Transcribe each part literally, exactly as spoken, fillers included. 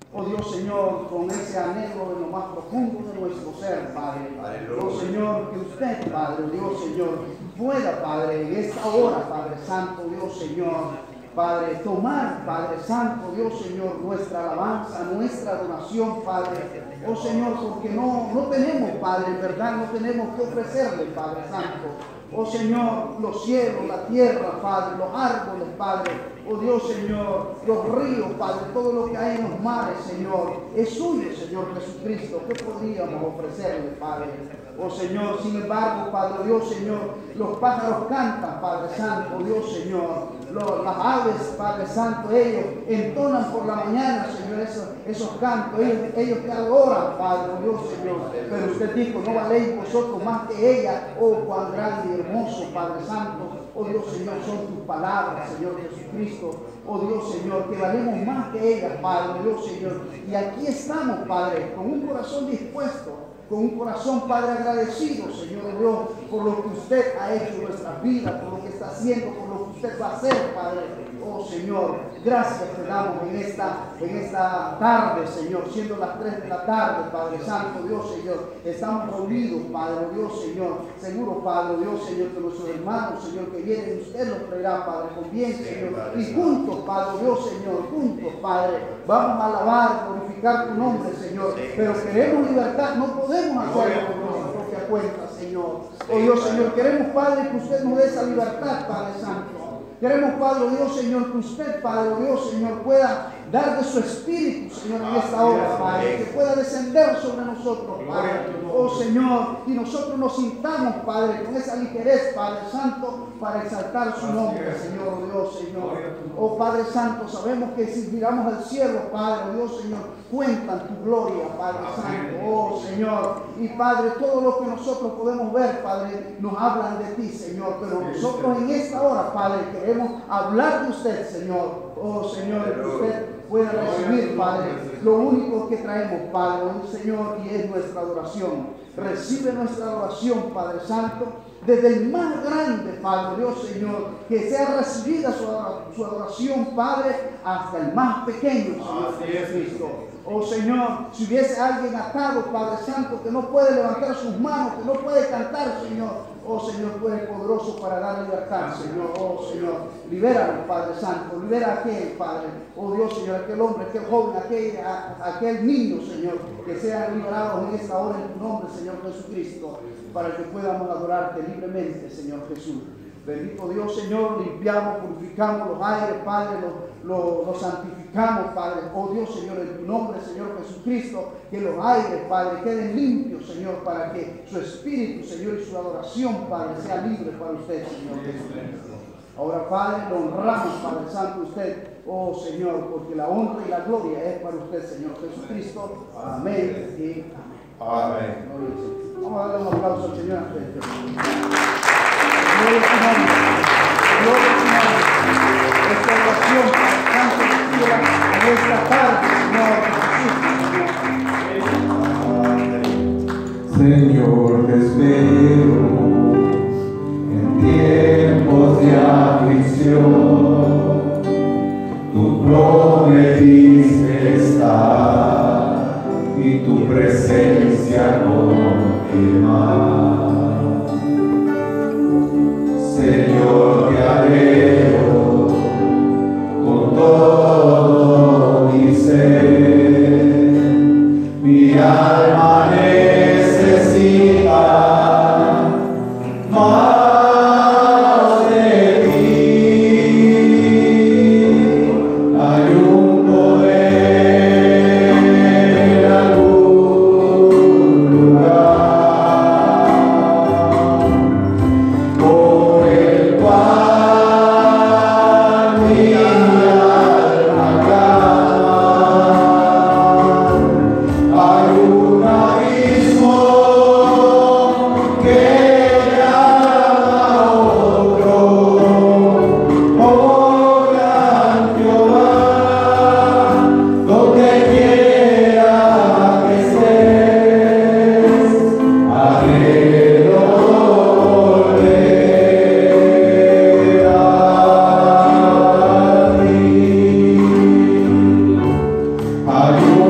Oh Dios, Señor, con ese anhelo en lo más profundo de nuestro ser, Padre. Oh Señor, que usted, Padre, Dios, Señor, pueda, Padre, en esta hora, Padre Santo, Dios, Señor, Padre, tomar, Padre Santo, Dios, Señor, nuestra alabanza, nuestra adoración, Padre. Oh Señor, porque no, no tenemos, Padre, en verdad, no tenemos que ofrecerle, Padre Santo. Oh Señor, los cielos, la tierra, Padre, los árboles, Padre. Oh Dios, Señor, los ríos, Padre, todo lo que hay en los mares, Señor, es suyo, Señor Jesucristo. ¿Qué podríamos ofrecerle, Padre? Oh Señor, sin embargo, Padre Dios, Señor, los pájaros cantan, Padre Santo, Dios, Señor. Los, las aves, Padre Santo, ellos entonan por la mañana, Señor, esos, esos cantos. Ellos, ellos te adoran, Padre Dios, Señor. Pero usted dijo, no valéis vosotros más que ella. Oh, cuán grande y hermoso, Padre Santo. Oh Dios, Señor, son tus palabras, Señor Jesucristo. Oh Dios, Señor, que valemos más que ellas, Padre Dios, Señor. Y aquí estamos, Padre, con un corazón dispuesto, con un corazón, Padre, agradecido, Señor Dios, por lo que usted ha hecho en nuestras vidas, por lo que está haciendo, por lo que usted va a hacer, Padre. Oh Señor, gracias te damos en esta, en esta tarde, Señor, siendo las tres de la tarde, Padre Santo, Dios, Señor. Estamos reunidos, Padre Dios, Señor. Seguro, Padre Dios, Señor, que nuestros hermanos, Señor, que vienen, usted los traerá, Padre, con bien, Señor. Y juntos, Padre Dios, Señor, juntos, Padre, vamos a alabar, glorificar tu nombre, Señor. Pero queremos libertad, no podemos hacerlo por nuestra propia cuenta, Señor. Oh Dios, Señor, queremos, Padre, que usted nos dé esa libertad, Padre Santo. Queremos, Padre Dios, Señor, que usted, Padre Dios, Señor, pueda dar de su espíritu, Señor, en esta hora, Padre, que pueda descender sobre nosotros, Padre. Oh Señor, y nosotros nos sintamos, Padre, con esa ligerez, Padre Santo, para exaltar su nombre, Señor, oh Dios, Señor. Oh Padre Santo, sabemos que si miramos al cielo, Padre, oh Dios, Señor, cuentan tu gloria, Padre Santo, oh Señor. Y Padre, todo lo que nosotros podemos ver, Padre, nos hablan de ti, Señor. Pero nosotros en esta hora, Padre, queremos hablar de usted, Señor. Oh Señor, que usted pueda recibir, Padre, lo único que traemos, Padre, oh Señor, y es nuestra adoración. Recibe nuestra adoración, Padre Santo, desde el más grande, Padre Dios, Señor, que sea recibida su adoración, su adoración, Padre, hasta el más pequeño, Señor Jesucristo. Oh Señor, si hubiese alguien atado, Padre Santo, que no puede levantar sus manos, que no puede cantar, Señor, oh Señor, tú eres poderoso para dar libertad, Señor. Oh Señor, libéranos, Padre Santo, libera a aquel, Padre, oh Dios, Señor, aquel hombre, aquel joven, aquel, a, aquel niño, Señor, que sean liberados en esta hora en tu nombre, Señor Jesucristo, para que podamos adorarte libremente, Señor Jesús. Bendito Dios, Señor, limpiamos, purificamos los aires, Padre, los, los, los santificamos, Padre. Oh Dios, Señor, en tu nombre, Señor Jesucristo, que los aires, Padre, queden limpios, Señor, para que su espíritu, Señor, y su adoración, Padre, sea libre para usted, Señor Jesucristo. Ahora, Padre, lo honramos, Padre Santo, usted, oh Señor, porque la honra y la gloria es para usted, Señor Jesucristo. Amén y amén. Amén. Vamos a darle un aplauso al Señor antes de Gloria a tu nombre, gloria a tu nombre. Esta oración, Padre Santo, en esta tarde, Señor Jesús. Señor, te espero en tiempos de aflicción. Tú prometiste estar y tu presencia confirmar. Señor, te adoro con todo mi ser, mi alma necesita más de ti. Hay un poder en algún lugar por el cual mi alma clama. Hay un abismo que llama a otro. Oh gran Jehová, donde quiera que estés, anhelo volver a ti. Hay un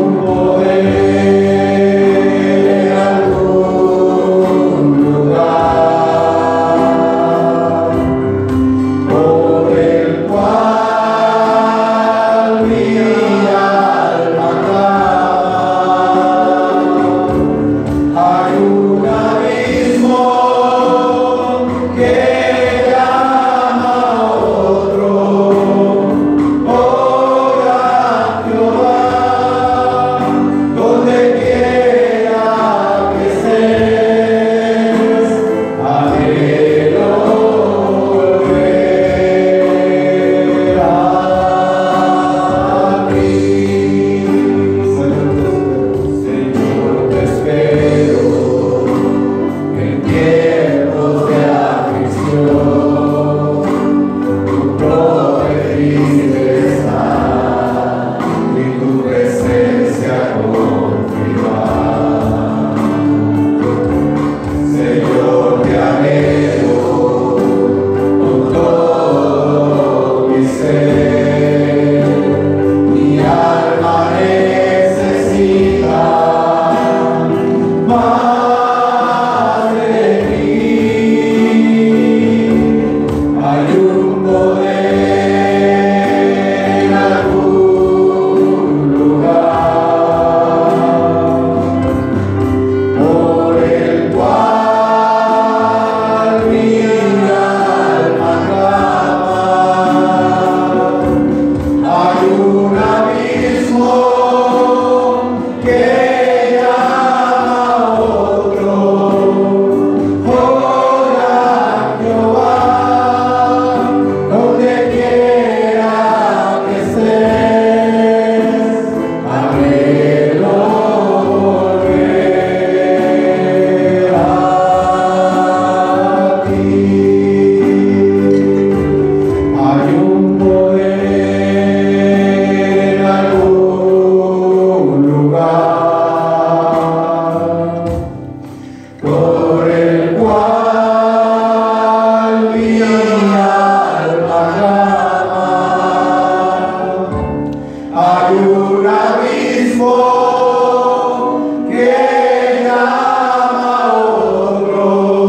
un abismo que llama a otro.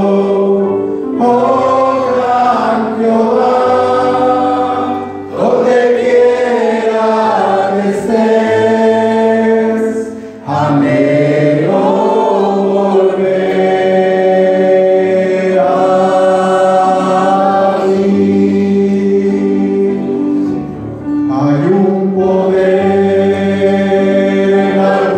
Oh gran Jehová, donde quiera que estés, anhelo volver a ti. Hay un poder en la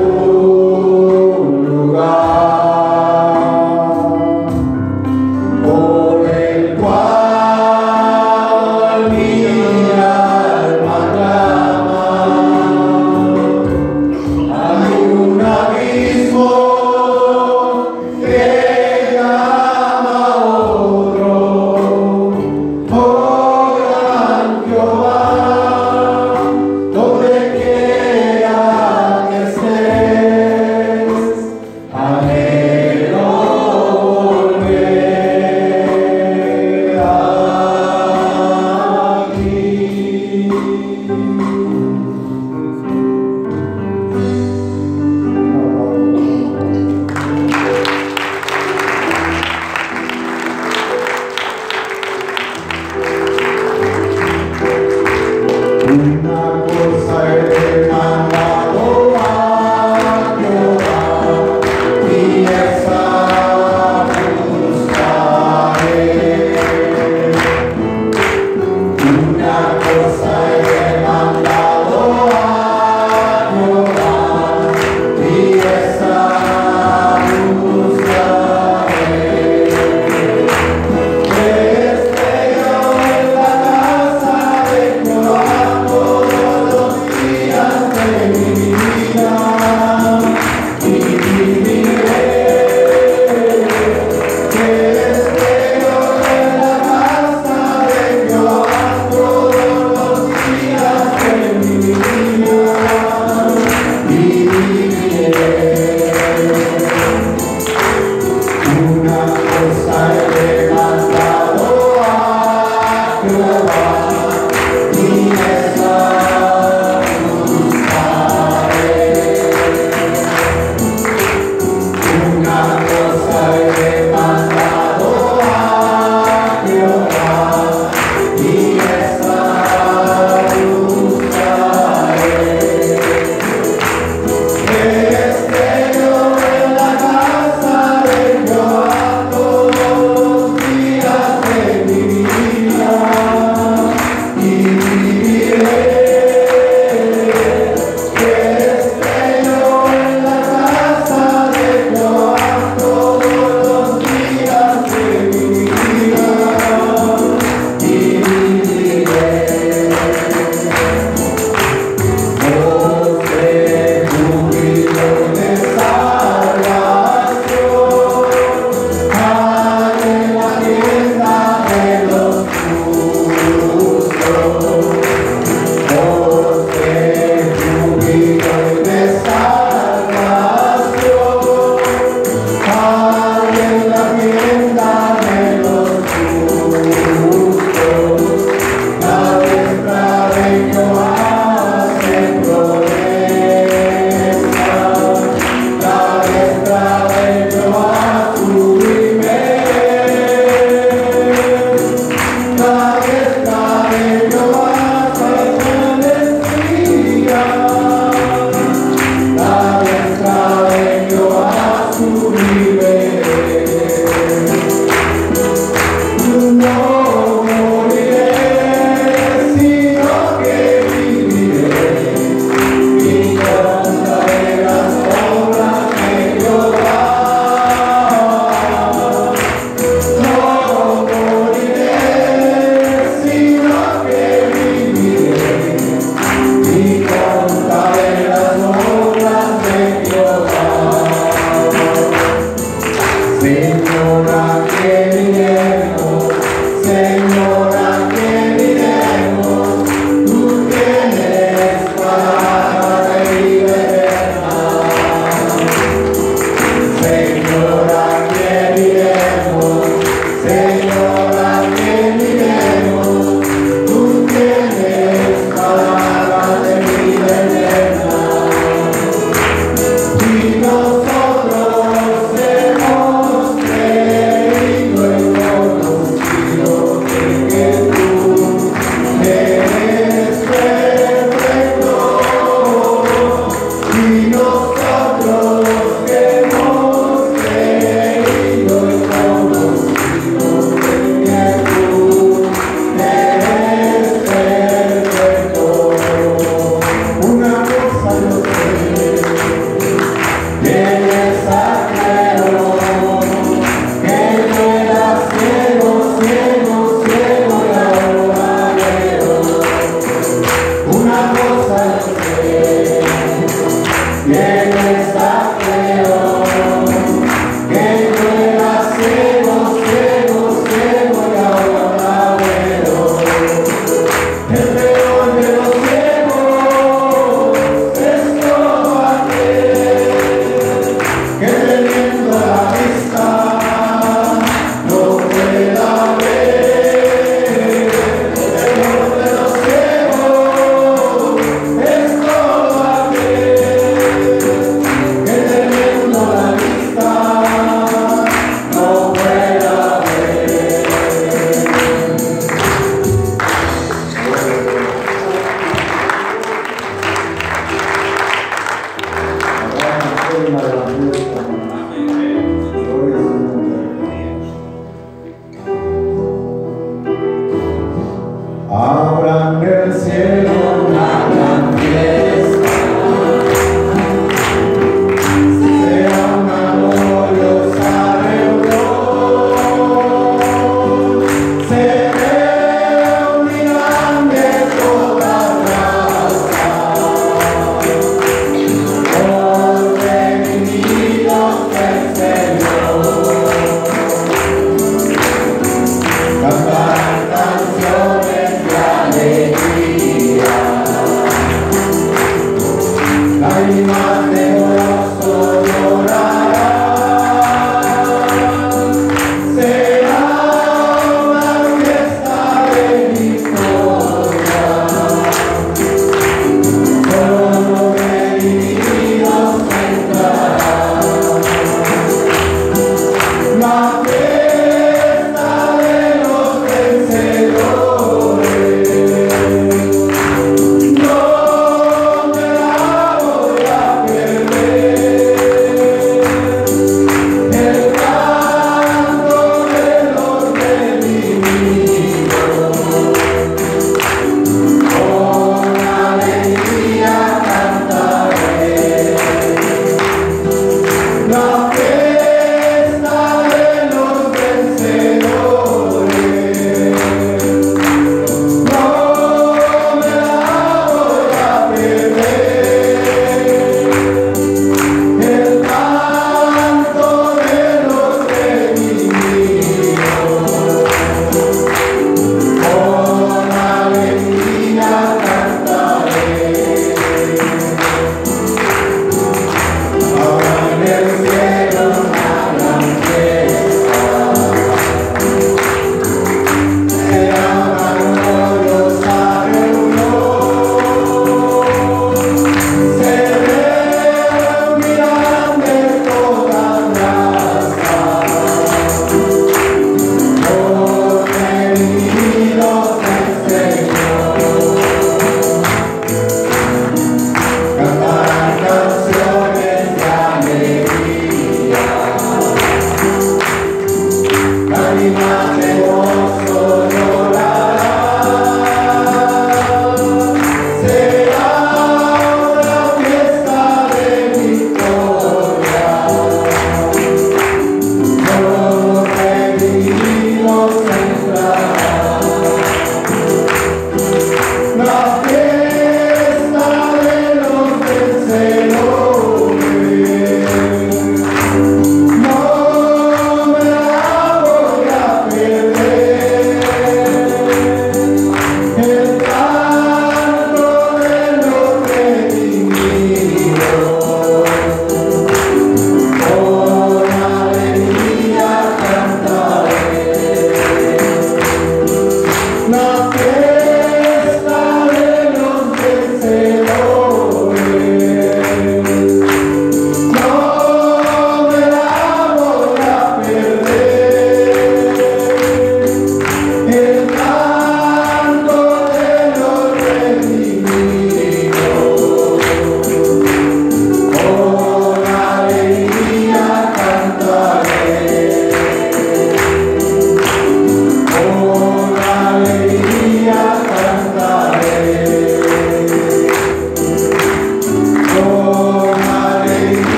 No me la voy a perder.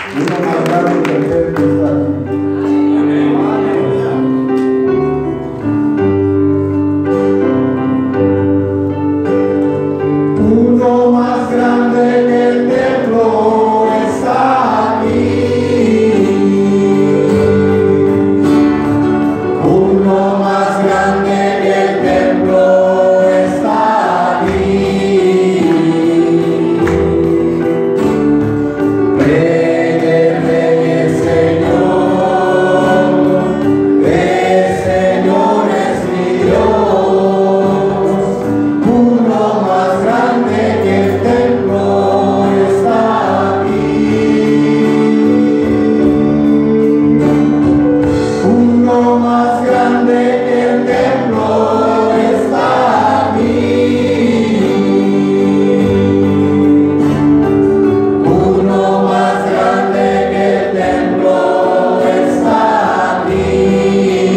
Uno más grande que el que está aquí. Uno más grande que el templo está aquí. Uno más grande que el templo está aquí. Rey de reyes, Señor, de señores mi Dios. Uno más grande que el templo está aquí. Uno más grande que el templo está aquí. Uno más grande que el templo está aquí.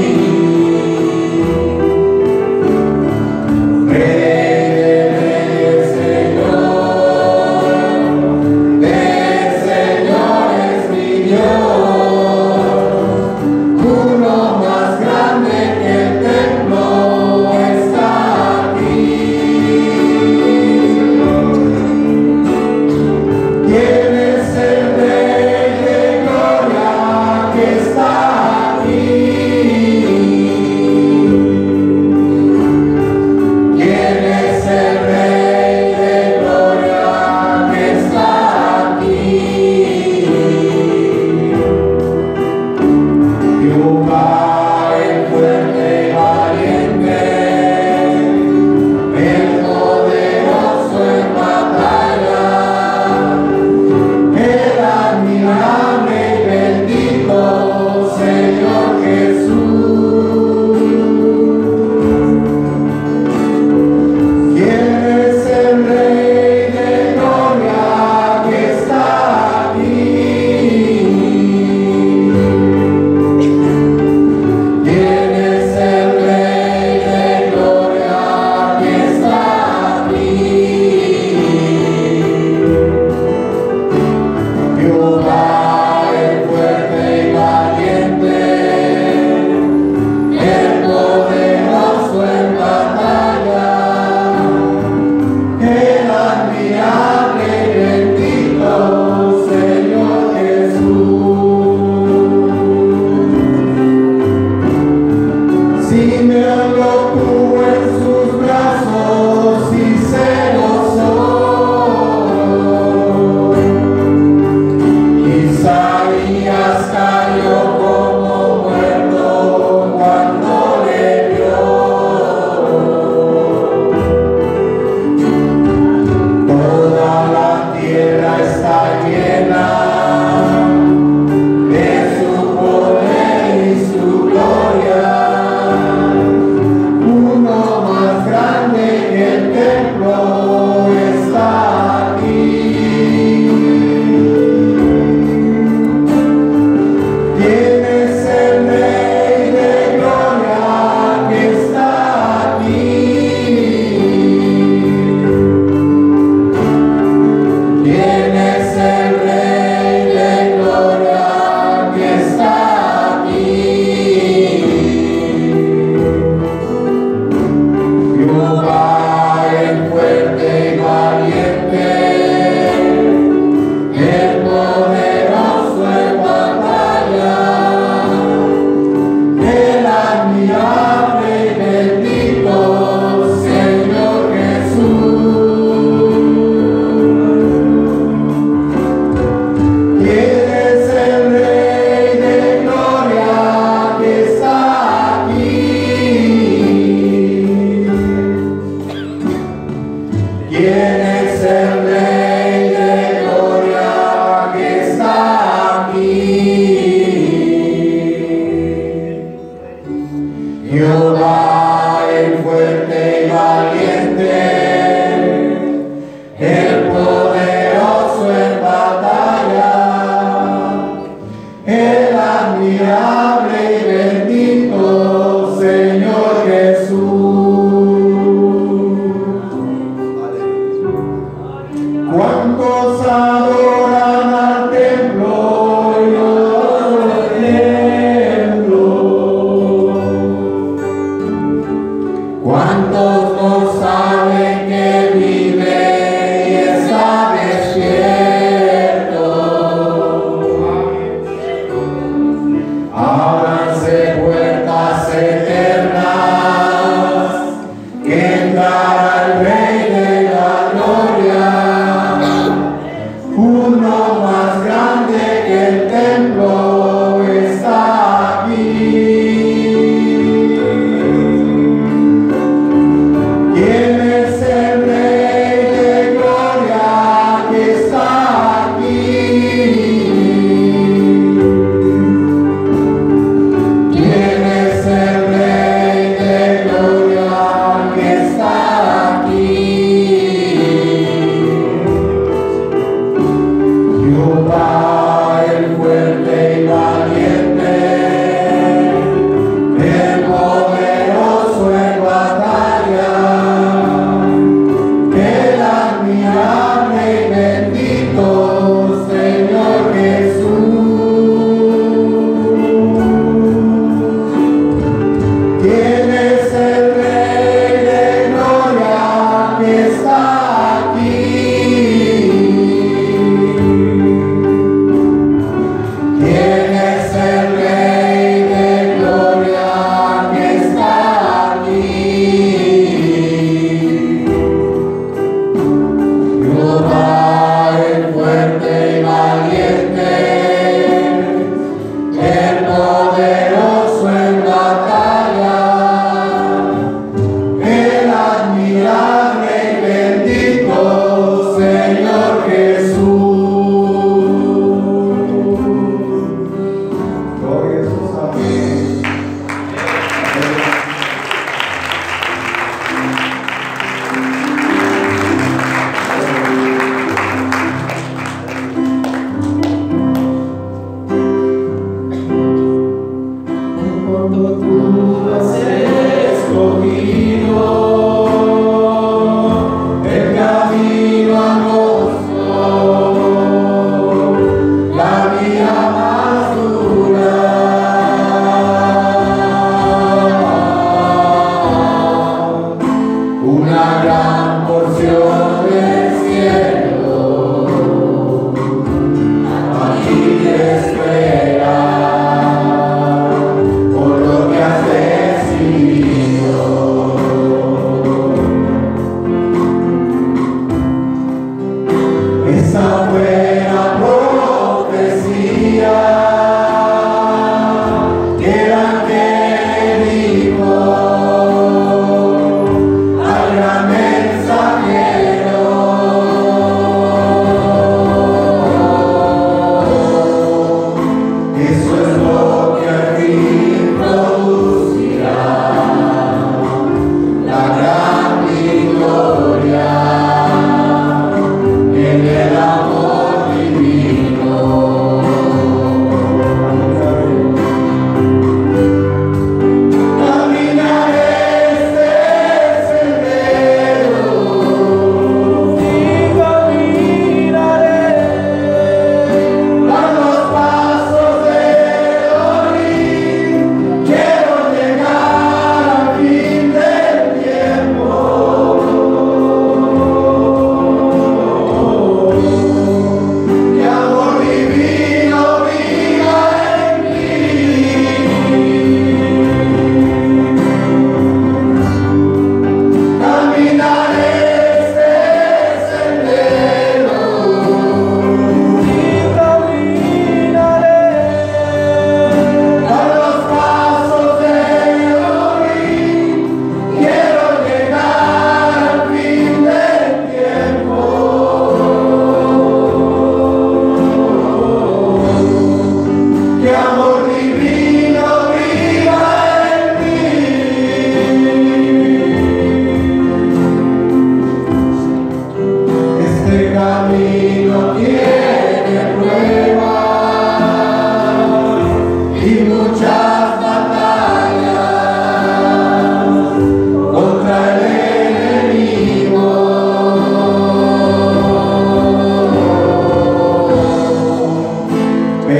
Rey de reyes, Señor, de señores mi Dios. Uno más grande que el templo está aquí. ¿Quién es el Rey de gloria que está aquí? ¿Quién es el Rey de gloria que está aquí? Jehová el fuerte y valiente, el poderoso en batalla, el admirable y bendito Señor Jesús. ¿Quién es el Rey de gloria que está aquí? ¿Quién es el Rey de gloria que está aquí? Jehová el fuerte y valiente, el poderoso en batalla, el admirable y bendito Señor Jesús. Si me hago tú en sus brazos y se gozó, Isaías cayó como muerto cuando le vio. Toda la tierra está llena de su poder y su gloria. Uno más grande que el templo está aquí. ¿Quién es el Rey de gloria que está aquí? ¿Quién es el Rey de gloria que está aquí? Jehová el fuerte y valiente, el poderoso en batalla, el admirable y bendito Señor Jesús. ¿Quién es el Rey de gloria que está aquí? ¿Quién es el Rey de gloria que está aquí? Jehová el fuerte y valiente, el poderoso en batalla, el admirable y bendito Señor Jesús. ¿Cuántos adoran al templo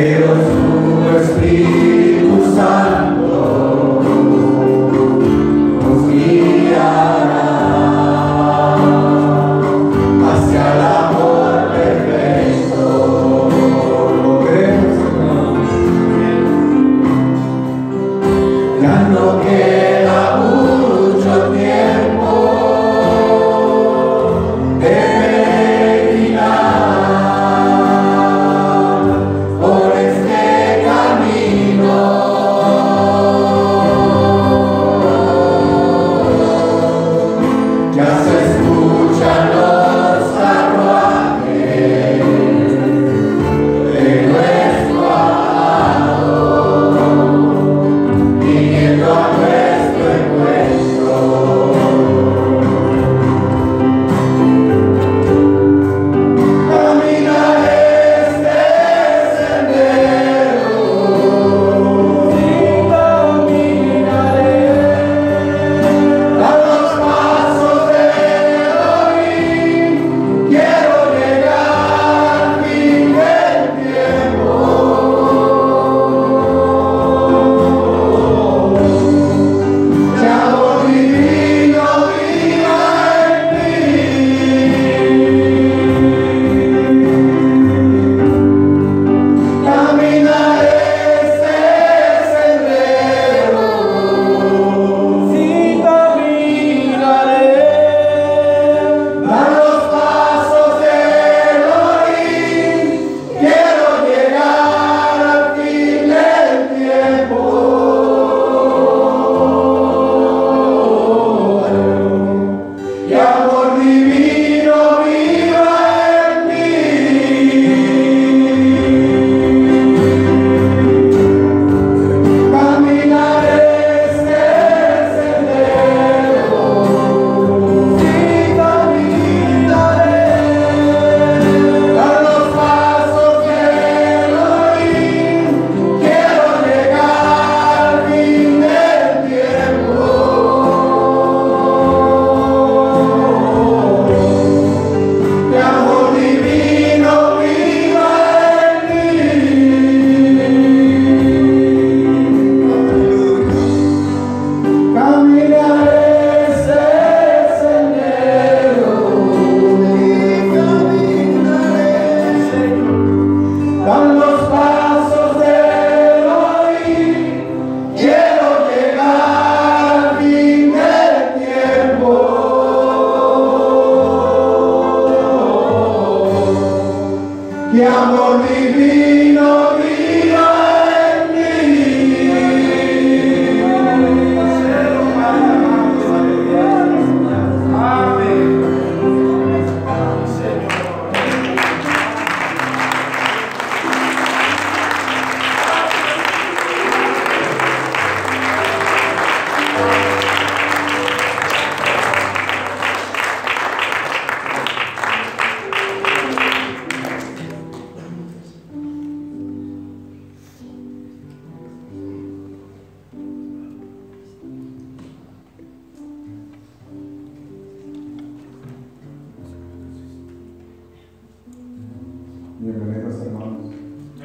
Bienvenidos, hermanos.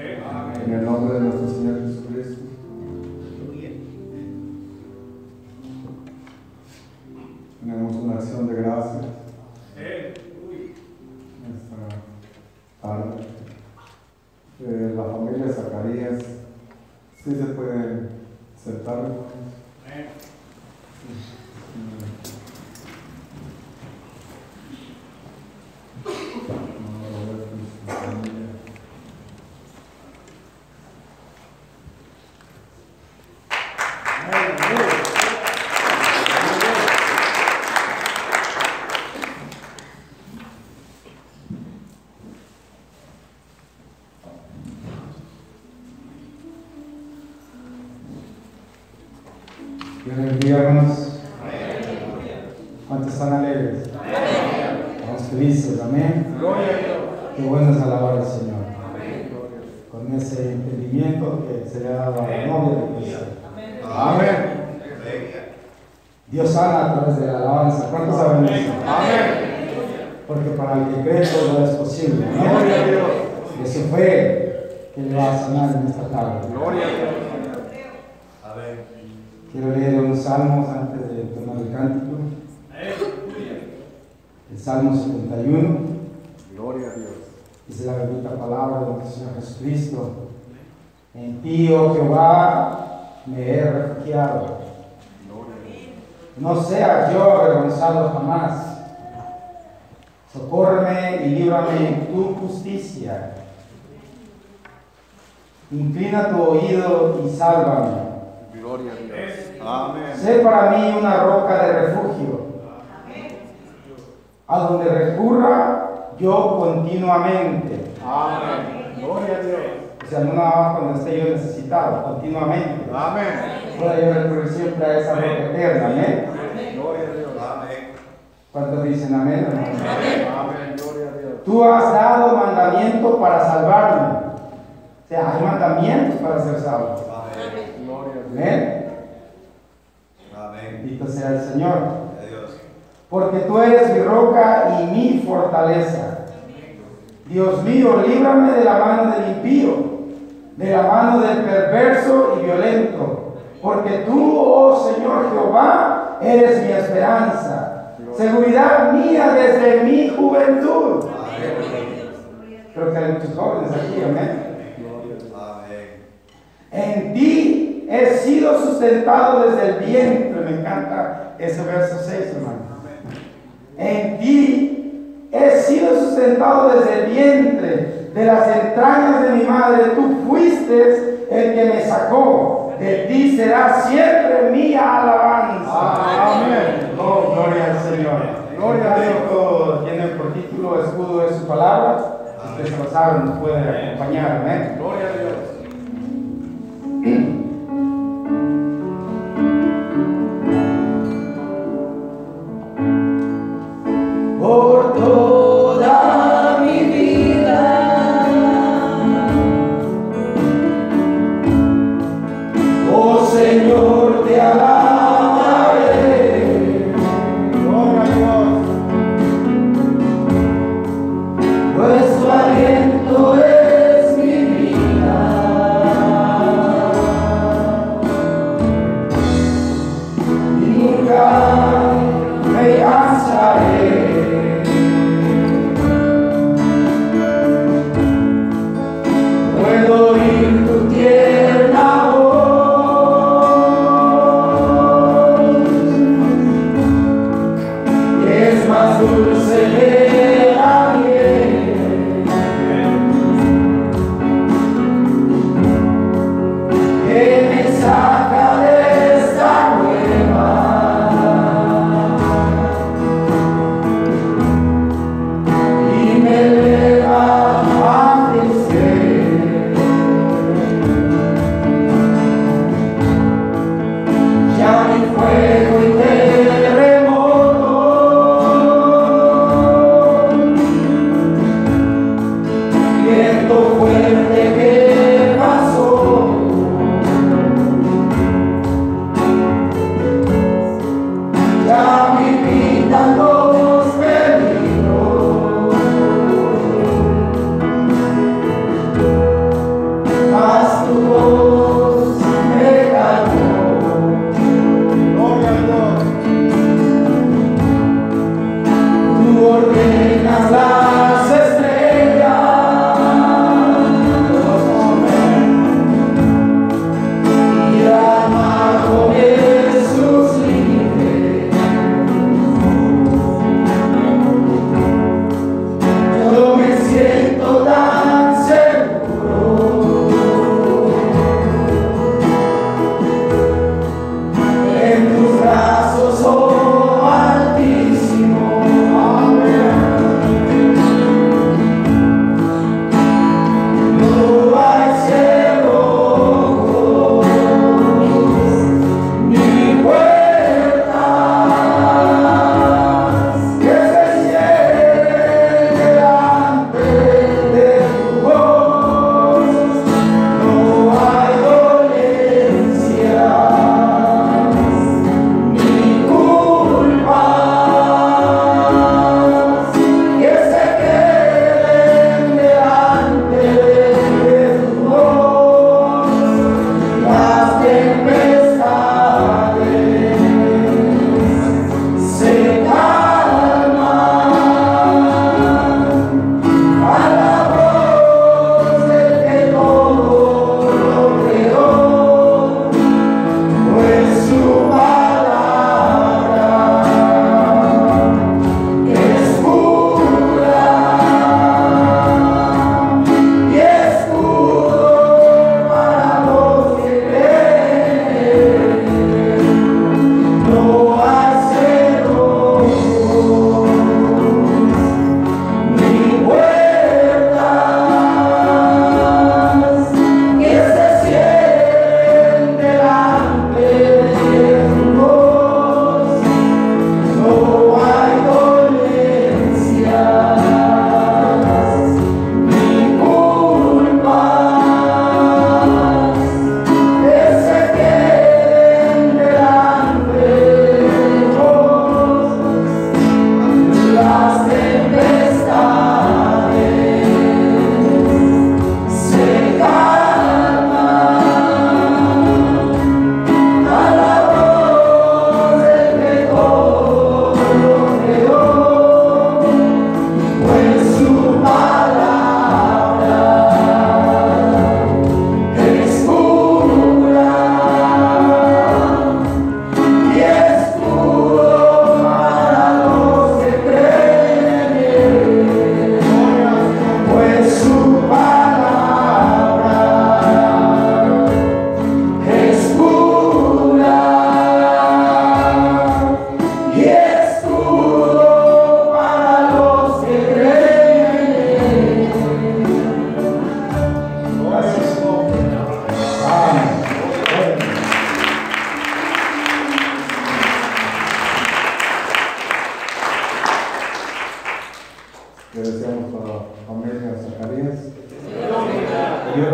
En el nombre de nuestro Señor Jesucristo. Tenemos una acción de gracias. Esta tarde. Eh, la familia Zacarías, sí se puede sentar. Buenos días, hermanos. ¿Cuántos están alegres? Estamos felices, amén. Qué bueno es alabar al Señor. Con ese entendimiento que se le ha dado a la novia de Cristo. Amén. Dios sana a través de la alabanza. ¿Cuántos saben eso? Amén. Porque para el que cree todo es posible. Amén. Eso fue que le va a sanar en esta tarde. Gloria a Dios. Amén. Quiero leer unos salmos antes de tomar el cántico. El Salmo setenta y uno. Gloria a Dios. Dice la bendita palabra de nuestro Señor Jesucristo. En ti, oh Jehová, me he refugiado. No sea yo avergonzado jamás. Socórreme y líbrame en tu justicia. Inclina tu oído y sálvame. Gloria a Dios. Amén. Sé para mí una roca de refugio, a donde recurra yo continuamente. Amén. Gloria a Dios. O sea, no nada más cuando esté yo necesitado, continuamente. Amén. Pueda yo recurrir siempre a esa roca eterna. Amén. Gloria a Dios. Amén. ¿Cuántos dicen amén? Amén. Amén. Gloria a Dios. Tú has dado mandamiento para salvarme. O sea, hay mandamientos para ser salvos. Amén. Gloria a Dios. Amén. Amén. Bendito sea el Señor. Dios. Porque tú eres mi roca y mi fortaleza. Dios mío, líbrame de la mano del impío, de la mano del perverso y violento. Porque tú, oh Señor Jehová, eres mi esperanza, seguridad mía desde mi juventud. Amén. Creo que hay muchos jóvenes aquí, amén. Amén. En ti he sido sustentado desde el vientre. Me encanta ese verso seis, hermano. En ti he sido sustentado desde el vientre, de las entrañas de mi madre. Tú fuiste el que me sacó. De ti será siempre mi alabanza. Amén. Oh, gloria al Señor. Gloria a Dios. Esto tiene por título escudo de su palabra. Ustedes se lo saben, nos puede acompañar. Amén. Gloria a Dios. Por toda mi vida, oh Señor, te alabaré. Gloria a Dios. Pues tu aliento es mi vida.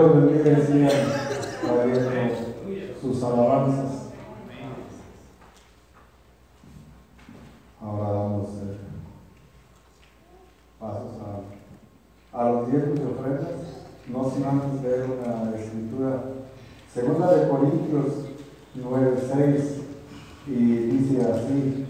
los bendiga y sigan trayendo sus alabanzas. Ahora damos eh, pasos a, a los diezmos de ofrendas, no sin antes leer una escritura, segunda de Corintios nueve seis, y dice así: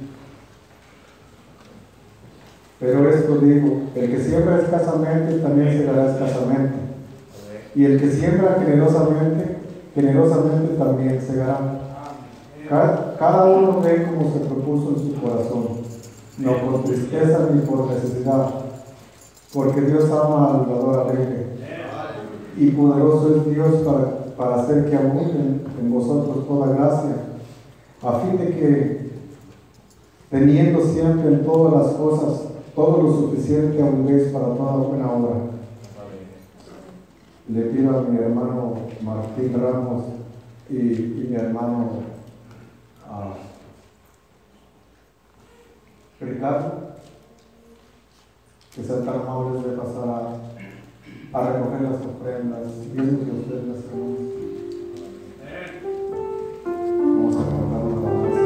pero esto digo, el que siembra escasamente también segará escasamente, y el que siembra generosamente, generosamente también segará. Cada, cada uno ve como se propuso en su corazón, no por tristeza ni por necesidad, porque Dios ama al dador alegre, y poderoso es Dios para, para hacer que abunde en vosotros toda gracia, a fin de que, teniendo siempre en todas las cosas todo lo suficiente, abundéis para toda buena obra. Le pido a mi hermano Martín Ramos y, y mi hermano uh, Ricardo, que sean tan amables de pasar a, a recoger las ofrendas, viendo que ustedes las conocen. Vamos a cantar una alabanza.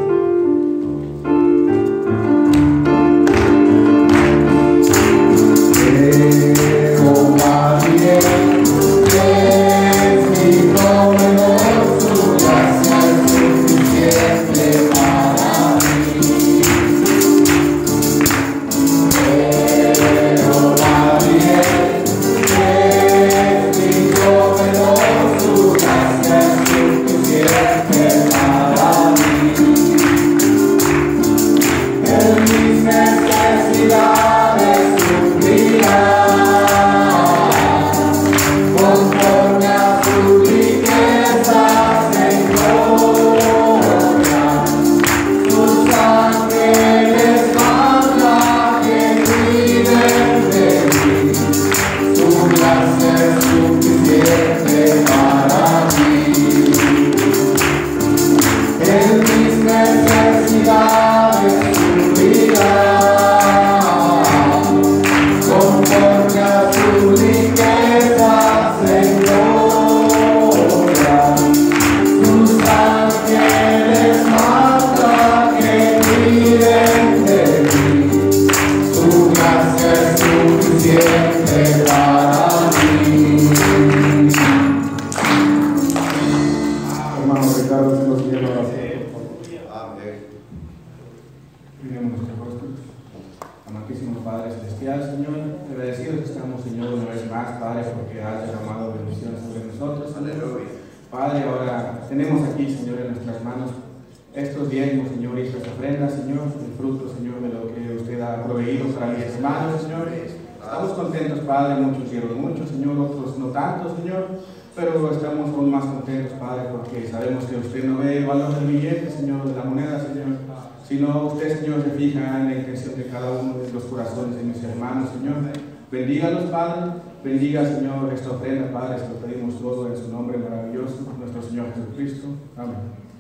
Bendiga a los padres, bendiga, Señor, esta ofrenda, Padre, se lo pedimos todo en su nombre maravilloso, nuestro Señor Jesucristo. Amén.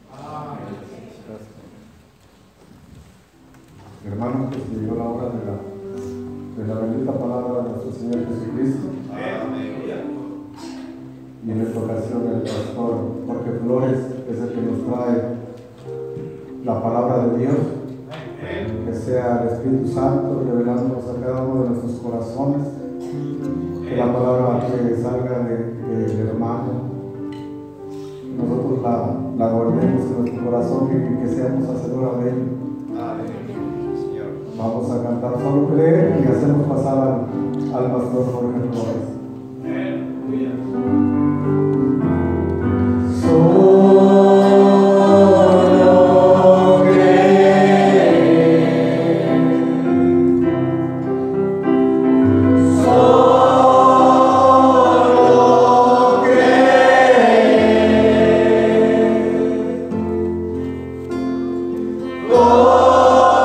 Amén. Hermanos, que se llegó la hora de la, de la bendita palabra de nuestro Señor Jesucristo. Amén. Y en esta ocasión el pastor Jorge Flores es el que nos trae la palabra de Dios. Que sea el Espíritu Santo revelándonos a cada uno de nuestros corazones, que la palabra que salga del de, de hermano, nosotros la, la guardemos en nuestro corazón y que seamos hacedores de ello. Vamos a cantar solo creer y hacemos pasar al, al pastor Jorge Flores.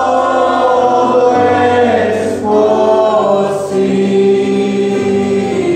Sí.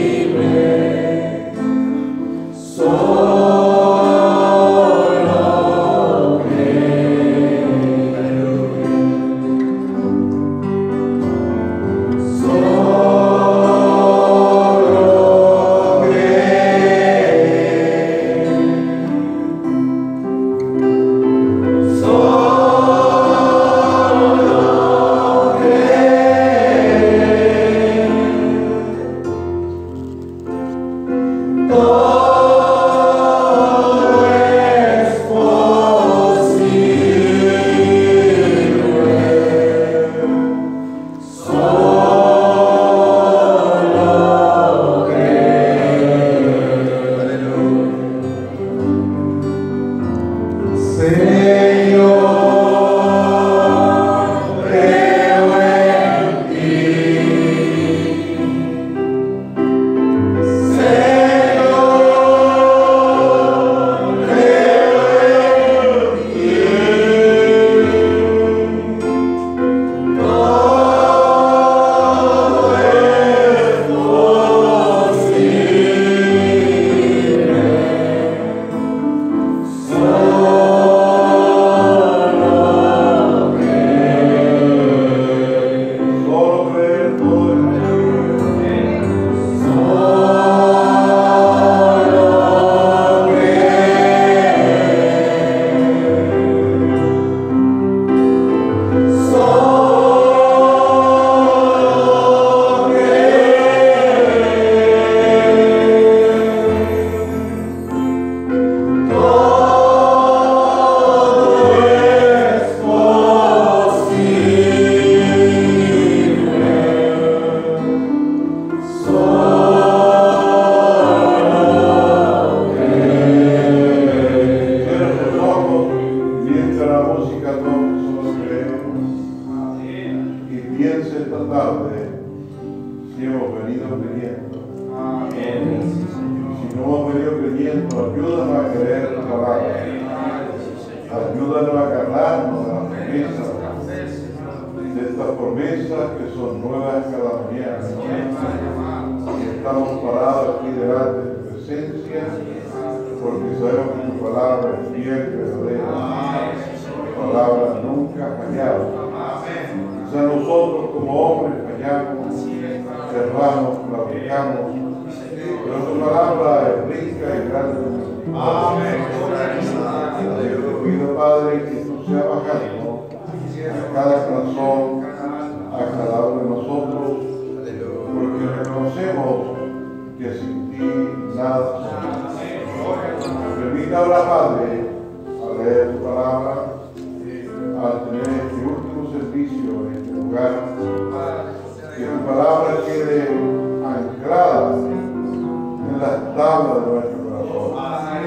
ido creyendo, ayúdanos a creer tu palabra. Ayúdanos a agarrarnos a las promesas, de estas promesas que son nuevas cada mañana. Y estamos parados aquí delante de tu presencia, porque sabemos que tu palabra es fiel y verdadera. Tu palabra nunca ha fallado. Quizá nosotros como hombres fallamos, erramos, platicamos, pero tu palabra es rica y grande. Amén. Te pido, Padre, que tú seas bajando a cada corazón, a cada uno de nosotros, porque reconocemos que sin ti nada somos. Permita ahora, Padre, a leer tu palabra, a tener este último servicio en este lugar, que tu palabra quede anclada en las tablas de nuestro corazón.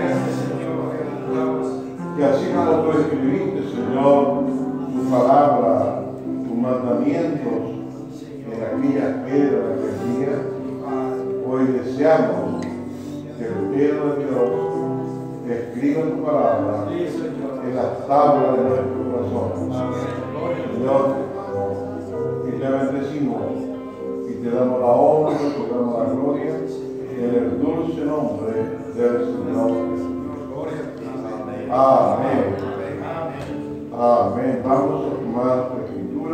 Que así como tú escribiste, Señor, tu palabra, tus mandamientos en aquellas piedras de aquel día, hoy deseamos que el dedo de Dios escriba tu palabra en las tablas de nuestro corazón. Señor, y te bendecimos y te damos la honra, te damos la gloria en el dulce nombre del Señor Jesús. Amén. Amén. Vamos a tomar la escritura.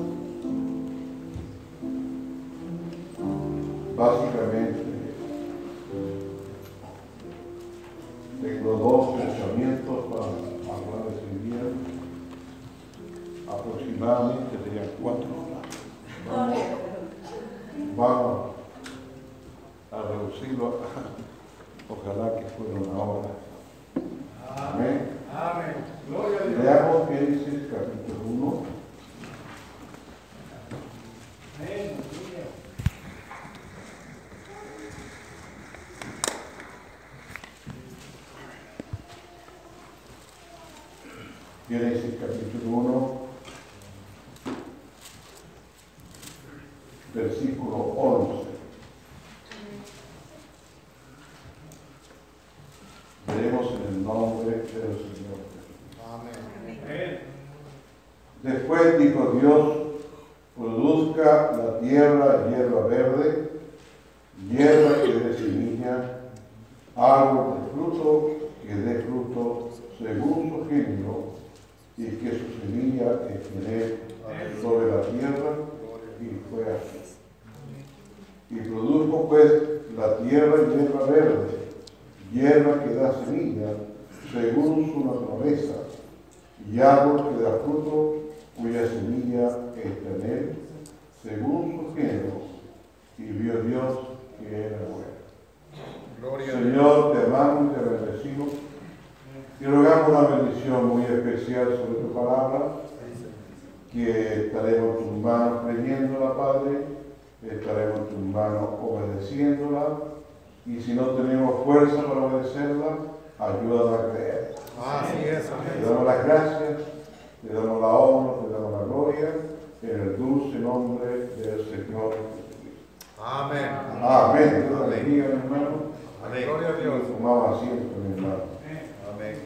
Básicamente, tengo dos pensamientos para hablar de ese día. Aproximadamente serían cuatro horas. Vamos a reducirlo. Ojalá que fuera una hora. Amén. Amén. Gloria a Dios. Veamos Génesis capítulo uno. Amén. Génesis capítulo uno, versículo once. Veremos en el nombre del Señor. Amén. Después dijo Dios: produzca la tierra hierba verde, hierba que dé semilla, árbol de fruto que dé fruto según su género, y que su semilla esté sobre la tierra, y fue así. Y produjo pues la tierra hierba verde, hierba que da semilla, según su naturaleza, y árbol que da fruto, cuya semilla está en él, según su género, y vio Dios que era bueno. Señor, te amamos y te bendecimos, y rogamos una bendición muy especial sobre tu palabra, que estaremos en tus manos creyéndola, Padre, estaremos en tus manos obedeciéndola, y si no tenemos fuerza para obedecerla, ayúdanos a creer. Así es. Te damos las gracias, te damos la honra, te damos la gloria, en el dulce nombre del Señor Jesucristo. Amén. Amén. Dios te bendiga, mi hermano. Amén. Gloria a Dios. Tomamos asiento, mi hermano. Amén.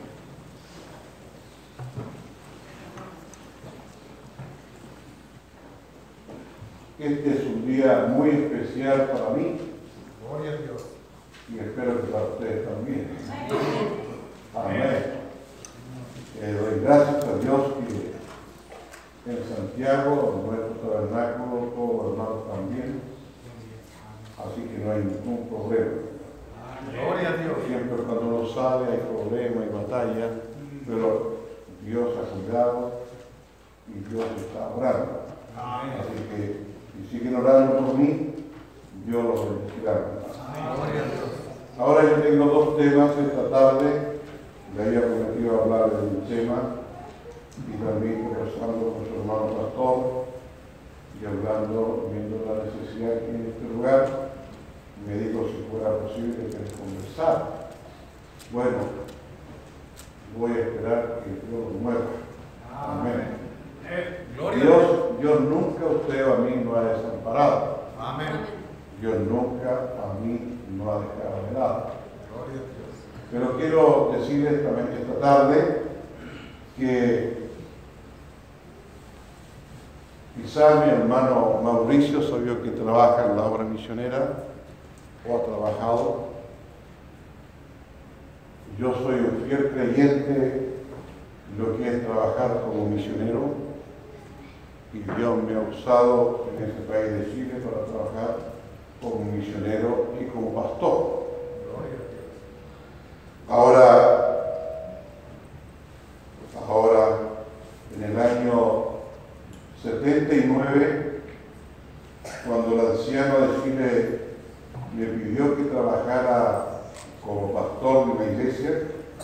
Este es un día muy especial para mí. Gloria a Dios. Y espero que para ustedes también. Amén. Eh, doy gracias a Dios que en Santiago, en nuestro tabernáculo, todos los hermanos también. Así que no hay ningún problema. Gloria a Dios. Siempre cuando uno sale hay problemas y batalla, pero Dios ha cuidado y Dios está orando. Así que si siguen orando por mí, Dios los bendecirá. Ahora yo tengo dos temas esta tarde. Le había prometido hablar del tema y también conversando con su hermano pastor y hablando, viendo la necesidad que en este lugar, me dijo si fuera posible que conversar. Bueno, voy a esperar que Dios lo mueva. Amén. Dios, Dios nunca a usted o a mí no ha desamparado. Amén. Dios nunca a mí no ha dejado de lado. Pero quiero decirles también esta tarde que quizá mi hermano Mauricio sabía que trabaja en la obra misionera o ha trabajado. Yo soy un fiel creyente en lo que es trabajar como misionero y Dios me ha usado en este país de Chile para trabajar como misionero y como pastor. Ahora, ahora en el año setenta y nueve, cuando el anciano de Chile me pidió que trabajara como pastor de una iglesia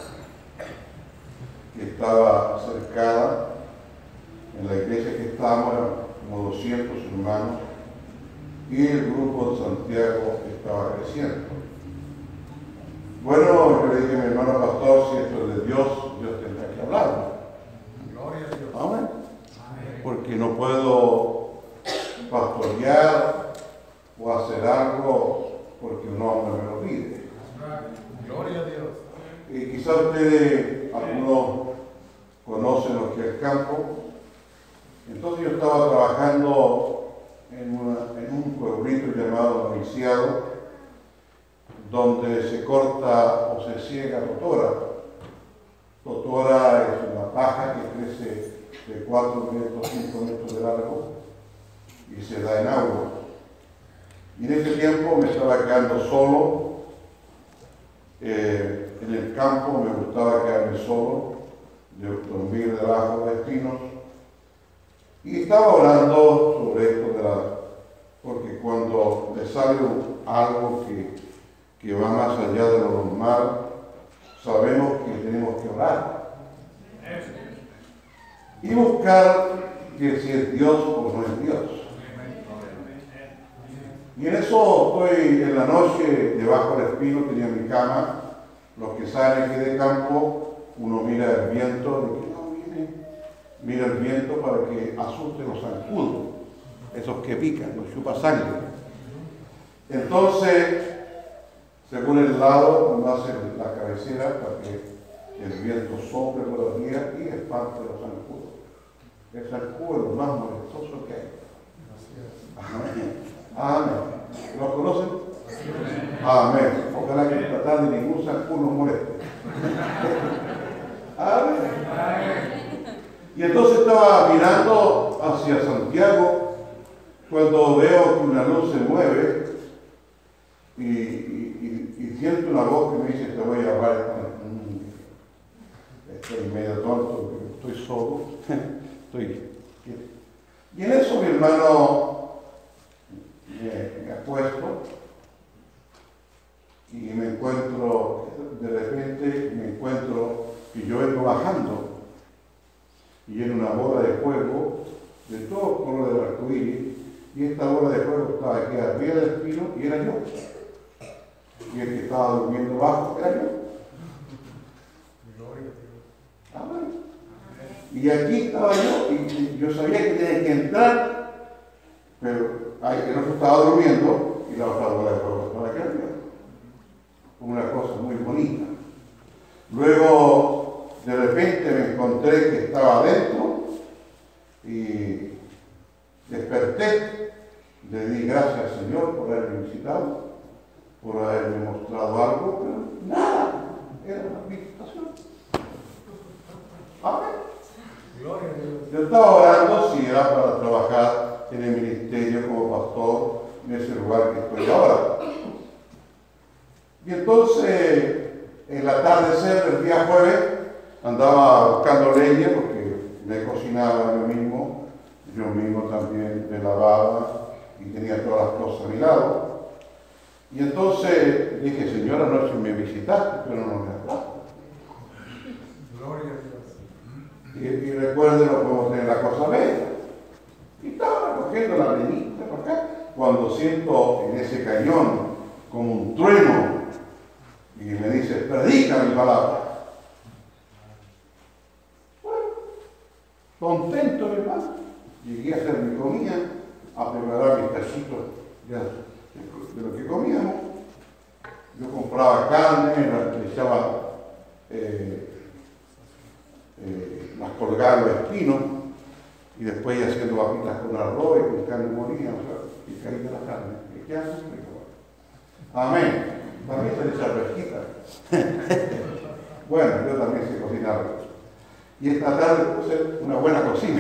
que estaba cercada, en la iglesia que estábamos eran como doscientos hermanos y el grupo de Santiago estaba creciendo. Bueno, yo le dije a mi hermano pastor, si esto es de Dios, Dios tendrá que hablar. Gloria a Dios. Amén. Porque no puedo pastorear o hacer algo porque un hombre me lo pide. Gloria a Dios. Y quizás ustedes, algunos conocen lo que es el campo. Entonces yo estaba trabajando en, una, en un pueblito llamado Noviciado, donde se corta o se ciega totora. Totora es una paja que crece de cuatro metros, cinco metros de largo y se da en agua. Y en ese tiempo me estaba quedando solo. Eh, en el campo me gustaba quedarme solo, de dormir debajo de espinos. Y estaba orando sobre esto de la... porque cuando le sale algo que, que va más allá de lo normal, sabemos que tenemos que orar. Y buscar que si es Dios o no es Dios. Y en eso estoy en la noche, debajo del espino, tenía mi cama. Los que salen aquí de campo, uno mira el viento, de que no viene, mira el viento para que asuste los zancudos, esos que pican, los chupa sangre. Entonces, según el lado, uno hace la cabecera para que el viento sople por los días y espante los zancudos. El zancudo es lo más molestoso que hay. Amén. Amén. ¿Los conocen? Amén. Ojalá que tratar de ningún zancudo nos moleste. Amén. Y entonces estaba mirando hacia Santiago cuando veo que una luz se mueve y, y, y, y siento una voz que me dice: te voy a hablar. Estoy medio tonto porque estoy solo. Estoy... Y en eso mi hermano me, me acuesto y me encuentro, de repente me encuentro que yo vengo bajando y en una bola de fuego de todos colores del arcoíris, y esta bola de fuego estaba aquí arriba del espino y era yo. Y el que estaba durmiendo abajo era yo. Amén. Y aquí estaba yo y yo sabía que tenía que entrar, pero el otro estaba durmiendo y la otra bola de fuego estaba aquí arriba. Una cosa muy bonita. Luego, de repente me encontré que estaba adentro y desperté. Le di gracias al Señor por haberme visitado, por haberme mostrado algo, pero nada, era una visitación. Amén. Yo estaba orando si era para trabajar en el ministerio como pastor en ese lugar que estoy ahora. Y entonces, en la atardecer del día jueves, andaba buscando leña porque me cocinaba yo mismo, yo mismo también me lavaba y tenía todas las cosas a mi lado. Y entonces dije: Señor, anoche me visitaste, pero no me hablaste. Gloria a Dios. Y, y recuerden, no podemos tener la cosa bella. Y estaba recogiendo la leñita por acá, cuando siento en ese cañón como un trueno y me dice: predica mi palabra. Bueno, contento, hermano, llegué a hacer mi comida, a preparar mis tachitos de, de lo que comíamos. yo compraba carne, la, le echaba, eh, eh, las colgaba los espinos, y después ya haciendo papitas con arroz y con carne molida, o sea, y caída la carne. ¿Y qué haces? Amén. También se le echa fresquita. Bueno, yo también sé cocinar. Y esta tarde puse una buena cocina.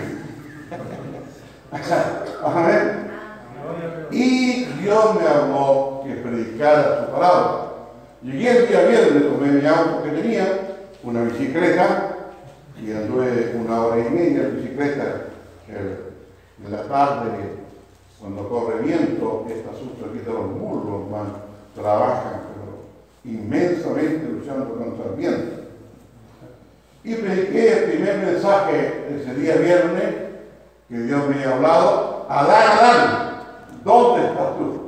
Amén. Y Dios me habló que predicara su palabra. Llegué el día viernes, tomé mi auto que tenía, una bicicleta, y anduve una hora y media en bicicleta. En la tarde, cuando corre viento, esta sucia aquí de los muslos, hermano, trabajan pero inmensamente luchando contra el viento. Y prediqué el primer mensaje ese día viernes que Dios me había hablado: Adán, Adán, ¿dónde estás tú?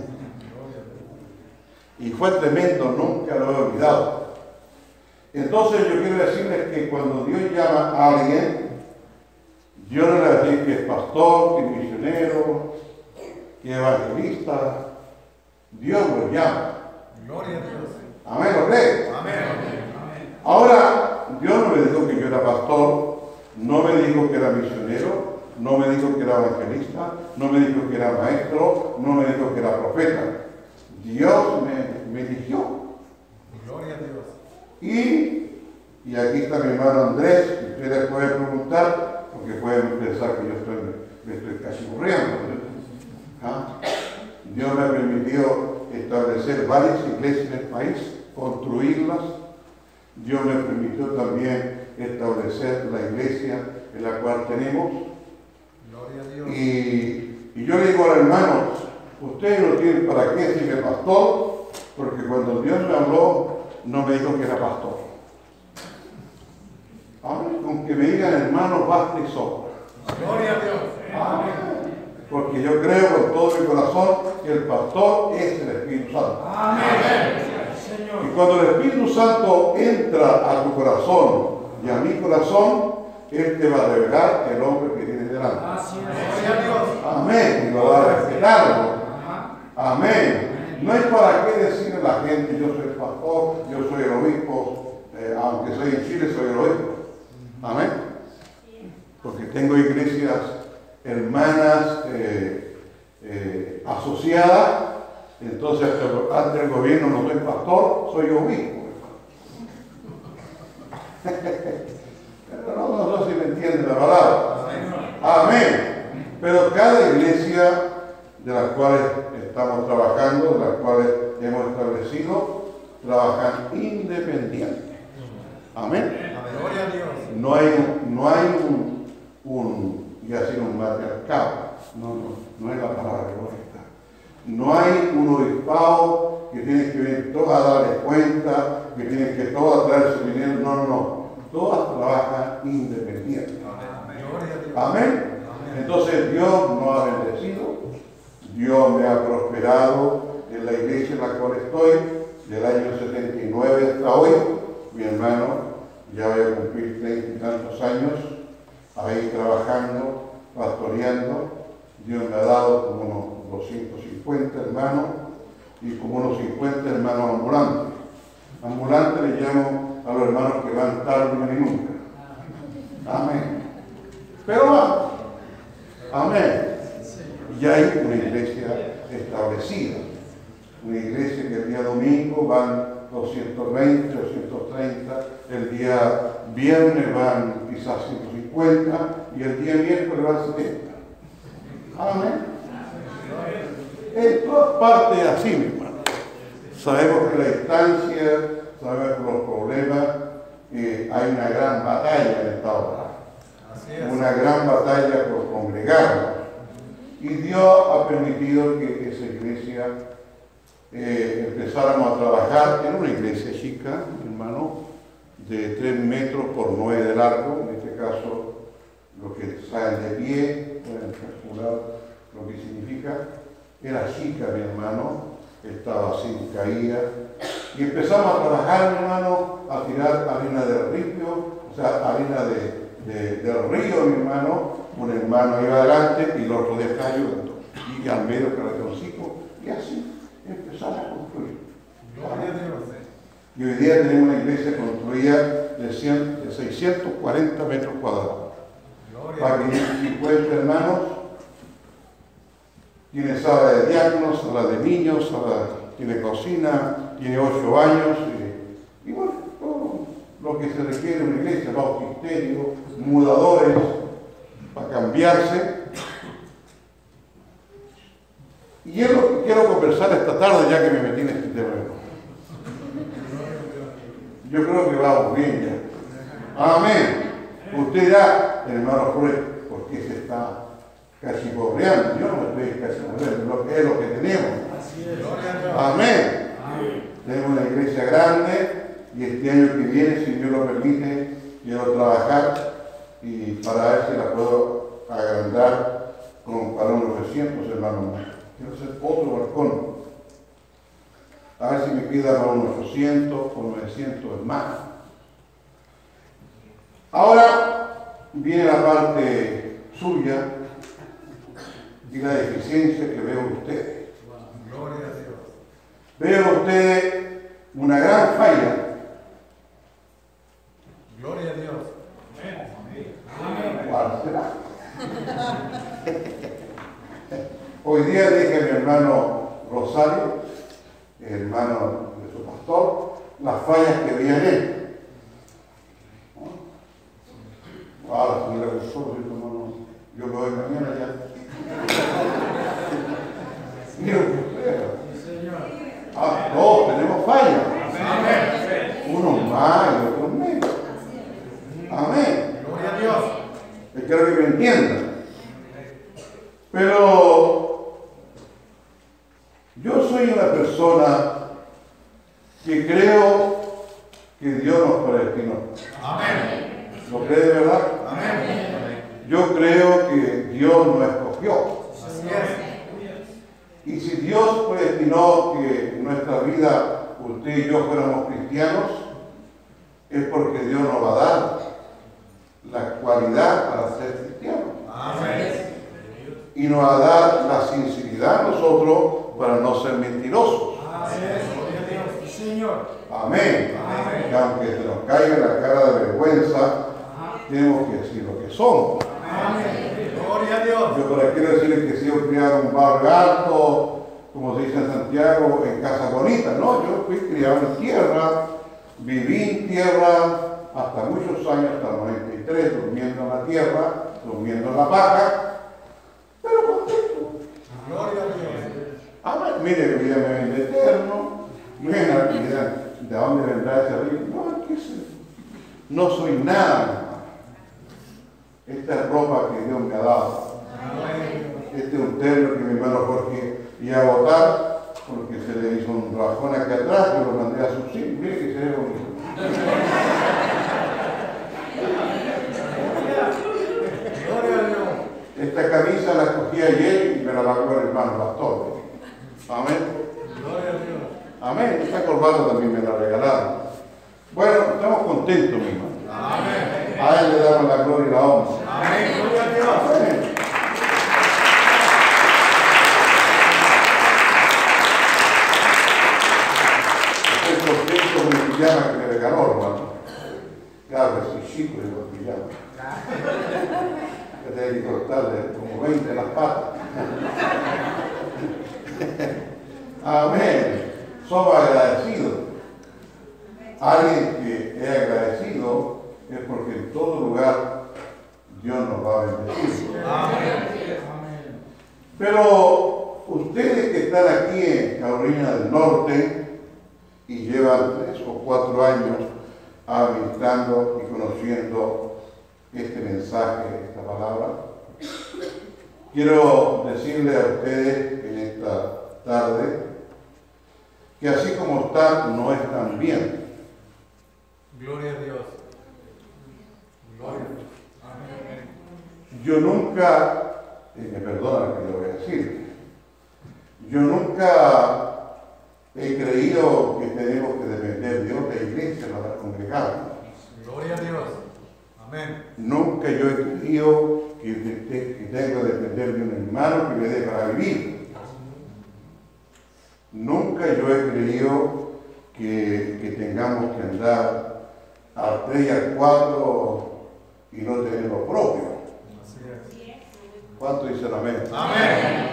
Y fue tremendo, nunca lo he olvidado. Entonces yo quiero decirles que cuando Dios llama a alguien, Dios no le va a decir que es pastor, que es misionero, que es evangelista. Dios lo llama. Gloria a Dios. Amén, ¿lo cree? Amén. Ahora, Dios no me dijo que yo era pastor, no me dijo que era misionero, no me dijo que era evangelista, no me dijo que era maestro, no me dijo que era profeta. Dios me, me eligió. Gloria a Dios. Y, y aquí está mi hermano Andrés, que ustedes pueden preguntar, porque pueden pensar que yo estoy, me estoy casi muriendo. ¿Ah? Dios me permitió establecer varias iglesias en el país, construirlas. Dios me permitió también establecer la iglesia en la cual tenemos. Gloria a Dios. Y, y yo le digo a los hermanos, ustedes no tienen para qué decirme pastor, porque cuando Dios me habló, no me dijo que era pastor. Ahora, con que me digan hermanos, basta y sobra. Gloria a Dios. Amén. Porque yo creo con todo mi corazón que el pastor es el Espíritu Santo. Amén. Y cuando el Espíritu Santo entra a tu corazón y a mi corazón, Él te va a revelar el hombre que tienes delante. Gloria a Dios. Amén. Y lo va a respetarlo. Amén. No hay para qué decirle a la gente, yo soy el pastor, yo soy el obispo, eh, aunque soy en Chile, soy el obispo. Amén. Porque tengo iglesias hermanas eh, eh, asociadas, entonces ante el gobierno no soy pastor, soy obispo. Pero no, no sé si me entienden la palabra. Amén. Pero cada iglesia de las cuales estamos trabajando, de las cuales hemos establecido, trabajan independientes. Amén. Gloria a Dios. No hay, no hay un, un, y así un matriarcado. No, no, no es la palabra correcta. No hay un obispado que tiene que venir todas a darle cuenta, que tiene que todas traer su dinero. No, no, no. Todas trabajan independientes. Gloria a Dios. Amén. Entonces Dios nos ha bendecido, Dios me ha prosperado en la iglesia en la cual estoy, del año setenta y nueve hasta hoy. Mi hermano ya voy a cumplir treinta y tantos años ahí trabajando, pastoreando. Dios me ha dado como unos doscientos cincuenta hermanos y como unos cincuenta hermanos ambulantes. Ambulantes le llamo a los hermanos que van tarde y nunca. Amén. Pero vamos. Amén. Ya hay una iglesia establecida. Una iglesia que el día domingo van doscientos veinte, doscientos treinta, el día viernes van quizás ciento cincuenta y el día miércoles van setenta. Amén. En todas partes es así, mi hermano. Sabemos que la distancia, sabemos que los problemas, eh, hay una gran batalla en esta hora. Una gran batalla por congregarnos. Y Dios ha permitido que esa iglesia eh, empezáramos a trabajar en una iglesia chica, hermano, de tres metros por nueve de largo. En este caso, los que salen de pie pueden calcular lo que significa. Era chica, mi hermano, estaba así, caía. Y empezamos a trabajar, mi hermano, a tirar harina del río, o sea, harina de De, del río, mi hermano. Un hermano iba adelante y el otro de acá ayudando, y al medio carretoncito, y así empezamos a construir. Y hoy día tenemos una iglesia construida de, cien, de seiscientos cuarenta metros cuadrados. Para quinientos cincuenta hermanos. Tiene sala de diáconos, sala de niños, sala, tiene cocina, tiene ocho baños. Y, y bueno, todo lo que se requiere en una iglesia, bautisterio, mudadores, para cambiarse. Y es lo que quiero conversar esta tarde, ya que me metí en este terreno. Yo creo que vamos bien ya. Amén. Usted dirá, hermano Flores, ¿por qué se está casi borreando? Yo no me estoy casi borreando, lo que es lo que tenemos. Amén. Tenemos una iglesia grande y este año que viene, si Dios lo permite, quiero trabajar y para ver si la puedo agrandar con para unos novecientos hermanos más. Quiero hacer otro balcón. A ver si me queda para unos ochocientos o novecientos más. Ahora viene la parte suya y la deficiencia que veo en ustedes. Gloria a Dios. Veo en ustedes una gran falla. Gloria a Dios. Amén. ¿Cuál será? Hoy día le dije a mi hermano Rosario, el hermano de su pastor, las fallas que veía en él. Ahora, señora Rosario, hermano, yo me voy mañana ya. Mira, ah, todos tenemos fallas. Unos más y otros menos. Amén. Gloria a Dios. Espero que me entiendan. Pero yo soy una persona que creo que Dios nos predestinó. Amén. ¿Lo cree de verdad? Amén. Yo creo que Dios nos escogió. Así es. Y si Dios predestinó que en nuestra vida usted y yo fuéramos cristianos, es porque Dios nos va a dar la cualidad para ser cristianos. Amén. Y nos va a dar la sinceridad a nosotros para no ser mentirosos. Amén. Gloria a Dios. Señor. Amén. Amén. Y aunque se nos caiga la cara de vergüenza, tenemos que decir lo que somos. Amén. Gloria a Dios. Yo por aquí quiero decirles que si yo criado en un barrio alto, como se dice en Santiago, en casa bonita. No, yo fui criado en tierra, viví en tierra hasta muchos años, hasta el noventa y tres, durmiendo en la tierra, durmiendo en la vaca, pero contento. Gloria a Dios. Ah, mire, que vida me vende eterno. Mira, mira, ¿de dónde vendrá ese río? No, ¿qué sé? No soy nada. Esta es ropa que Dios me ha dado. Este es un terno que mi hermano Jorge iba a botar porque se le hizo un rajón aquí atrás, yo lo mandé a su sitio. Mire que se ve bonito. Gloria a Dios. Esta camisa la escogí ayer y me la pagó el hermano pastor. Amén. Gloria a Dios. Amén. Esta corbata también me la regalaron. Bueno, estamos contentos, mi hermano. Amén. A él le damos la gloria y la honra. Amén. Gloria a Dios. Amén. Estoy contento con el pijama que me regaló, hermano. Claro, soy chico de los pijamas. Que tengo que cortarle como veinte las patas. Amén. Somos agradecidos. Alguien que es agradecido es porque en todo lugar Dios nos va a bendecir. Amén. Pero ustedes que están aquí en Carolina del Norte y llevan tres o cuatro años administrando y conociendo este mensaje, esta palabra, quiero decirle a ustedes en esta tarde que así como están, no están bien. Gloria a Dios. Gloria a Dios. Amén. Yo nunca, y me perdona lo que le voy a decir, yo nunca he creído que tenemos que depender de otra iglesia para congregarnos. Gloria a Dios. Amén. Nunca yo he creído que, que, que tengo que depender de un hermano que me dé para vivir. Nunca yo he creído que, que tengamos que andar al tres y al cuatro y no tener lo propio. ¿Cuánto dicen amén? Amén.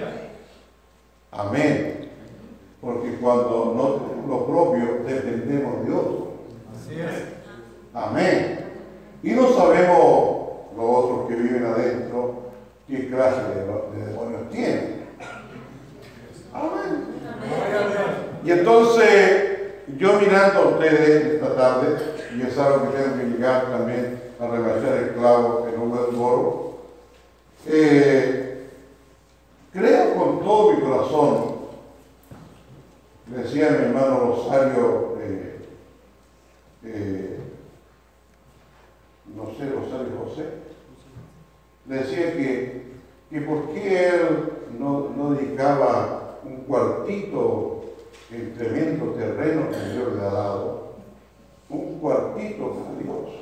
Amén. Porque cuando no tenemos lo propio, dependemos de Dios. Así es. Amén. Y no sabemos los otros que viven adentro qué clase de, de demonios tienen. Amén. Y entonces, yo mirando a ustedes esta tarde, y es algo que tengo que llegar también a remachar el clavo en un buen moro, eh, creo con todo mi corazón, decía mi hermano Rosario, eh, eh, no sé, Rosario José, decía que, que por qué él no, no dedicaba un cuartito en tremendo terreno que Dios le ha dado, un cuartito para Dios.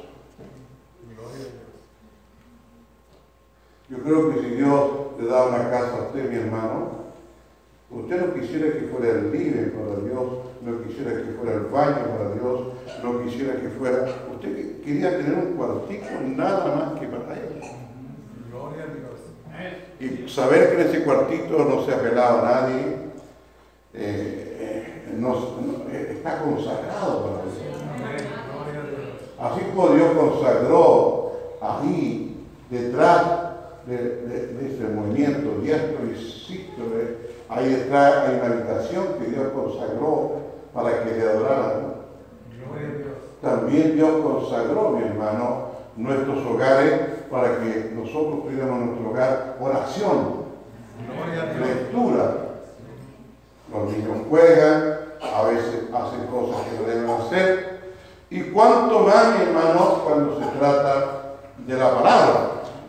Yo creo que si Dios le da una casa a usted, mi hermano, usted no quisiera que fuera el living para Dios, no quisiera que fuera el baño para Dios, no quisiera que fuera... Usted quería tener un cuartito nada más que para Él. Gloria a Dios. Y saber que en ese cuartito no se apelaba a nadie, eh, eh, no, no, eh, está consagrado para Dios. Así como Dios consagró ahí, detrás de, de, de ese movimiento diestro y sístole, ahí detrás hay una habitación que Dios consagró para que le adoraran. También Dios consagró, mi hermano, nuestros hogares para que nosotros tuviéramos en nuestro hogar oración, lectura. Los niños juegan, a veces hacen cosas que no deben hacer. Y cuánto más, mi hermano, cuando se trata de la palabra.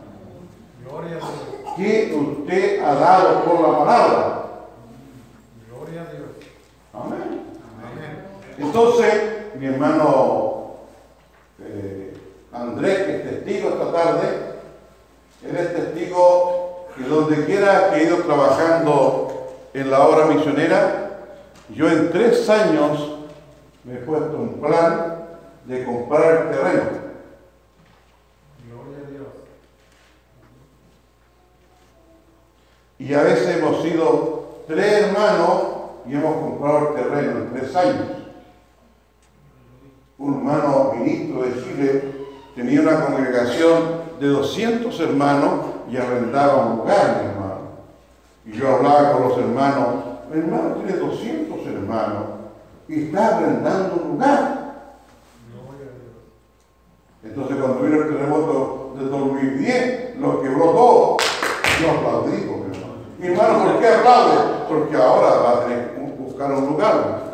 ¿Qué usted ha dado por la palabra? Gloria a Dios. Amén. Amén. Entonces, mi hermano eh, Andrés, que es testigo esta tarde, él es testigo que donde quiera que he ido trabajando en la obra misionera, yo en tres años me he puesto un plan de comprar el terreno. Gloria a Dios. Y a veces hemos sido tres hermanos y hemos comprado el terreno en tres años. Un hermano ministro de Chile tenía una congregación de doscientos hermanos y arrendaba un lugar, mi hermano. Y yo hablaba con los hermanos, mi hermano tiene doscientos hermanos y está arrendando un lugar. Entonces cuando vino el terremoto de dos mil diez, lo quebró todo. Yo aplaudí, mi hermano. Mi hermano, ¿por qué aplaude? Porque ahora va a tener que buscar un lugar.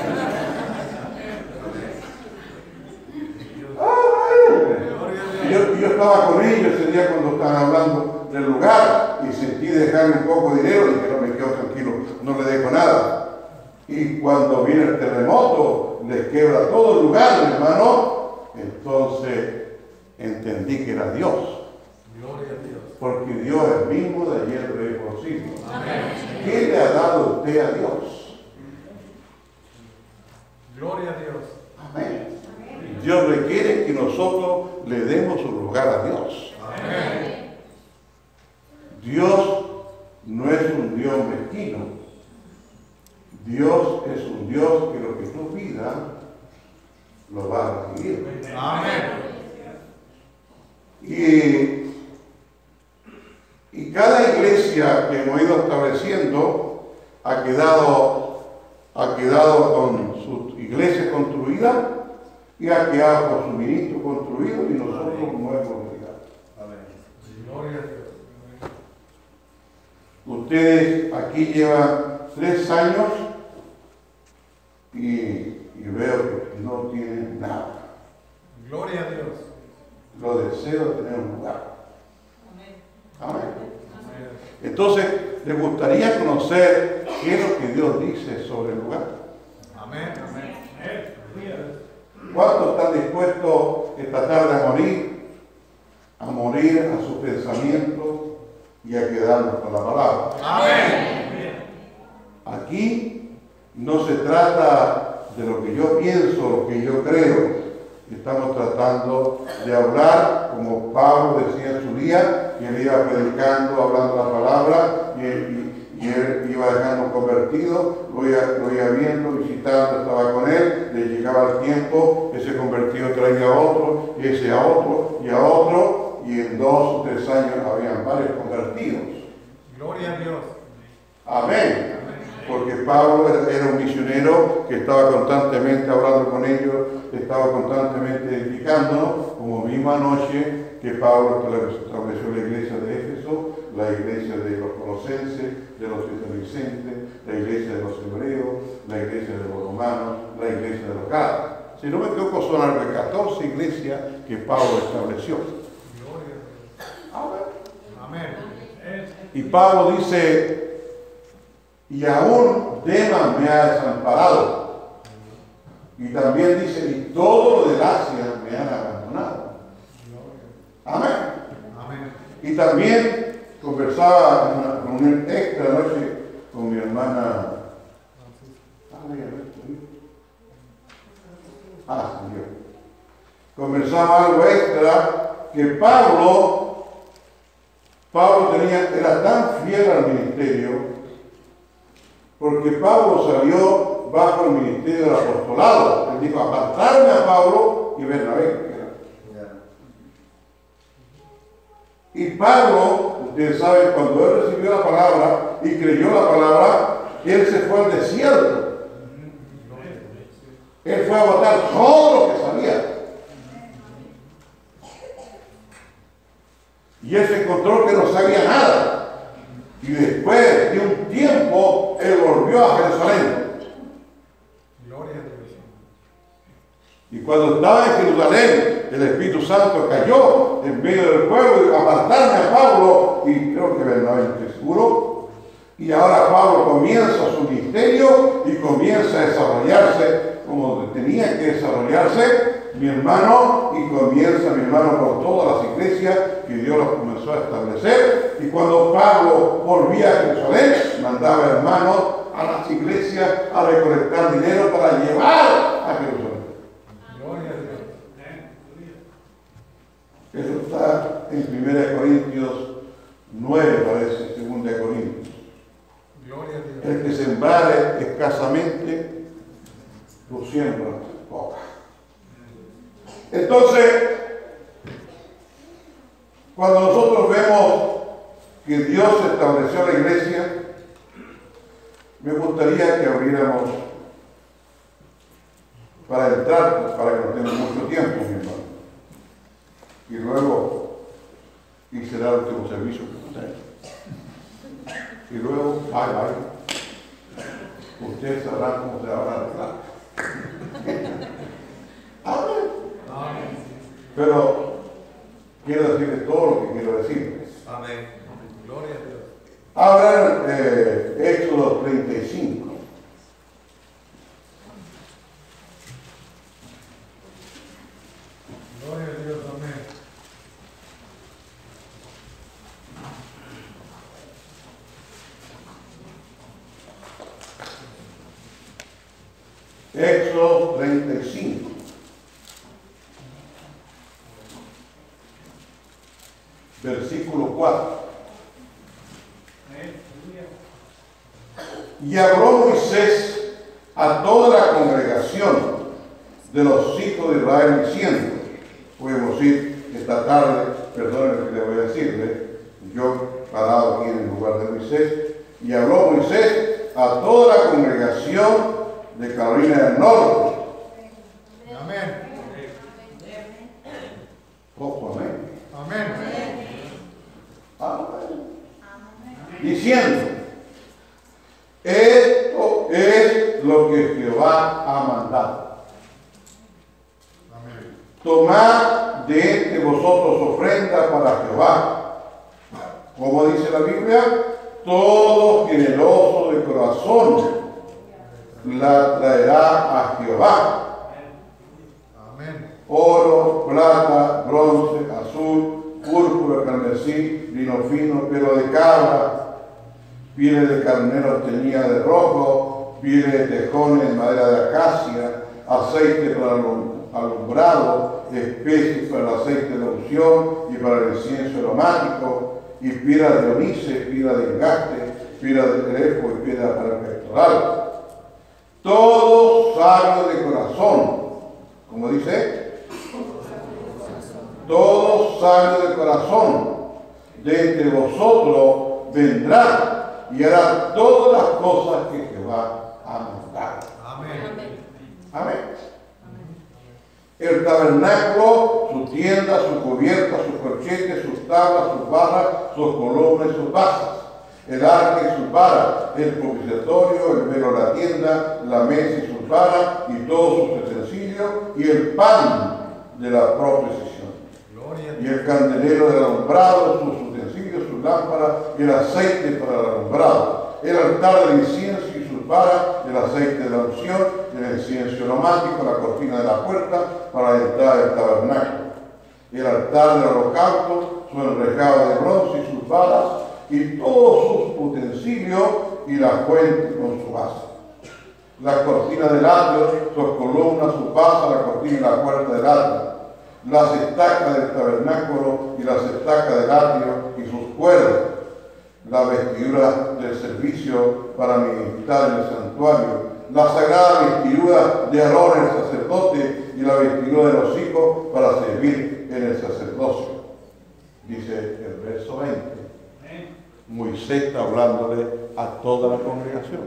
Y yo, yo estaba con ellos ese día cuando estaban hablando del lugar y sentí dejarle un poco de dinero y dije, no, me quedo tranquilo, no le dejo nada. Y cuando viene el terremoto, les quebra todo el lugar, mi hermano. Entonces entendí que era Dios. Gloria a Dios. Porque Dios es el mismo de ayer, hoy y por siempre. ¿Qué le ha dado usted a Dios? Gloria a Dios. Amén. Dios requiere que nosotros le demos su lugar a Dios. Amén. Dios no es un Dios mezquino. Dios es un Dios que lo que tú pidas lo va a recibir. Amén. Y, y cada iglesia que hemos ido estableciendo ha quedado, ha quedado con su iglesia construida y ha quedado con su ministro construido y nosotros no hemos llegado. Gloria a Dios. Ustedes aquí llevan tres años y, y veo que no tienen nada. Gloria a Dios. Lo deseo tener un lugar. Amén. Entonces, ¿les gustaría conocer qué es lo que Dios dice sobre el lugar? Amén. Amén. ¿Cuántos están dispuestos esta tarde a morir? A morir a sus pensamientos y a quedarnos con la palabra. Amén. Aquí no se trata de lo que yo pienso, lo que yo creo. Estamos tratando de hablar, como Pablo decía en su día, que él iba predicando, hablando la palabra, y él, y, y él iba dejando convertido, lo iba, lo iba viendo, visitando, estaba con él, le llegaba el tiempo, ese convertido traía a otro, y ese a otro, y a otro, y en dos o tres años habían varios convertidos. Gloria a Dios. Amén. Porque Pablo era un misionero que estaba constantemente hablando con ellos, estaba constantemente edificándonos, como misma anoche que Pablo estableció la iglesia de Éfeso, la iglesia de los colosenses, de los tesalonicenses, la iglesia de los hebreos, la iglesia de los romanos, la iglesia de los gálatas. Si no me equivoco, son algo de catorce iglesias que Pablo estableció. Amén. Y Pablo dice, y aún Demas me ha desamparado. Y también dice, y todo lo del Asia me han abandonado. Amén. Amén. Y también conversaba en una reunión extra noche con mi hermana. Ah, Dios. Conversaba algo extra que Pablo, Pablo tenía, era tan fiel al ministerio, porque Pablo salió bajo el ministerio del apostolado. Él dijo, apartarme a Pablo y Bernabé. Y Pablo, ustedes saben, cuando él recibió la palabra y creyó la palabra, él se fue al desierto. Él fue a botar todo lo que sabía. Y él se encontró que no sabía nada. Y después de un tiempo, él volvió a Jerusalén. Gloria a Dios. Y cuando estaba en Jerusalén, el Espíritu Santo cayó en medio del pueblo y dijo, apartarme a Pablo, y creo que Bernabé, estoy seguro. Y ahora Pablo comienza su ministerio y comienza a desarrollarse como tenía que desarrollarse, mi hermano, y comienza mi hermano por todas las iglesias que Dios los comenzó a establecer. Y cuando Pablo volvía a Jerusalén, mandaba hermanos a las iglesias a recolectar dinero para llevar a Jerusalén. Gloria a Dios. Eso está en primera Corintios nueve, parece, segunda Corintios. Gloria a Dios. El que sembrare escasamente, lo siembra poca. Entonces, cuando nosotros vemos que Dios estableció la iglesia, me gustaría que abriéramos para entrar, para que no tengamos mucho tiempo, mi hermano. Y luego, y será el último servicio que usted. Y luego, bye bye. Ustedes sabrán cómo se va a arreglar. Amén. Pero quiero decirles todo lo que quiero decirles. Amén. Gloria a Dios. Abran eh, Éxodo treinta y cinco. Gloria a Dios. Amén. Éxodo treinta y cinco. Versículo cuatro. Y habló Moisés a toda la congregación de los hijos de Israel diciendo, podemos ir esta tarde, perdónenme que le voy a decirle, yo parado aquí en el lugar de Moisés, y habló Moisés a toda la congregación de Carolina del Norte. Amén. Ojo, amén. Amén. Amén. Diciendo, esto es lo que Jehová ha mandado. Amén. Tomad de entre vosotros ofrenda para Jehová. Como dice la Biblia, todo generoso de corazón la traerá a Jehová. Amén. Oro, plata, bronce, azul, púrpura, carmesí, lino fino, pelo de cabra, pieles de carnero teñida de rojo, pieles de tejones, madera de acacia, aceite para el alumbrado, especies para el aceite de la unción y para el incienso aromático, y piedra de onice, piedra de engaste, piedra de grefo y piedra para el pectoral. Todo sabio de corazón, como dice, todo sabio de corazón de entre vosotros vendrá y hará todas las cosas que Jehová ha mandado. Amén. Amén. El tabernáculo, su tienda, su cubierta, sus corchetes, sus tablas, sus barras, sus columnas y sus basas, el arca y sus varas, el propiciatorio, el velo de la tienda, la mesa y sus varas y todos sus utensilios, y el pan de la proposición, y el candelero del alumbrado, sus utensilios, sus lámparas, y el aceite para el alumbrado, el altar del incienso y sus varas, el aceite de la unción, el incienso aromático, la cortina de la puerta para la entrada del tabernáculo, el altar del holocausto, su enrejado de bronce y sus varas, y todos sus utensilios, y la fuente con su base. La cortina del atrio, sus columnas, su base, la cortina y la puerta del atrio, las estacas del tabernáculo y las estacas del atrio y sus cuerdas, la vestidura del servicio para ministrar en el santuario, la sagrada vestidura de Aarón el sacerdote y la vestidura de los hijos para servir en el sacerdocio. Dice el verso veinte. Moisés está hablándole a toda la congregación.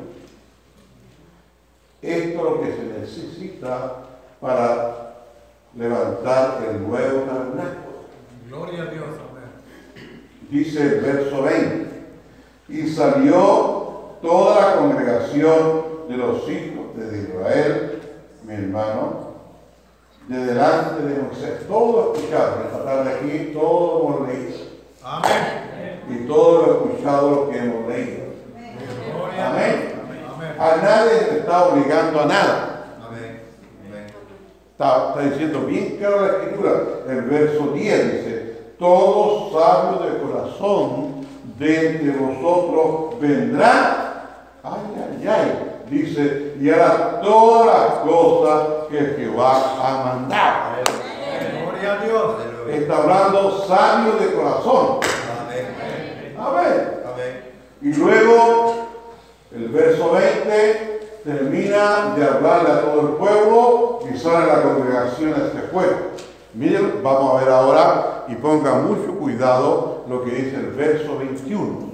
Esto es lo que se necesita para levantar el nuevo tabernáculo. Gloria a Dios, amén. Dice el verso veinte. Y salió toda la congregación de los hijos de Israel, mi hermano, de delante de Moisés. Todos escucharon, esta tarde aquí, todos hemos leído. Amén. Y todos lo escuchado lo que hemos leído. Amén. Amén. A nadie le está obligando a nada. Amén. Amén. Está, está diciendo bien claro la escritura. El verso diez dice: todos sabios de corazón de entre vosotros vendrán. Ay, ay, ay. Dice, y hará todas las cosas que Jehová ha mandado. Gloria a Dios. Está hablando sabio de corazón. Amén. Amén. Amén. Y luego, el verso veinte termina de hablarle a todo el pueblo y sale la congregación a este pueblo. Miren, vamos a ver ahora y pongan mucho cuidado lo que dice el verso veintiuno.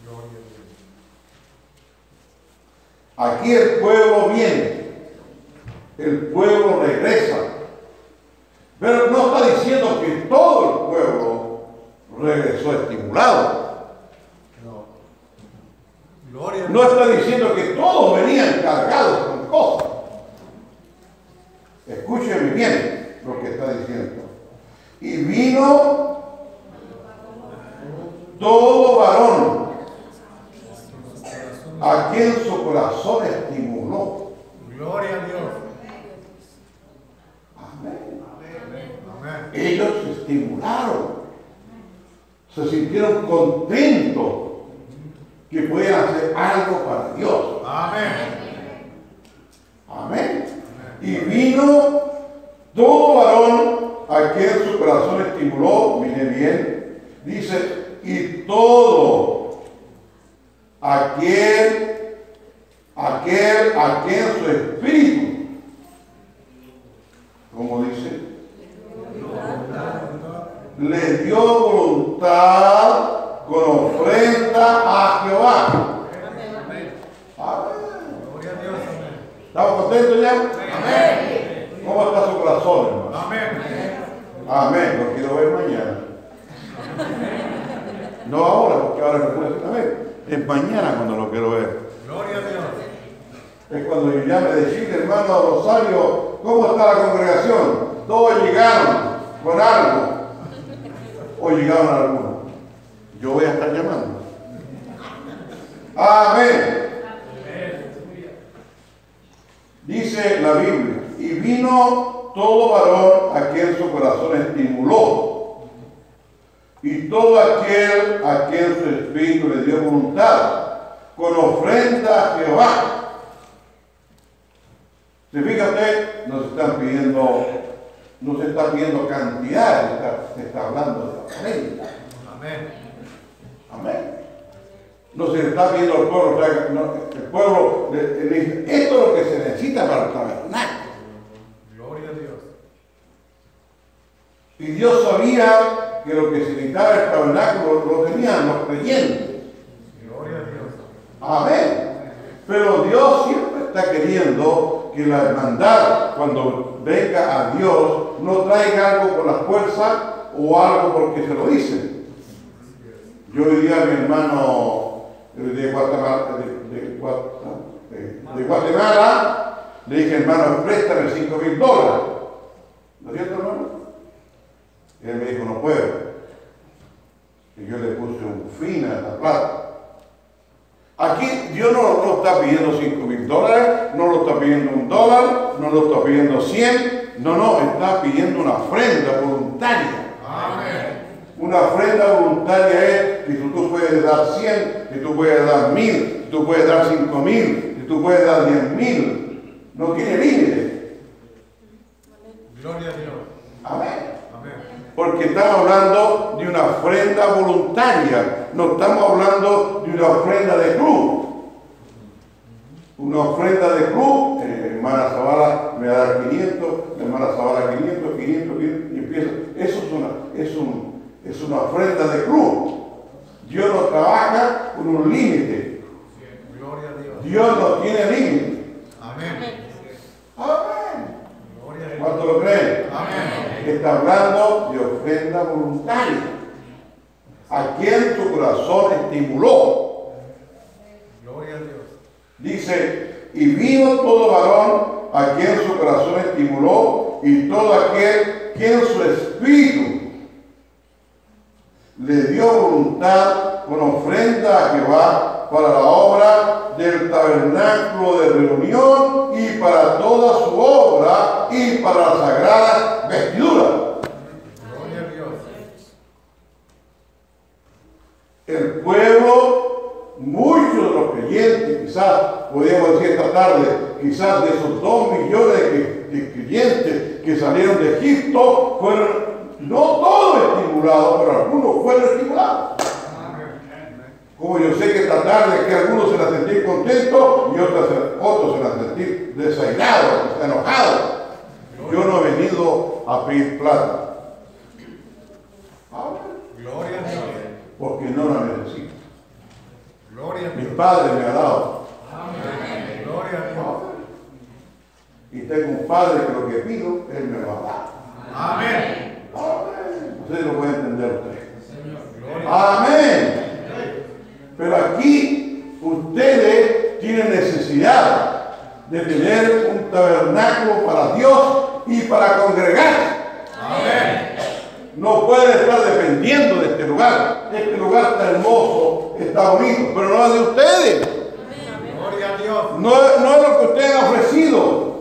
Aquí el pueblo viene, el pueblo regresa, pero no está diciendo que todo el pueblo regresó estimulado. No. Gloria a Dios. No está diciendo que todos venían cargados con cosas. Escúcheme bien lo que está diciendo. Y vino todo varón a quien su corazón estimuló. Gloria a Dios. Amén. Amén. Ellos se estimularon, se sintieron contentos que podían hacer algo para Dios. Amén. Amén. Y vino todo varón a quien su corazón estimuló, mire bien, dice, y todo aquel, aquel a quien su espíritu, como dice, le dio voluntad con ofrenda a Jehová. Amén. Gloria a Dios. Amén. ¿Estamos contentos ya? Amén. ¿Cómo está su corazón, hermano? Amén. Amén, lo quiero ver mañana. No ahora, porque ahora no puedo decir amén. Es mañana cuando lo quiero ver. Gloria a Dios. Es cuando yo llame de Chile, hermano Rosario, ¿cómo está la congregación? Todos llegaron con algo. O llegaron algunos. Yo voy a estar llamando. Amén. Dice la Biblia, y vino todo varón a quien su corazón estimuló, y todo aquel a quien su espíritu le dio voluntad, con ofrenda a Jehová. Se fija usted, no se están pidiendo, no se está pidiendo cantidad, se está, se está hablando de la ofrenda. Amén. Amén. No se le está pidiendo al pueblo, o sea, no, el pueblo le, le dice, esto es lo que se necesita para el tabernáculo. Gloria a Dios. Y Dios sabía que lo que se necesitaba el tabernáculo lo tenían los creyentes. Gloria a Dios. Amén. Pero Dios siempre está queriendo que la hermandad, cuando venga a Dios, no traiga algo con la fuerza o algo porque se lo dicen. Yo diría a mi hermano de Guatemala, de, de, de, de Guatemala, le dije, hermano, préstame cinco mil dólares. ¿No es cierto, hermano? Y él me dijo, no puedo. Y yo le puse un fin a esta plata. Aquí Dios no lo está pidiendo cinco mil dólares, no lo está pidiendo un dólar, no lo está pidiendo cien, no, no, está pidiendo una ofrenda voluntaria. Amén. Una ofrenda voluntaria es que tú, tú puedes dar cien, que tú puedes dar mil, que tú puedes dar cinco mil, que tú puedes dar diez mil. No tiene límite. Gloria a Dios. Amén. Amén. Porque estamos hablando de una ofrenda voluntaria, no estamos hablando de una ofrenda de club. Una ofrenda de club, eh, hermana Zavala me da quinientos, hermana Zavala quinientos, quinientos, quinientos, y empieza. Eso es una, es un, es una ofrenda de club. Dios no trabaja con un límite. Gloria a Dios. Dios no tiene límite. Amén. Amén. Gloria a Dios. ¿Cuánto lo creen? Amén. Está hablando de ofrenda voluntaria. A quien su corazón estimuló. Gloria a Dios. Dice, y vino todo varón a quien su corazón estimuló, y todo aquel quien su espíritu le dio voluntad con ofrenda a Jehová para la obra del tabernáculo de reunión y para toda su obra y para la sagrada vestidura. Gloria a Dios. El pueblo, muchos de los creyentes, quizás, podríamos decir esta tarde, quizás de esos dos millones de, de creyentes que salieron de Egipto, fueron no todos estimulados, pero algunos fueron estimulados. Como yo sé que esta tarde que algunos se van a sentir contentos y otros, otros se van a sentir desairados, enojados. Yo no he venido a pedir plata. Gloria a Dios. Porque no la necesito. Gloria a Mi Dios. padre me ha dado. Amén. Gloria a Dios. Y tengo un padre que lo que pido, él me va a dar. Amén. Amén. Ustedes lo pueden entender ustedes. Gloria. Amén. Pero aquí ustedes tienen necesidad de tener un tabernáculo para Dios y para congregarse. Amén. No pueden estar dependiendo de este lugar. Este lugar está hermoso, está bonito, pero no es de ustedes. Gloria a Dios. No, no es lo que ustedes han ofrecido.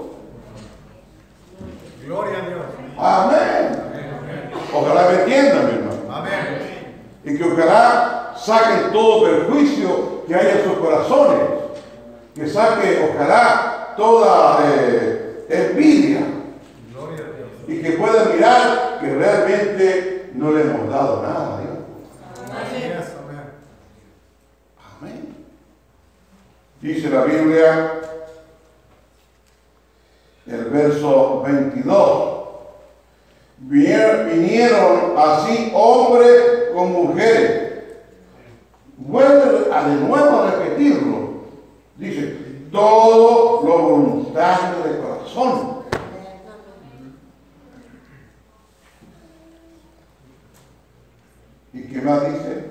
Gloria a Dios. Amén. Ojalá me entiendan, mi hermano. Amén. Y que ojalá saquen todo perjuicio que haya en sus corazones. Que saque, ojalá, toda eh, envidia. Gloria a Dios. Y que puedan mirar que realmente no le hemos dado nada a Dios. Así es. Amén. Amén. Dice la Biblia, el verso veintidós. Vinieron así hombres con mujeres. Vuelve a de nuevo a repetirlo. Dice, todo lo voluntario de corazón. ¿Y qué más dice?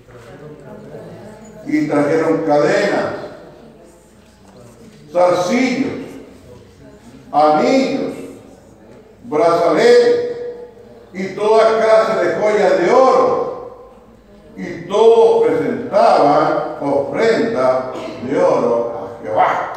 Y trajeron cadenas, zarcillos, anillos, brazaletes y toda clase de joyas de oro. Y todos presentaban ofrenda de oro a Jehová.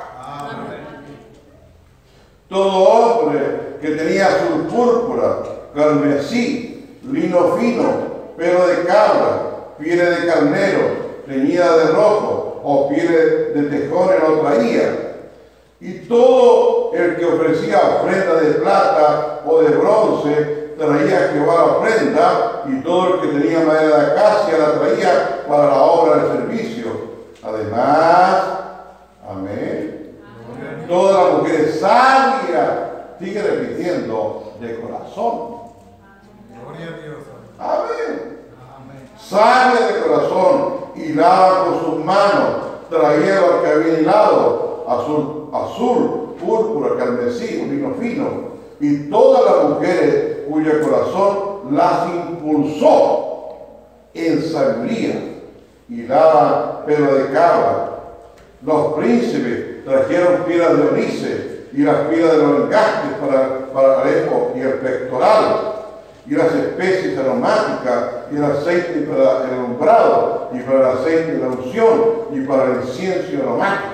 Todo hombre que tenía azul púrpura, carmesí, lino fino, pelo de cabra, pieles de carnero, teñida de rojo, o pieles de tejones lo traía. Y todo el que ofrecía ofrenda de plata o de bronce traía a Jehová la ofrenda, y todo el que tenía madera de acacia la traía para la obra del servicio. Además, amén, todas las mujeres sabias, sigue repitiendo, de corazón. Gloria a Dios. Amén. Sabia de corazón, hilaba con sus manos, traía lo que había hilado, azul, azul, púrpura, carmesí, un lino fino, y todas las mujeres cuyo corazón las impulsó en sabiduría, hilaban pelo de cabra. Los príncipes trajeron piedras de onice y las piedras de los engastes para, para el ejo y el pectoral, y las especies aromáticas, y el aceite para el alumbrado, y para el aceite de la unción, y para el incienso aromático.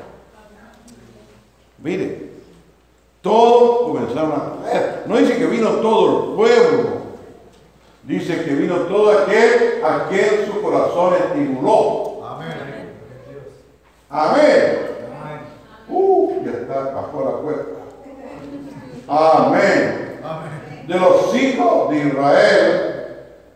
Mire, todos comenzaron a traer. No dice que vino todo el pueblo, dice que vino todo aquel a quien su corazón estimuló. Amén. Amén. Uh, ya está bajo la puerta. Amén. Amén. De los hijos de Israel,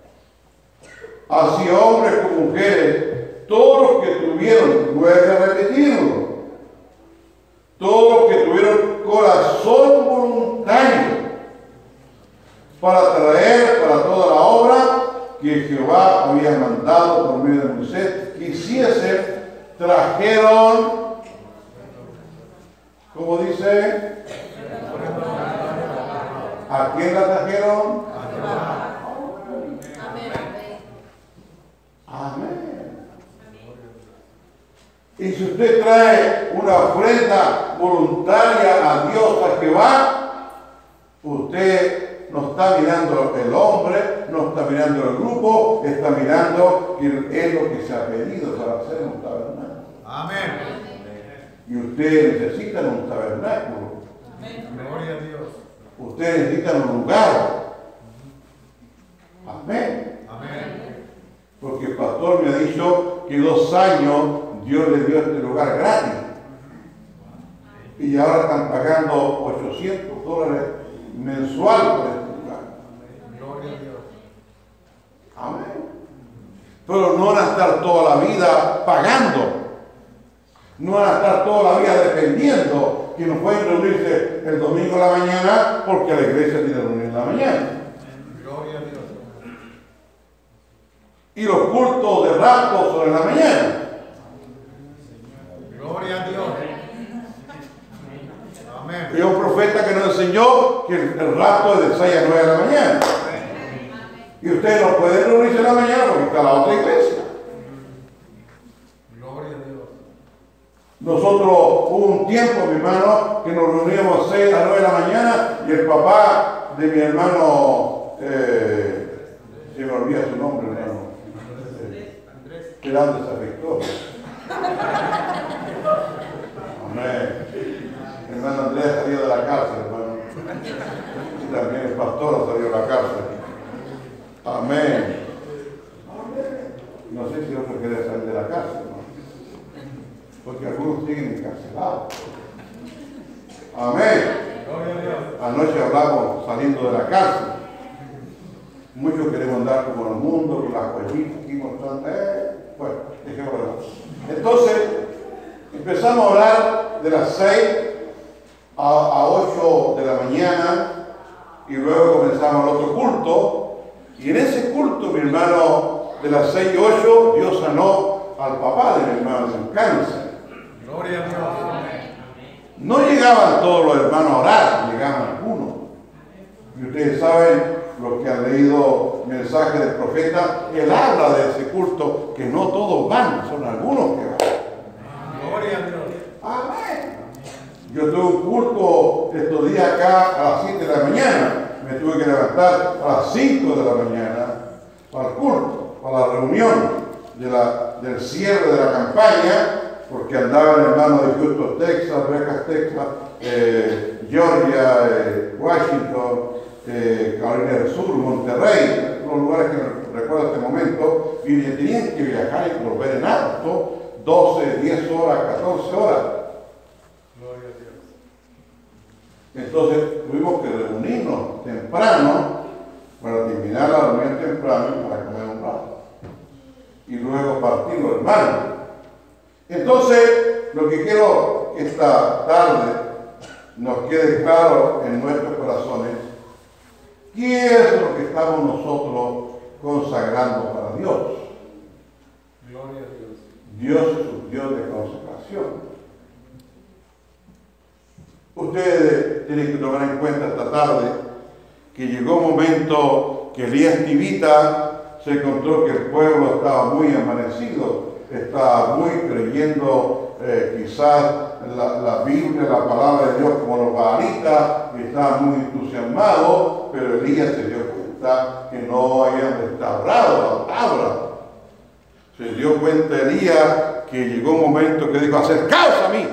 así hombres como mujeres, todos los que tuvieron, voy a repetirlo, todos los que tuvieron corazón voluntario para traer para toda la obra que Jehová había mandado por medio de Moisés que hiciese, trajeron, como dice, ¿a quién la trajeron? Amén. Y si usted trae una ofrenda voluntaria a Dios, a Jehová, usted no está mirando el hombre, no está mirando el grupo, está mirando el, es lo que se ha pedido para hacer un tabernáculo. Amén. Y usted necesita un tabernáculo. Gloria a Dios. Ustedes necesitan un lugar. Amén. Amén. Porque el pastor me ha dicho que dos años Dios le dio este lugar gratis. Y ahora están pagando ochocientos dólares mensual por este lugar. Gloria a Dios. Amén. Pero no van a estar toda la vida pagando. No van a estar toda la vida dependiendo que no pueden reunirse el domingo a la mañana porque la iglesia tiene reunión en la mañana. Gloria a Dios. Y los cultos de rapto son en la mañana. Gloria a Dios. Amén. Y un profeta que nos enseñó que el, el rapto es de seis a nueve de la mañana. Y ustedes no pueden reunirse en la mañana porque está la otra iglesia. Gloria a Dios. Nosotros hubo un tiempo, mi hermano, que nos reuníamos seis a nueve de la mañana y el papá de mi hermano, eh, se me olvida su nombre, hermano, eh, que era de San Victoria. Amén. Mi hermano Andrés salió de la cárcel, hermano. Y también el pastor salió de la cárcel. Amén. No sé si otro quiere salir de la cárcel, ¿no? Porque algunos siguen encarcelados. Amén. Gloria a Dios. Anoche hablamos saliendo de la cárcel. Muchos queremos andar como el mundo, con las joyitas aquí mostrando. Eh, bueno, dejémoslo. Entonces, empezamos a hablar de las seis a, a ocho de la mañana y luego comenzamos el otro culto. Y en ese culto, mi hermano, de las seis y ocho, Dios sanó al papá de mi hermano de un cáncer. Gloria a Dios. No llegaban todos los hermanos a orar, llegaban algunos. Y ustedes saben, los que han leído mensajes del profeta, él habla de ese culto, que no todos van, son algunos que van. Gloria a Dios. Amén. Yo tuve un culto estos días acá a las siete de la mañana. Me tuve que levantar a las cinco de la mañana para el culto, para la reunión de la, del cierre de la campaña, porque andaban hermanos de Houston, Texas, Becas, Texas, eh, Georgia, eh, Washington, eh, Carolina del Sur, Monterrey, los lugares que recuerdo en este momento, y tenían que viajar y volver en auto, doce, diez horas, catorce horas. Gloria a Dios. Entonces tuvimos que reunirnos temprano para terminar la reunión temprano y para comer un rato. Y luego partir los hermanos. Entonces, lo que quiero que esta tarde nos quede claro en nuestros corazones, ¿qué es lo que estamos nosotros consagrando para Dios? Gloria a Dios. Dios es un Dios de consagración. Ustedes tienen que tomar en cuenta esta tarde que llegó un momento que Elías Tibita se encontró que el pueblo estaba muy amanecido, estaba muy creyendo eh, quizás la, la Biblia, la palabra de Dios como los baalitas, estaba muy entusiasmado, pero Elías se dio cuenta que no habían restaurado la palabra. Se dio cuenta Elías que llegó un momento que dijo, acercaos a mí.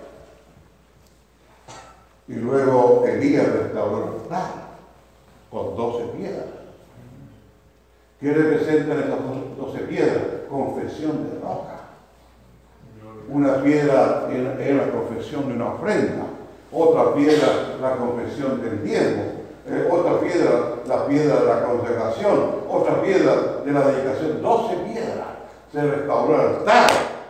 Y luego Elías restauró el altar con doce piedras. ¿Qué representan esas doce piedras? Confesión de roca. Una piedra era la confesión de una ofrenda, otra piedra la confesión del diezmo, eh, otra piedra la piedra de la consagración, otra piedra de la dedicación. doce piedras. Se restauró el altar.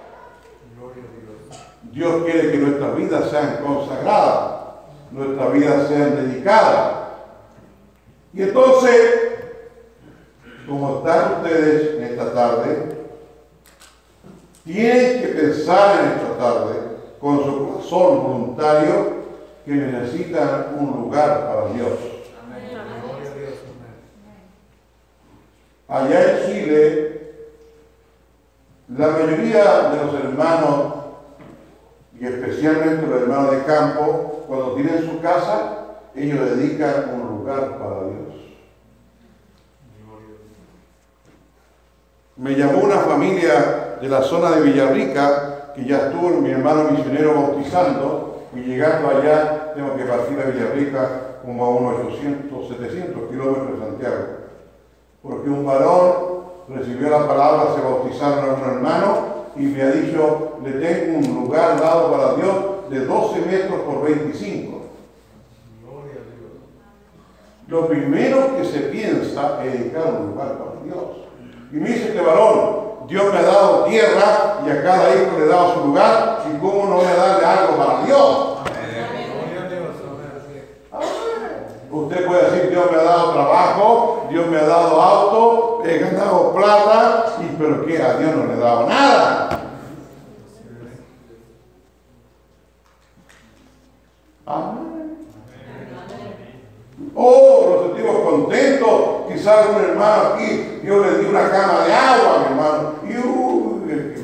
Dios quiere que nuestras vidas sean consagradas, nuestras vidas sean dedicadas. Y entonces, como están ustedes en esta tarde, tienen que pensar en esta tarde, con su corazón voluntario, que necesitan un lugar para Dios. Allá en Chile, la mayoría de los hermanos, y especialmente los hermanos de campo, cuando tienen su casa, ellos dedican un lugar para Dios. Me llamó una familia de la zona de Villarrica, que ya estuvo mi hermano misionero bautizando, y llegando allá tengo que partir a Villarrica como a unos ochocientos, setecientos kilómetros de Santiago, porque un varón recibió la palabra, se bautizaron a un hermano y me ha dicho, le tengo un lugar dado para Dios de doce metros por veinticinco. Gloria a Dios. Lo primero que se piensa es dedicar un lugar para Dios. Y me dice este varón, Dios me ha dado tierra y a cada hijo le he dado su lugar, y cómo no voy a darle algo para Dios. Gloria a Dios. Usted puede decir, Dios me ha dado trabajo, Dios me ha dado auto, he ganado plata, y pero que a Dios no le he dado nada. Amén. Oh, nos sentimos contentos. Quizás un hermano aquí, yo le di una cama de agua a mi hermano. Y uy,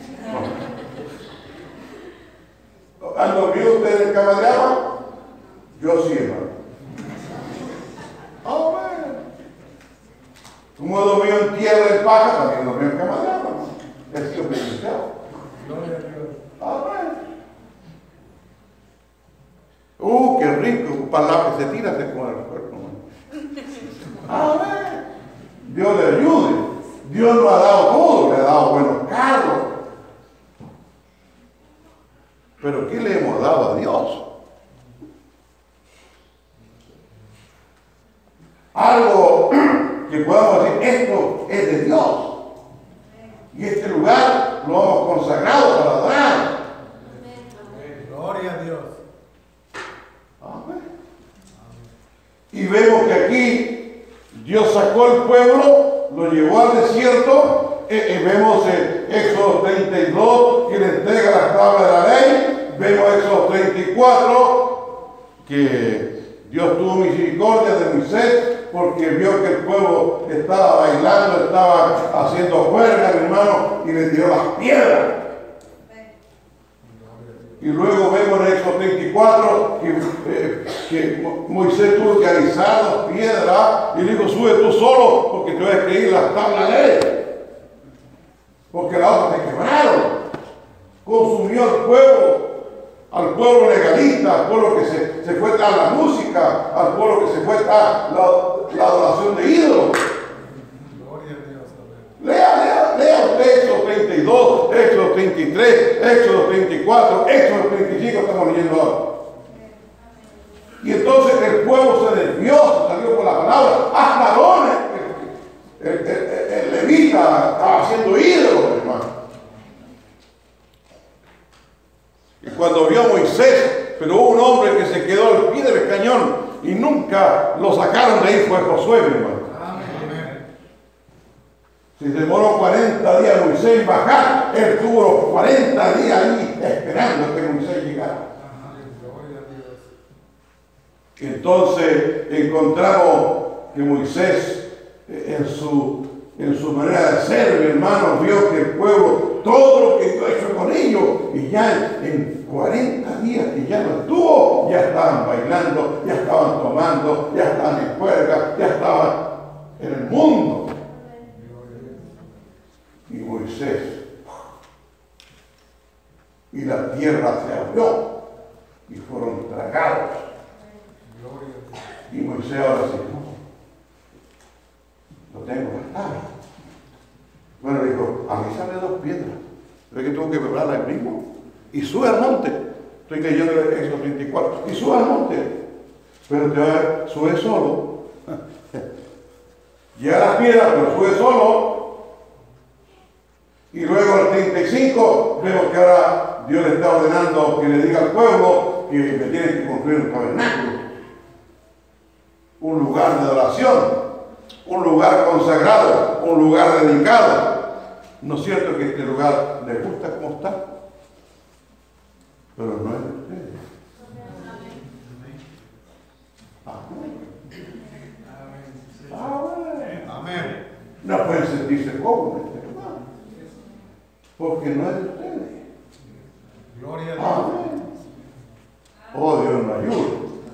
¿han dormido ustedes en cama de agua? Yo sí, hermano. Amén. Como he dormido en tierra de paja, también dormí en cama de agua. Es que bendición. Gloria a Dios. Amén. Uh, qué rico, palabra que se tira, se pone el cuerpo. Amén. Dios le ayude. Dios nos ha dado todo, le ha dado buenos carros. Pero ¿qué le hemos dado a Dios? Algo que podamos decir, esto es de Dios. Y este lugar lo hemos consagrado para adorar. Gloria a Dios. Amén. Y vemos que aquí Dios sacó al pueblo, lo llevó al desierto, eh, eh, vemos eh, Éxodo treinta y dos, que le entrega las tablas de la ley, vemos Éxodo treinta y cuatro, que Dios tuvo misericordia de Moisés, porque vio que el pueblo estaba bailando, estaba haciendo juerga, mi hermano, y le tiró las piedras. Y luego vemos en Éxodo treinta y cuatro que, eh, que Moisés tuvo que alisar las piedras y le dijo, sube tú solo porque te voy a escribir las tablas de él. Porque las otras se quebraron. Consumió al pueblo, al pueblo legalista, al pueblo que se, se fue a la música, al pueblo que se fue a la, la adoración de ídolos. Gloria a Dios. Lea, lea, lea usted Éxodo treinta y dos, Éxodo treinta y tres, Éxodo treinta y cuatro, Éxodo treinta y cinco, estamos leyendo ahora. Y entonces el pueblo se desvió, se salió por la palabra. Hasta Aarón, el, el, el, el levita, estaba haciendo ídolos, hermano. Y cuando vio a Moisés, pero hubo un hombre que se quedó al pie del cañón y nunca lo sacaron de ahí, fue Josué, hermano. Si demoró cuarenta días Moisés en bajar, él tuvo los cuarenta días ahí esperando que Moisés llegara. Entonces encontramos que Moisés en su, en su manera de ser, mi hermano, vio que el pueblo, todo lo que Dios hizo con ellos, y ya en cuarenta días que ya no estuvo, ya estaban bailando, ya estaban tomando, ya estaban en juerga, ya estaban en el mundo. Y Moisés, y la tierra se abrió y fueron tragados. Y Moisés ahora sí, no, lo tengo bastante. Bueno, dijo, a mí sale dos piedras. ¿Ves que tuvo que prepararla el mismo? Y sube al monte. Estoy leyendo el Éxodo treinta y cuatro. Y sube al monte. Pero te va a ver, sube solo. Llega a las piedras, pero sube solo. Y luego al treinta y cinco, vemos que ahora Dios le está ordenando que le diga al pueblo que le tienen que construir un tabernáculo, un lugar de adoración, un lugar consagrado, un lugar dedicado. ¿No es cierto que este lugar les gusta como está? Pero no es de ustedes. Amén. Amén. No pueden sentirse cómodos en este lugar, porque no es de ustedes. Gloria a Dios. Amén. Oh, Dios nos ayude.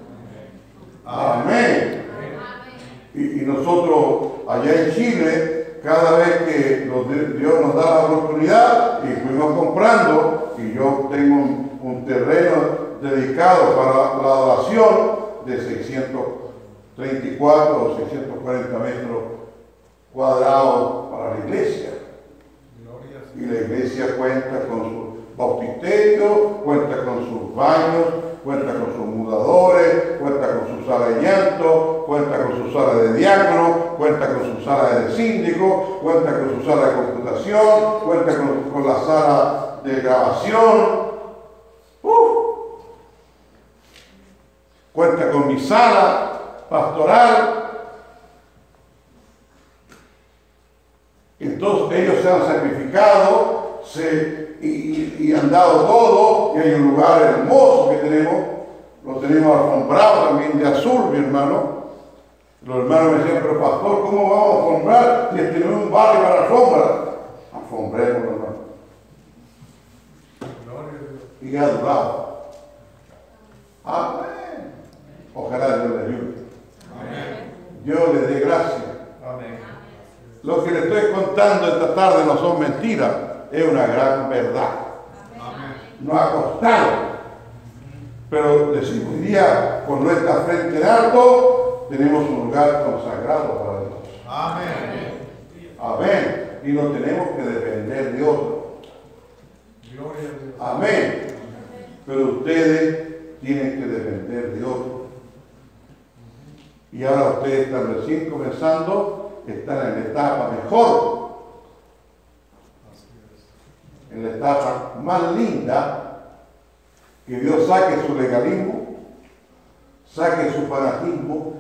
Amén. Y, y nosotros allá en Chile, cada vez que los, Dios nos da la oportunidad, y fuimos comprando, y yo tengo un, un terreno dedicado para la adoración de seiscientos treinta y cuatro o seiscientos cuarenta metros cuadrados para la iglesia. Y la iglesia cuenta con su bautisterio, cuenta con sus baños, cuenta con sus mudadores, cuenta con su sala de llanto, cuenta con su sala de diácono, cuenta con su sala de síndico, cuenta con su sala de computación, cuenta con, con la sala de grabación, uh, cuenta con mi sala pastoral. Entonces ellos se han sacrificado se, y, y han dado todo, y hay un lugar hermoso que tenemos, lo tenemos alfombrado también de azul, mi hermano. Los hermanos me decían, pero pastor, ¿cómo vamos a alfombrar si tenemos un barrio para alfombra? Alfombremos, hermano. Y ha durado. Amén. Ojalá Dios le ayude. Amén. Dios le dé gracia. Amén. Lo que le estoy contando esta tarde no son mentiras, es una gran verdad. Amén. Nos ha costado, pero decimos hoy día, con nuestra frente en alto, tenemos un lugar consagrado para Dios. Amén. Amén. Y no tenemos que depender de otro. Gloria a Dios. Amén. Pero ustedes tienen que depender de otro. Y ahora ustedes están recién comenzando, están en la etapa mejor, en la etapa más linda, que Dios saque su legalismo, saque su fanatismo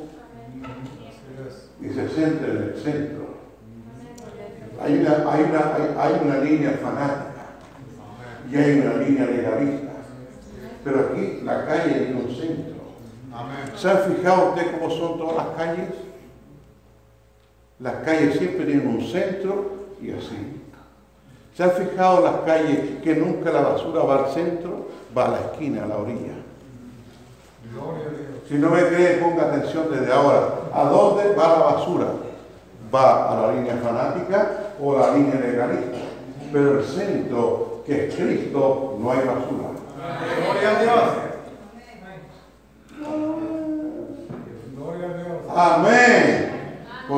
y se centre en el centro. Hay una, hay una, hay, hay una línea fanática y hay una línea legalista, pero aquí la calle tiene un centro. ¿Se han fijado usted cómo son todas las calles? Las calles siempre tienen un centro y así. ¿Se han fijado en las calles que nunca la basura va al centro? Va a la esquina, a la orilla. Si no me creen, ponga atención desde ahora. ¿A dónde va la basura? Va a la línea fanática o a la línea legalista. Pero el centro, que es Cristo, no hay basura. Gloria a Dios. Amén.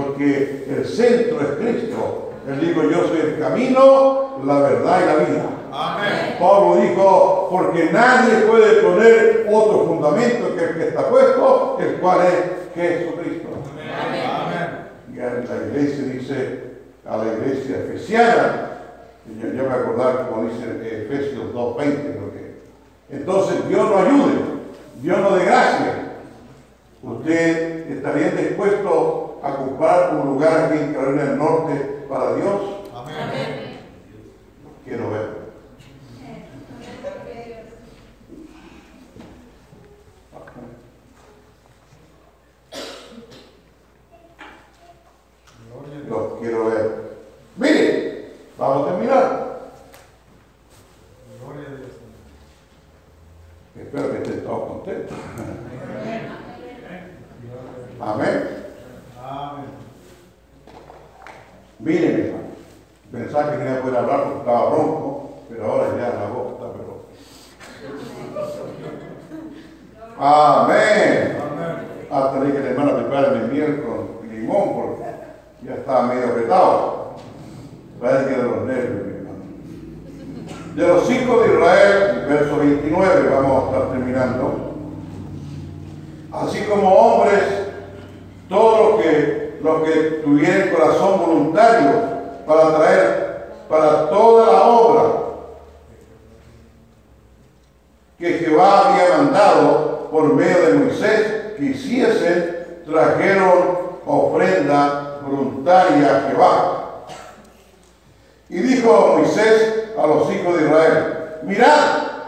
Porque el centro es Cristo. Él dijo, yo soy el camino, la verdad y la vida. Amén. Pablo dijo, porque nadie puede poner otro fundamento que el que está puesto, el cual es Jesucristo. Amén. Y a la iglesia dice, a la iglesia efesiana, yo, yo me acordaba como dice Efesios dos veinte, porque entonces Dios nos ayude, Dios nos dé gracia. ¿Usted estaría dispuesto a ocupar un lugar aquí en Carolina del Norte para Dios? Amén. Quiero ver. Los quiero ver. Miren, vamos a terminar. Gloria a Dios. Espero que estén todos contentos. Amén. Amén. Miren, mi hermano. Pensaba que no iba a poder hablar porque estaba ronco, pero ahora ya la voz está, pero. Amén. Amén. Hasta ahí que la hermana prepare mi miel con limón porque ya estaba medio apretado. Parece que de los nervios, mi hermano. De los hijos de Israel, verso veintinueve, vamos a estar terminando. Así como hombres, todos los que, los que tuvieran corazón voluntario para traer para toda la obra que Jehová había mandado por medio de Moisés que hiciesen, trajeron ofrenda voluntaria a Jehová. Y dijo Moisés a los hijos de Israel, mirad,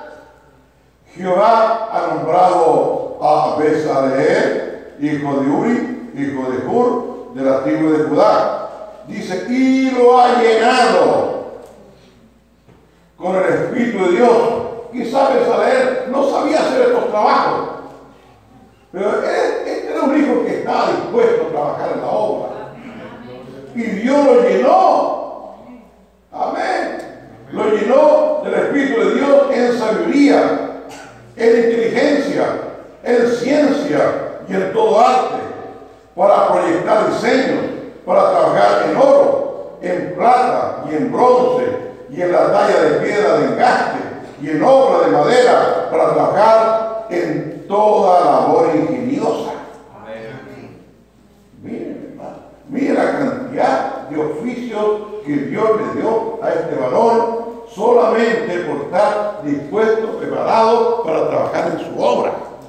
Jehová ha nombrado a Bezaleel, hijo de Uri, hijo de Hur, de la tribu de Judá. Dice, y lo ha llenado con el Espíritu de Dios. Quizá Bezaleel no sabía hacer estos trabajos, pero este era un hijo que estaba dispuesto a trabajar en la obra. Y Dios lo llenó. Amén. Lo llenó del Espíritu de Dios en sabiduría, en inteligencia, en ciencia y en todo arte, para proyectar diseños, para trabajar en oro, en plata y en bronce, y en la talla de piedra de engaste, y en obra de madera, para trabajar en toda labor ingeniosa. Amén. Miren, hermano, miren la cantidad de oficios que Dios le dio a este varón solamente por estar dispuesto, preparado para trabajar en su obra.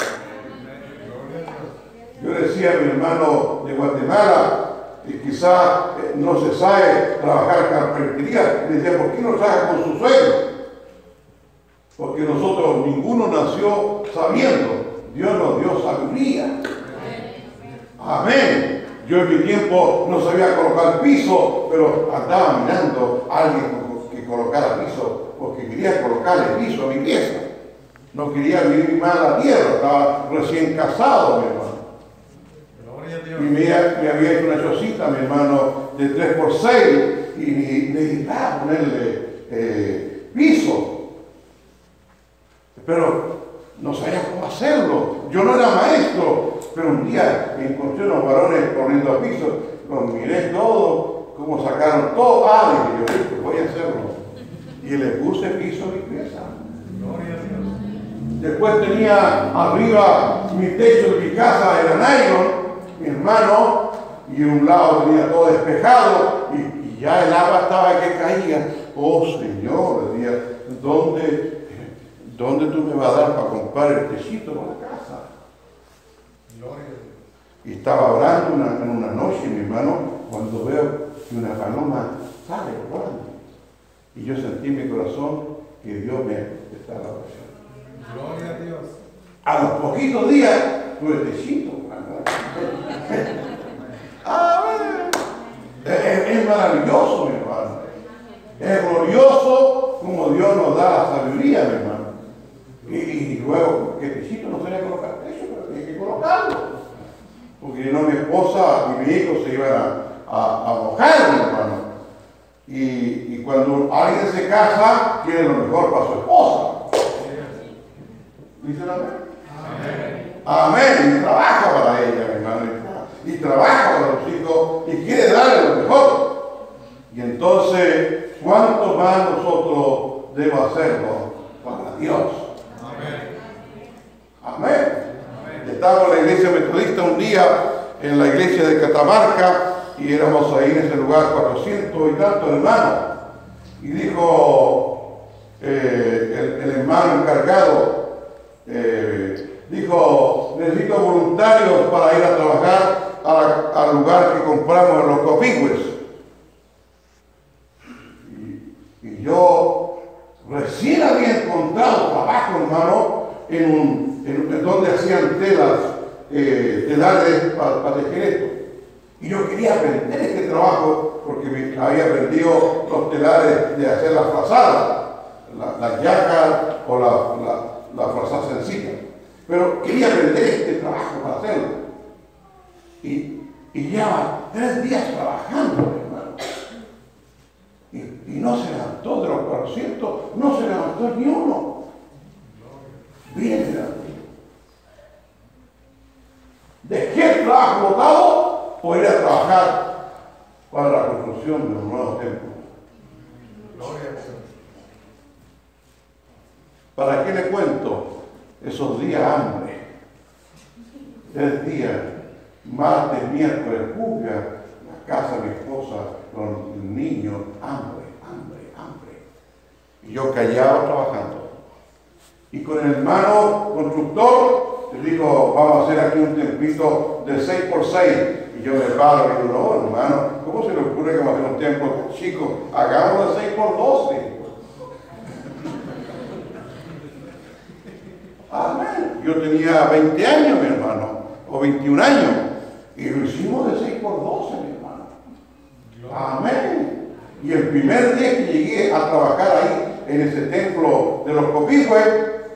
Yo decía a mi hermano de Guatemala, y quizá eh, no se sabe trabajar carpintería, le decía, ¿por qué no trabaja con su suegro? Porque nosotros, ninguno nació sabiendo. Dios nos dio sabiduría. Amén. Yo en mi tiempo no sabía colocar piso, pero andaba mirando a alguien que colocara piso, porque quería colocarle piso a mi pieza. No quería vivir más la tierra, estaba recién casado, mi hermano. Y me, me había hecho una chocita, mi hermano, de tres por seis, y necesitaba ponerle eh, piso. Pero no sabía cómo hacerlo. Yo no era maestro, pero un día encontré unos varones poniendo piso, los miré todo, cómo sacaron todo. Ah, dije yo, pues voy a hacerlo. Y le puse piso a mi pieza. Gloria a Dios. Después tenía arriba mi techo de mi casa, era nylon, mi hermano, y un lado tenía todo despejado, y, y ya el agua estaba que caía. Oh Señor, decía, ¿dónde? ¿Dónde tú me vas a dar para comprar el techito para la casa? Gloria a Dios. Y estaba orando una, en una noche, mi hermano, cuando veo que una paloma sale volando. Y yo sentí en mi corazón que Dios me está la oración. Gloria a Dios. A los poquitos días tuve techito. Ah, es, es maravilloso, mi hermano. Es glorioso como Dios nos da la sabiduría, mi hermano. Y, y luego, que techito no tenía que colocar techo, pero tenía que colocarlo. Porque no, mi esposa y mi hijo se iban a, a, a mojar, mi hermano. Y, y cuando alguien se casa, quiere lo mejor para su esposa. ¿Dicen amén? Amén. Y trabaja para ella, mi hermano. Y trabaja para los hijos y quiere darle lo mejor. Y entonces, ¿cuánto más nosotros debo hacerlo para Dios. Amén. Estaba en la iglesia metodista un día, en la iglesia de Catamarca, y éramos ahí en ese lugar cuatrocientos y tantos hermanos. Y dijo eh, el, el hermano encargado, eh, dijo, necesito voluntarios para ir a trabajar a la, al lugar que compramos en los copigües. Y, y yo recién había encontrado trabajo, hermano, en un, en, en donde hacían telas, eh, telares para, para tejer esto. Y yo quería aprender este trabajo porque me había aprendido los telares de hacer las frazadas, la, la yaca o la, la, la frazada sencilla. Pero quería aprender este trabajo para hacerlo. Y, y lleva tres días trabajando, hermano. Y, y no se levantó de los cuatrocientos, no se levantó ni uno. Bien, hermano. Dejé el trabajo botado por ir a trabajar para la construcción de un nuevo templo. ¿Para qué le cuento? Esos días hambre. Tres días, martes, miércoles, juega, la casa de mi esposa, con el niño, hambre, hambre, hambre. Y yo callado trabajando. Y con el hermano constructor, le dijo, vamos a hacer aquí un templo de seis por seis. Y yo me paro y digo, no, hermano, ¿cómo se le ocurre que vamos a hacer un templo chico? Hagámoslo de seis por doce. Amén. Yo tenía veinte años, mi hermano, o veintiún años, y lo hicimos de seis por doce, mi hermano. Amén. Y el primer día que llegué a trabajar ahí, en ese templo de los Copigües,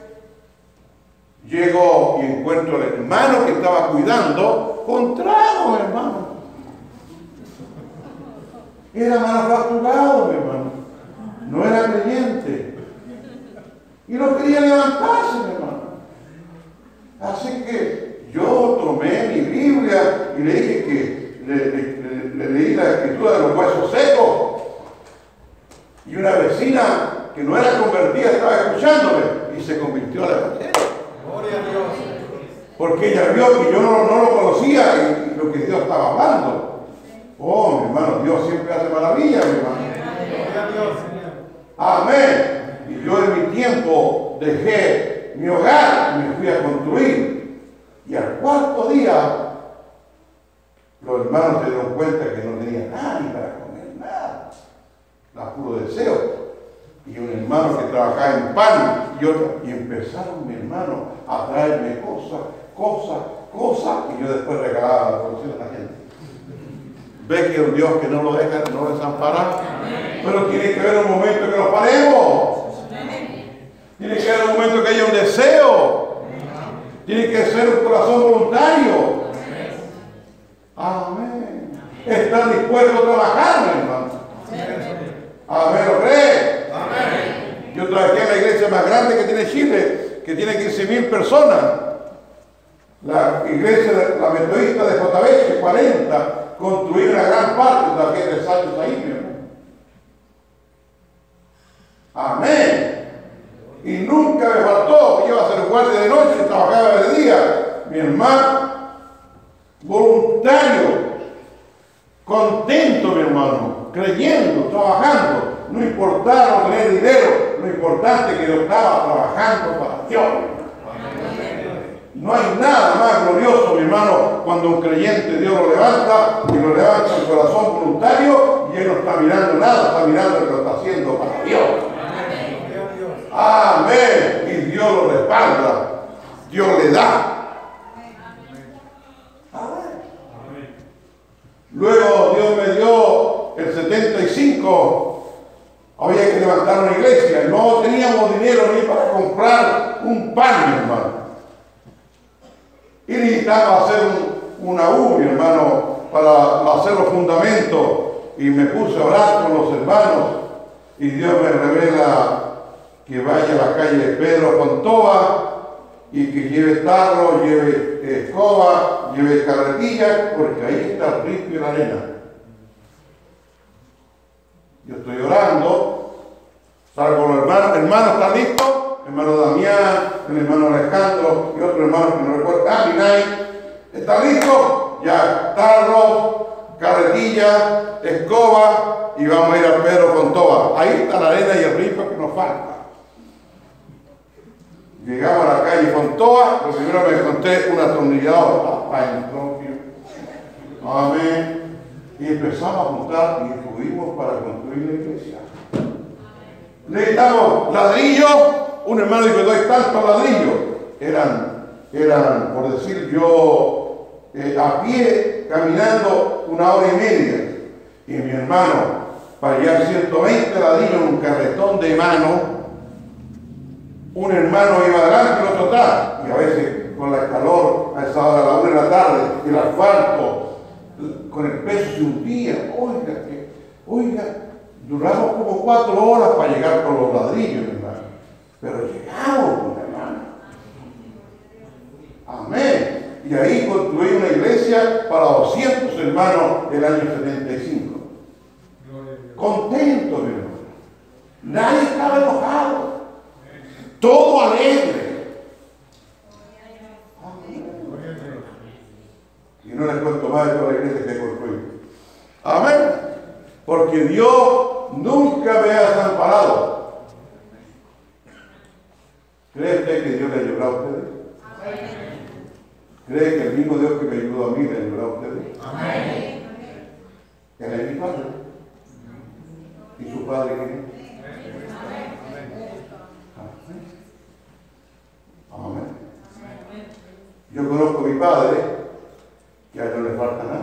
llego y encuentro al hermano que estaba cuidando con trago, hermano. Era manufacturado, mi hermano. No era creyente. Y no quería levantarse, mi hermano. Así que yo tomé mi Biblia y le dije que le, le, le, le leí la escritura de los huesos secos. Y una vecina que no era convertida estaba escuchándome y se convirtió a la evangelio. Gloria a Dios. Porque ella vio que yo no, no lo conocía y, y lo que Dios estaba hablando. Oh, mi hermano, Dios siempre hace maravillas, mi hermano. Gloria a Dios, Señor. Amén. Y yo en mi tiempo dejé mi hogar y me fui a construir. Y al cuarto día, los hermanos se dieron cuenta que no tenía nadie para comer nada. La puro deseo. Y un hermano que trabajaba en pan y otro. Y empezaron, mi hermano, a traerme cosas, cosas, cosas que yo después regalaba a la producción de la gente. Ve que un Dios que no lo deja, no lo desampara. Pero tiene que haber un momento que nos paremos. Tiene que haber un momento que haya un deseo. Tiene que ser un corazón voluntario. Amén. Estar dispuesto a trabajar, mi hermano. Amén, ¿lo cree? Amén. Yo trabajé en la iglesia más grande que tiene Chile, que tiene quince mil personas. La iglesia, la metodista de J B C, cuarenta, construí una gran parte, trabajé tres años ahí, mi hermano. Amén. Y nunca me faltó, iba a ser guardia de noche, trabajaba de día. Mi hermano, voluntario, contento, mi hermano, creyendo, trabajando. No importaba no tener dinero, lo importante es que yo estaba trabajando para Dios. No hay nada más glorioso, mi hermano, cuando un creyente Dios lo levanta y lo levanta en corazón voluntario y él no está mirando nada, está mirando lo que lo está haciendo para Dios. Amén. Y Dios lo respalda. Dios le da. Amén. Luego Dios me dio el setenta y cinco. Había que levantar una iglesia. No teníamos dinero ni para comprar un pan, mi hermano. Y necesitaba hacer un, una U, mi hermano, para hacer los fundamentos. Y me puse a orar con los hermanos. Y Dios me revela que vaya a la calle Pedro Contoa y que lleve tarro, lleve escoba, lleve carretilla, porque ahí está el río y la arena. Yo estoy orando, Salgo con los hermanos. ¿Hermano está listo? Hermano Damián, el hermano Alejandro y otro hermano que no recuerdo. Ah, Minay. ¿Está listo? Ya. Tarro, carretilla, escoba y vamos a ir a Pedro Fontova. Ahí está la arena y el rico que nos falta. Llegamos a la calle Fontova, lo primero que encontré un atornillador. Amén. Y empezamos a juntar y estuvimos para construir la iglesia. Necesitamos ladrillos. Un hermano dijo, doy tantos ladrillos. Eran, eran, por decir yo, eh, a pie, caminando una hora y media. Y mi hermano, para llevar ciento veinte ladrillos en un carretón de mano, un hermano iba adelante y el otro atrás. Y a veces con la calor, a esa hora, a la una de la tarde, el asfalto, con el peso se hundía. Oiga, que, oiga, duramos como cuatro horas para llegar con los ladrillos, hermano. Pero llegamos, hermano. Amén. Y ahí construí una iglesia para doscientos hermanos el año setenta y cinco. Contento, mi hermano. Nadie estaba enojado. Todo alegre. Y no les cuento más de toda la iglesia que he construido. Amén. Porque Dios nunca me ha desamparado. ¿Cree usted que Dios le ayudará a ustedes? Amén. ¿Cree que el mismo Dios que me ayudó a mí le ayudará a ustedes? Amén. Él es mi padre. ¿Y su padre quién es? Amén. Yo conozco a mi padre, que a él no le falta nada.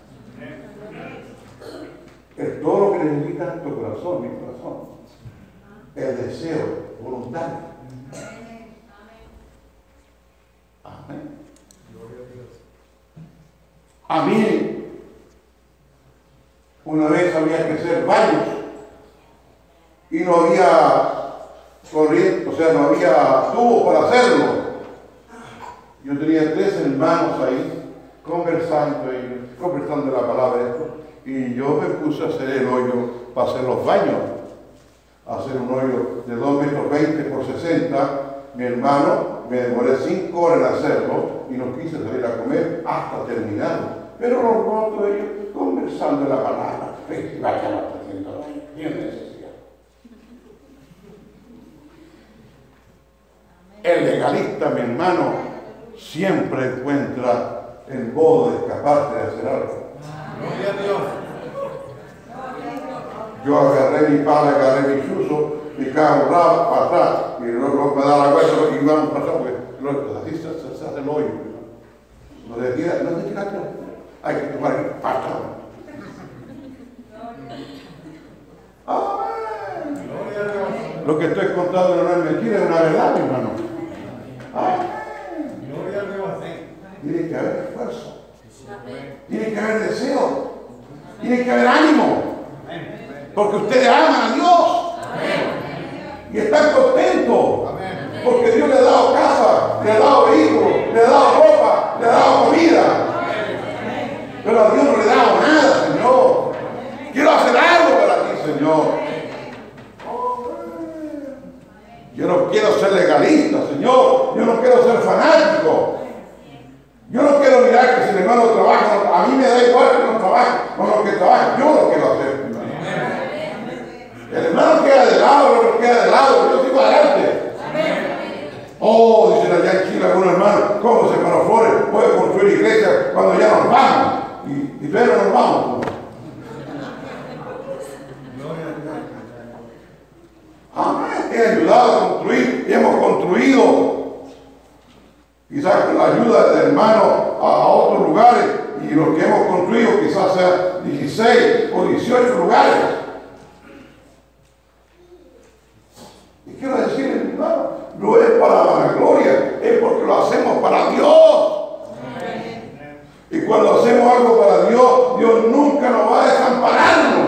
Es todo lo que necesita tu corazón, mi corazón. El deseo voluntario. Amén. A mí, una vez había que hacer baños y no había corriente, o sea, no había tubo para hacerlo. Yo tenía tres hermanos ahí, conversando, y, conversando de la palabra esto, y yo me puse a hacer el hoyo para hacer los baños, hacer un hoyo de dos metros veinte por sesenta. Mi hermano, me demoré cinco horas en hacerlo y no quise salir a comer hasta terminarlo. Pero los rotos ellos conversando de la palabra, que vaya a estar haciendo daño, bien necesidad. El legalista, mi hermano, siempre encuentra el modo de escaparse de hacer algo. Gloria a Dios. Yo agarré mi pala, agarré mi chuzo, mi carro para atrás, y luego me da la vuelta y vamos a pasar, porque así se, se, se hace el hoyo. No te tiras, no te tiras, hay que tomar el paso. Amén. Lo que estoy contando no es mentira, es una verdad, mi hermano. Amén. Gloria a Dios. Tiene que haber esfuerzo. Tiene que haber deseo. Tiene que haber ánimo. Porque ustedes aman a Dios. Y están contentos. Porque Dios le ha dado casa, le ha dado vehículos, le ha dado ropa, le ha dado comida. Pero a Dios no le he dado nada, Señor. Quiero hacer algo para ti, Señor. Yo no quiero ser legalista, Señor. Yo no quiero ser fanático. Yo no quiero mirar que si el hermano trabaja, a mí me da igual que no trabaje o lo que trabaje. Yo lo quiero hacer. El hermano queda de lado, el otro queda de lado. Yo sigo adelante. Oh, dicen allá en Chile algunos hermanos, ¿cómo se hermano Flores puede construir iglesia cuando ya nos vamos? Y, y pero nos vamos. Amén. He ayudado a construir y hemos construido. Quizás con la ayuda del hermano a, a otros lugares, y lo que hemos construido quizás sea dieciséis o dieciocho lugares. Y quiero decirle, mi hermano, no es para la gloria, es porque lo hacemos para Dios. Amén. Y cuando hacemos algo para Dios, Dios nunca nos va a desampararnos.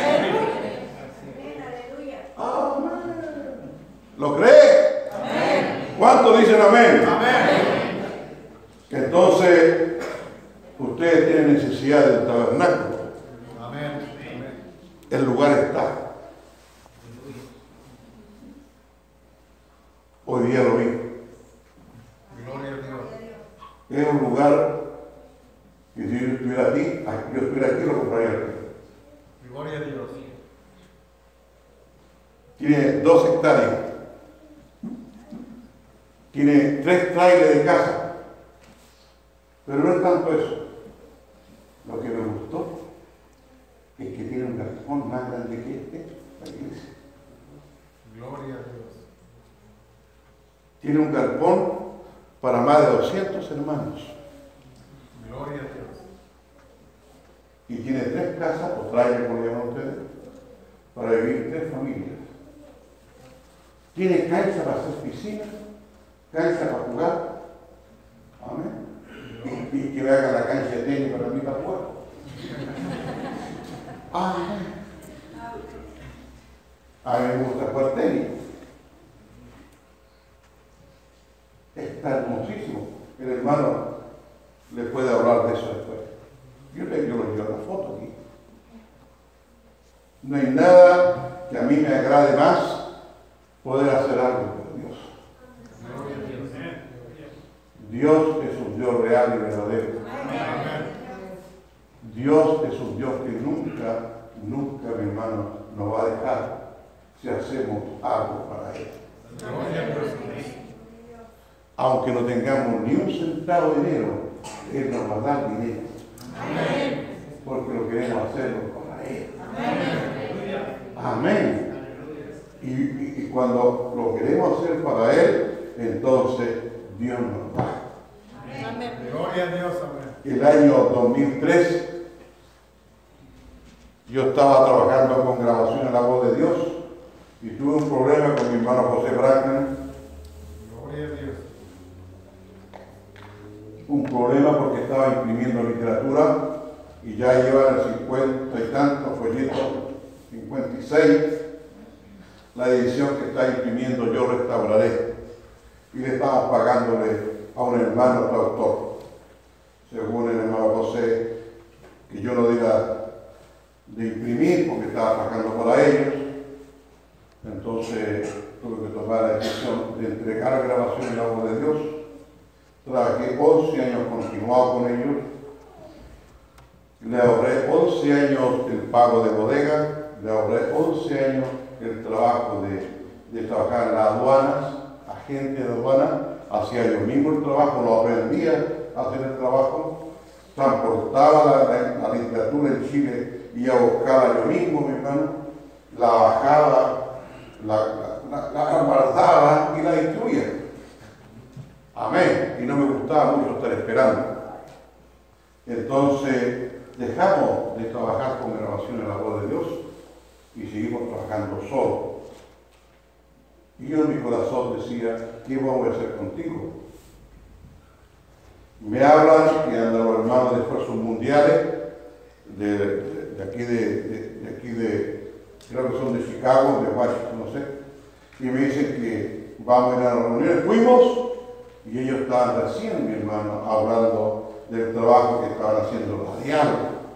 Amén. ¿Lo cree? Amén. ¿Cuántos dicen amén? Amén. Entonces, ustedes tienen necesidad del tabernáculo. Amén. El lugar está. Gloria a Dios. Tiene dos hectáreas. Tiene tres trailers de casa. Pero no es tanto eso. Lo que me gustó es que tiene un galpón más grande que este, la iglesia. Gloria a Dios. Tiene un galpón para más de doscientos hermanos. Gloria a Dios. Y tiene tres casas, o trailers, como llaman ustedes, para vivir tres familias. Tiene cancha para hacer piscina, cancha para jugar. Amén. Y, y que me haga la cancha de tenis para mí para jugar. Amén. A mí me gusta jugar tenis. Está hermosísimo. El hermano le puede hablar de eso después. Yo le yo le llevo la foto aquí. No hay nada que a mí me agrade más poder hacer algo por Dios. Dios es un Dios real y verdadero. Dios es un Dios que nunca, nunca, mi hermano, nos va a dejar si hacemos algo para Él. Aunque no tengamos ni un centavo de dinero, Él nos va a dar dinero. Porque lo queremos hacerlo para Él. Amén. Y, y, y cuando lo queremos hacer para Él, entonces Dios nos da. Gloria a Dios, amén. El año dos mil tres, yo estaba trabajando con grabación en la voz de Dios y tuve un problema con mi hermano José Brackman. Gloria a Dios. Un problema porque estaba imprimiendo literatura y ya llevan el cincuenta y tantos folletos, cincuenta y seis, la edición que está imprimiendo Yo Restauraré. Y le estamos pagándole a un hermano traductor, según el hermano José, que yo no diga de imprimir porque estaba trabajando para ellos. Entonces tuve que tomar la decisión de entregar grabación en la voz de Dios. Trabajé once años continuado con ellos. Le ahorré once años el pago de bodega, le ahorré once años el trabajo de, de trabajar en las aduanas, agente de aduana, hacía yo mismo el trabajo, lo aprendía a hacer el trabajo, transportaba la, la, la literatura en Chile y a buscarla yo mismo, mi hermano, la bajaba, la, la, la, la guardaba y la distribuía. Amén. Y no me gustaba mucho estar esperando. Entonces dejamos de trabajar con grabación en la voz de Dios y seguimos trabajando solo. Y yo en mi corazón decía, ¿qué vamos a hacer contigo? Me hablan que andan los hermanos de esfuerzos mundiales, de, de, de aquí de, de, de aquí de, creo que son de Chicago, de Washington, no sé, y me dicen que vamos a ir a las reuniones. Fuimos y ellos estaban recién, mi hermano, hablando del trabajo que estaban haciendo radial,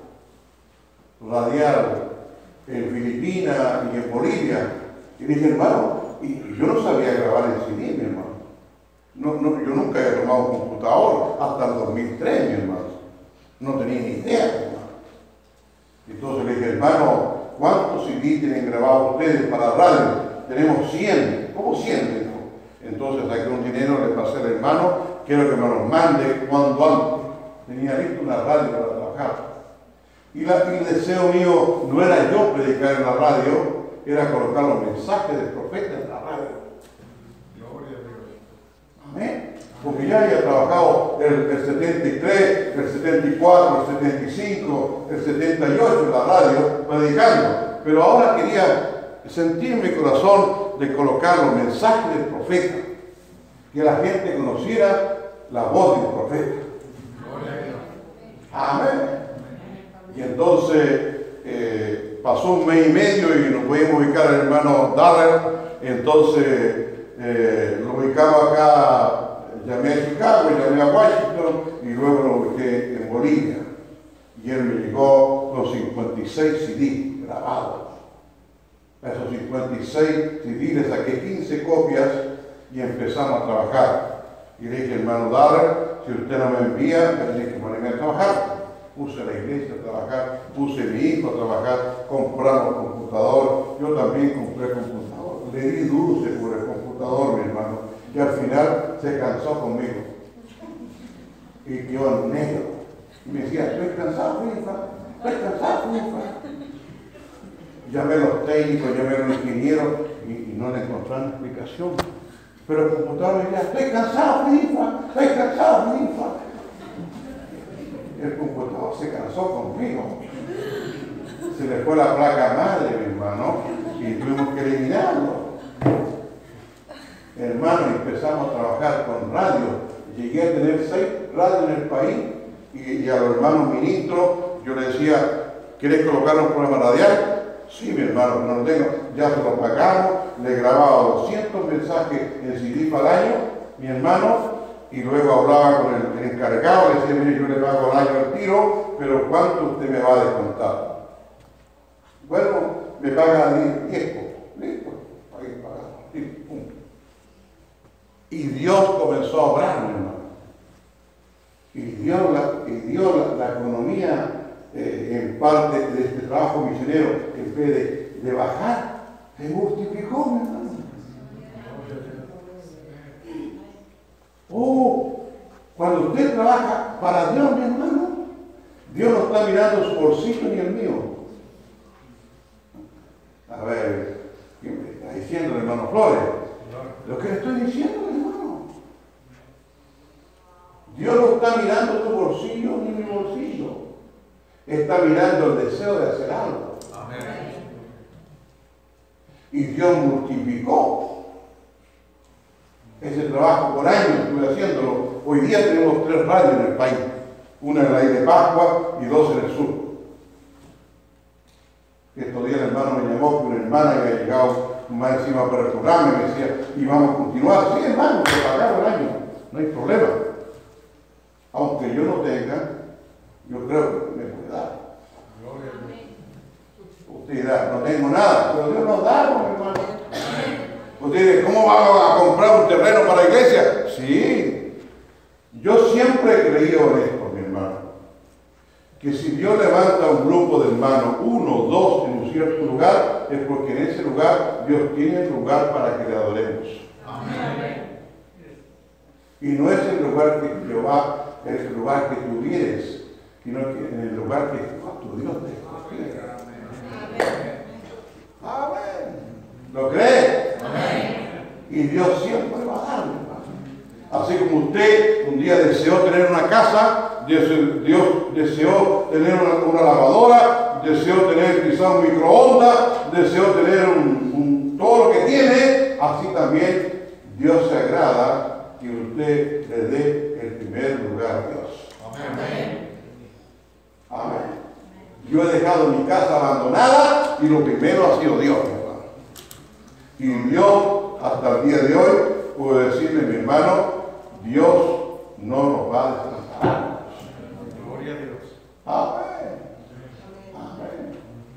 radial en Filipinas y en Bolivia. Y dije, hermano, y yo no sabía grabar en C D, mi hermano. No, no, yo nunca había tomado un computador hasta el dos mil tres, mi hermano. No tenía ni idea, mi hermano. Entonces le dije, hermano, ¿cuántos C D tienen grabados ustedes para radio? Tenemos cien. ¿Cómo cien? Dijo. Entonces saqué un dinero, le pasé al hermano, quiero que me los mande cuando antes. Tenía listo una radio para trabajar. Y la, el deseo mío no era yo predicar en la radio, era colocar los mensajes del profeta en la radio. Gloria a Dios. Amén. Porque ya había trabajado el, el setenta y tres, el setenta y cuatro, el setenta y cinco, el setenta y ocho en la radio, predicando. Pero ahora quería sentir en mi corazón de colocar los mensajes del profeta, que la gente conociera la voz del profeta. Gloria a Dios. Amén. Y entonces eh, pasó un mes y medio y nos pudimos ubicar al hermano Darrell. Entonces eh, lo ubicamos acá, llamé a Chicago, llamé a Washington y luego lo ubiqué en Bolivia. Y él me llegó con cincuenta y seis C D grabados. A esos cincuenta y seis C D le saqué quince copias y empezamos a trabajar. Y le dije, hermano Darrell, si usted no me envía, me tiene que ponerme a trabajar. puse a la iglesia a trabajar, puse a mi hijo a trabajar, compramos computador, yo también compré computador, le di dulce por el computador, mi hermano, y al final se cansó conmigo y quedó negro. Y me decía, estoy cansado, FIFA, estoy cansado, FIFA. Llamé a los técnicos, llamé a los ingenieros y, y no le encontraron explicación. Pero el computador me decía, estoy cansado, FIFA, estoy cansado, FIFA. El computador se cansó conmigo. Se le fue la placa madre, mi hermano, y tuvimos que eliminarlo. Hermano, empezamos a trabajar con radio. Llegué a tener seis radios en el país y, y a los hermanos ministros yo les decía, ¿quieres colocar un programa radial? Sí, mi hermano, pero no lo tengo. Ya se lo pagamos, le grababa doscientos mensajes en C D para el año, mi hermano, y luego hablaba con el, el encargado, le decía, mire, yo le pago el año al tiro, pero ¿cuánto usted me va a descontar? Bueno, me paga diez, listo, pagué, pagado, listo, pum. Y Dios comenzó a obrar, mi hermano. Y Dios, la, y Dios la, la economía eh, en parte de este trabajo misionero, en vez de, de bajar, se multiplicó, mi hermano. Oh, cuando usted trabaja para Dios, mi hermano, Dios no está mirando su bolsillo ni el mío. A ver, ¿qué me está diciendo el hermano Flores? Lo que le estoy diciendo, hermano. Dios no está mirando tu bolsillo ni mi bolsillo. Está mirando el deseo de hacer algo. Amén. Y Dios multiplicó ese trabajo por años, estuve haciéndolo. Hoy día tenemos tres radios en el país. Una en la isla de Pascua y dos en el sur. Estos días el hermano me llamó que una hermana que había llegado más encima para el programa y me decía, y vamos a continuar. Sí, hermano, se pagaron el año, no hay problema. Aunque yo no tenga, yo creo que me puede dar. Usted dirá, no tengo nada, pero Dios nos da, mi hermano. Usted dice, ¿cómo va a comprar un terreno para la iglesia? Sí, yo siempre he creído en esto, mi hermano, que si Dios levanta un grupo de hermanos, uno, dos, en un cierto lugar, es porque en ese lugar Dios tiene el lugar para que le adoremos. Amén. Y no es el lugar que Jehová, es el lugar que tú vienes, sino que en el lugar que tu Dios te escogió. Amén. ¿Lo cree? Amén. Y Dios siempre va a dar, hermano. Así como usted un día deseó tener una casa, Dios, Dios deseó tener una, una lavadora, deseó tener quizá un microondas, deseó tener un, un, todo lo que tiene, así también Dios se agrada que usted le dé el primer lugar a Dios. Amén. Amén. Yo he dejado mi casa abandonada y lo primero ha sido Dios, mi hermano. Y Dios, hasta el día de hoy, puedo decirle, mi hermano, Dios no nos va a desamparar. Gloria a Dios. Amén. Amén.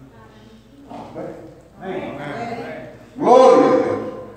Amén. Amén. Gloria a Dios.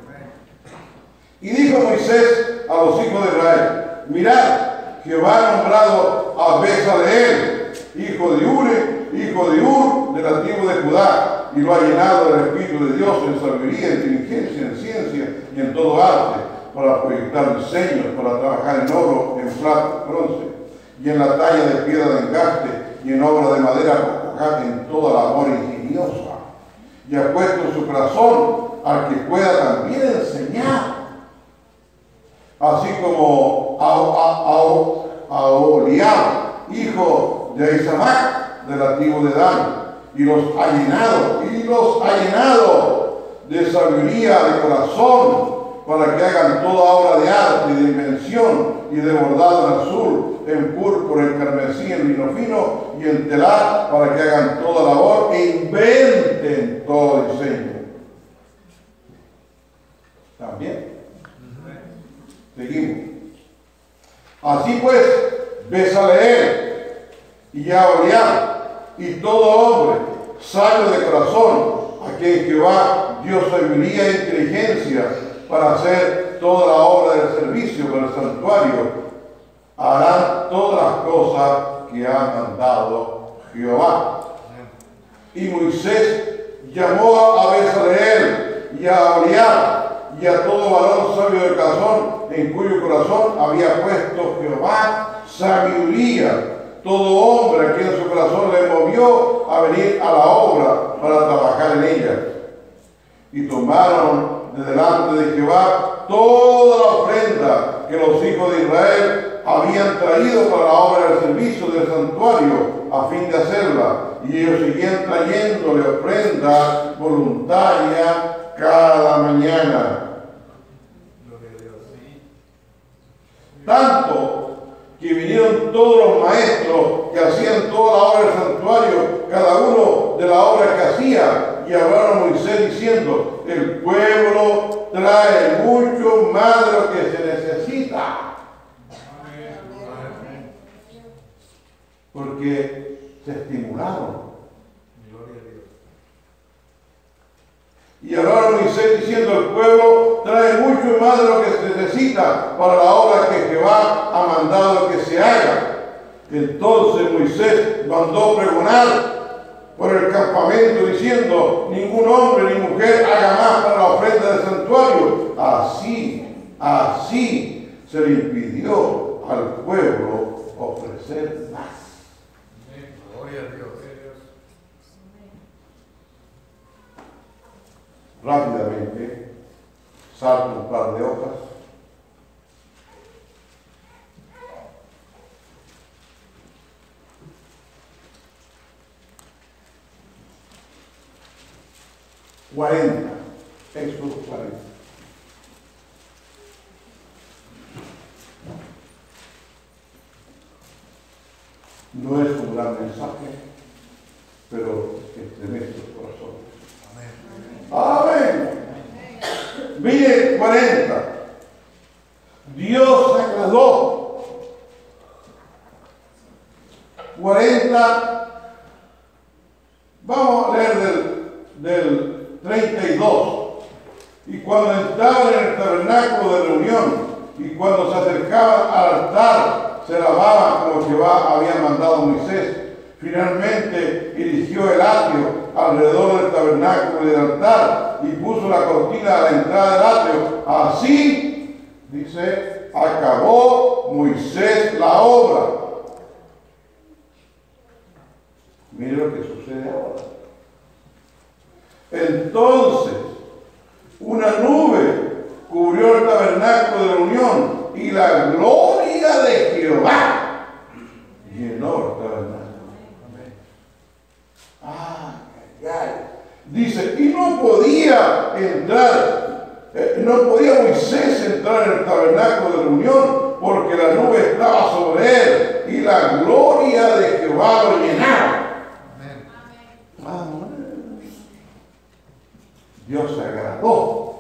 Y dijo Moisés a los hijos de Israel, mirad, Jehová ha nombrado a Bezaleel, hijo de Ure, hijo de Ur, de la tribu de Judá, y lo ha llenado del Espíritu de Dios en sabiduría, en inteligencia, en ciencia y en todo arte, para proyectar diseños, para trabajar en oro, en plata, bronce, y en la talla de piedra de engaste, y en obra de madera, en toda labor ingeniosa. Y ha puesto en su corazón al que pueda también enseñar, así como a, a, a, a Oliab, hijo de Ahisamac, de la tribu de Dan, y los ha llenado, y los ha llenado de sabiduría de corazón, para que hagan toda obra de arte y de invención, y de bordado en azul, en púrpura, en carmesí, en lino fino, y en telar, para que hagan toda labor e inventen todo diseño. ¿También? Seguimos. Así pues, Bezaleel y Aholiab y todo hombre sabio de corazón, a quien Jehová dio sabiduría e inteligencia para hacer toda la obra del servicio para el santuario, harán todas las cosas que ha mandado Jehová. Y Moisés llamó a Bezaleel y a Oliab y a todo varón sabio de corazón, en cuyo corazón había puesto Jehová sabiduría. Todo hombre que en su corazón le movió a venir a la obra para trabajar en ella. Y tomaron de delante de Jehová toda la ofrenda que los hijos de Israel habían traído para la obra del servicio del santuario a fin de hacerla. Y ellos seguían trayéndole ofrenda voluntaria cada mañana. Tanto que vinieron todos los maestros que hacían toda la obra del santuario, cada uno de la obra que hacía, y hablaron a Moisés diciendo: el pueblo trae mucho más de lo que se necesita. Porque se estimularon. Y hablaron a Moisés diciendo: el pueblo trae mucho más de lo que se necesita para la obra que Jehová ha mandado que se haga. Entonces Moisés mandó pregonar por el campamento diciendo: ningún hombre ni mujer haga más para la ofrenda del santuario. Así, así se le impidió al pueblo ofrecer más. Gloria a Dios. Rápidamente salto un par de hojas. cuarenta, Éxodo cuarenta. No es un gran mensaje, pero estremece el corazón. Amén. Mire, cuarenta. Dios se agradó. cuarenta. Vamos a leer del, del treinta y dos. Y cuando entraban en el tabernáculo de reunión y cuando se acercaban al altar, se lavaban como Jehová había mandado a Moisés. Finalmente erigió el atrio alrededor del tabernáculo y del altar y puso la cortina a la entrada del atrio. Así, dice, acabó Moisés la obra. Mire lo que sucede ahora. Entonces, una nube cubrió el tabernáculo de reunión y la gloria de Jehová llenó el tabernáculo. Ah, ay, ay. Dice, y no podía entrar, eh, no podía Moisés entrar en el tabernáculo de reunión porque la nube estaba sobre él y la gloria de Jehová lo llenaba. Amén. Dios se agradó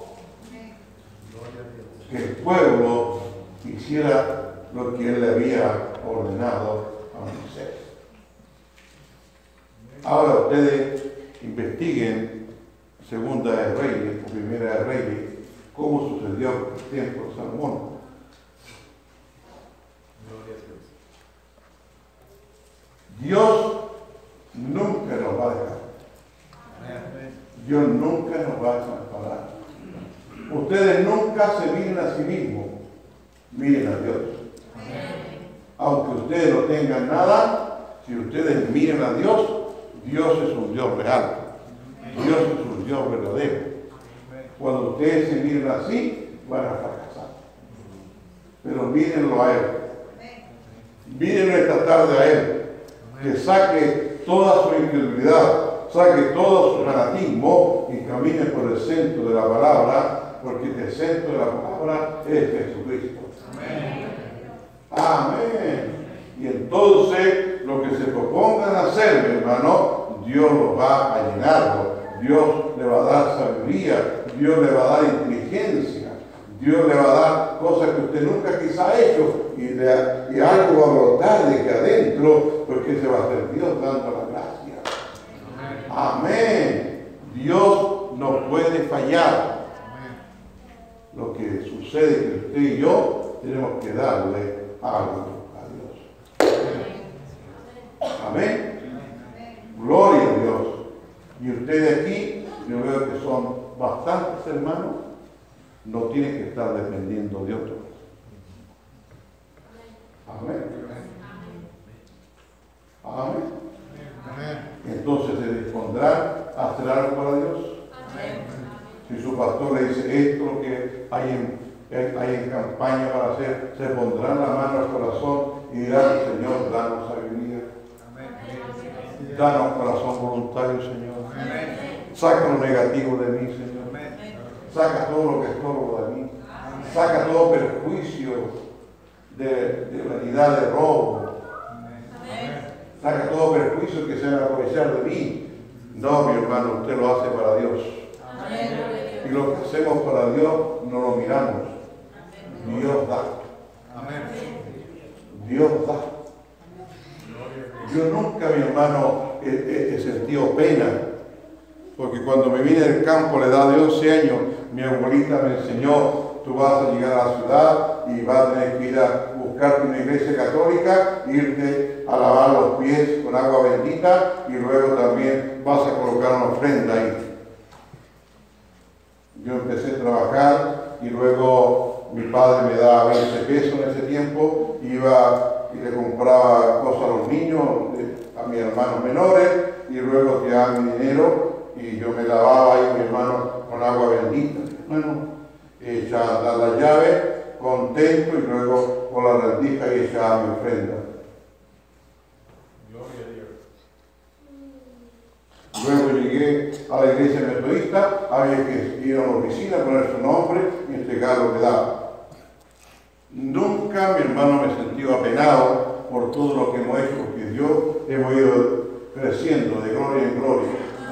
que el pueblo hiciera lo que él le había ordenado a Moisés. Ahora ustedes investiguen Segunda de Reyes o Primera de Reyes, cómo sucedió el tiempo de Salomón. Dios nunca nos va a dejar. Dios nunca nos va a desamparar. Ustedes nunca se miren a sí mismos, miren a Dios. Aunque ustedes no tengan nada, si ustedes miren a Dios, Dios es un Dios real. Dios es un Dios verdadero. Cuando ustedes se miren así, van a fracasar. Pero mírenlo a Él. Mírenlo esta tarde a Él. Que saque toda su incredulidad, saque todo su fanatismo y camine por el centro de la palabra, porque el centro de la palabra es Jesucristo. Amén. Amén. Y entonces lo que se propongan hacer, mi hermano, Dios lo va a llenarlo. Dios le va a dar sabiduría, Dios le va a dar inteligencia, Dios le va a dar cosas que usted nunca quizá ha hecho y, le, y algo va a brotar de que adentro, porque se va a hacer Dios dando la gracia. Amén. Dios no puede fallar. Lo que sucede es que usted y yo tenemos que darle algo a Dios. Y ustedes aquí, yo veo que son bastantes hermanos, no tienen que estar dependiendo de otros. Amén. Amén. Entonces se dispondrán a hacer algo para Dios. Si su pastor le dice esto, lo que hay en, hay en campaña para hacer, se pondrán la mano al corazón y dirán: Señor, danos sabiduría. Danos corazón voluntario, Señor. Saca lo negativo de mí, Señor. Saca todo lo que estorba de mí. Saca todo perjuicio de, de vanidad, de robo. Saca todo perjuicio que se van a aprovechar de mí. No, mi hermano, usted lo hace para Dios. Y lo que hacemos para Dios no lo miramos. Dios da. Dios da. Yo nunca, mi hermano, he, he, he sentido pena, porque cuando me vine del campo a la edad de once años, mi abuelita me enseñó: tú vas a llegar a la ciudad y vas a tener que ir a buscarte una iglesia católica, irte a lavar los pies con agua bendita y luego también vas a colocar una ofrenda ahí. Yo empecé a trabajar y luego mi padre me daba veinte pesos en ese tiempo, iba y le compraba cosas a los niños, a mis hermanos menores, y luego tiraba mi dinero y yo me lavaba ahí mi hermano con agua bendita. Bueno, echaba a dar la llave, contento, y luego con la rendija y echaba mi ofrenda. Luego llegué a la iglesia metodista, había que ir a la oficina, poner su nombre y entregar lo que daba. Nunca, mi hermano, me sentí apenado por todo lo que hemos hecho, porque Dios hemos ido creciendo de gloria en gloria.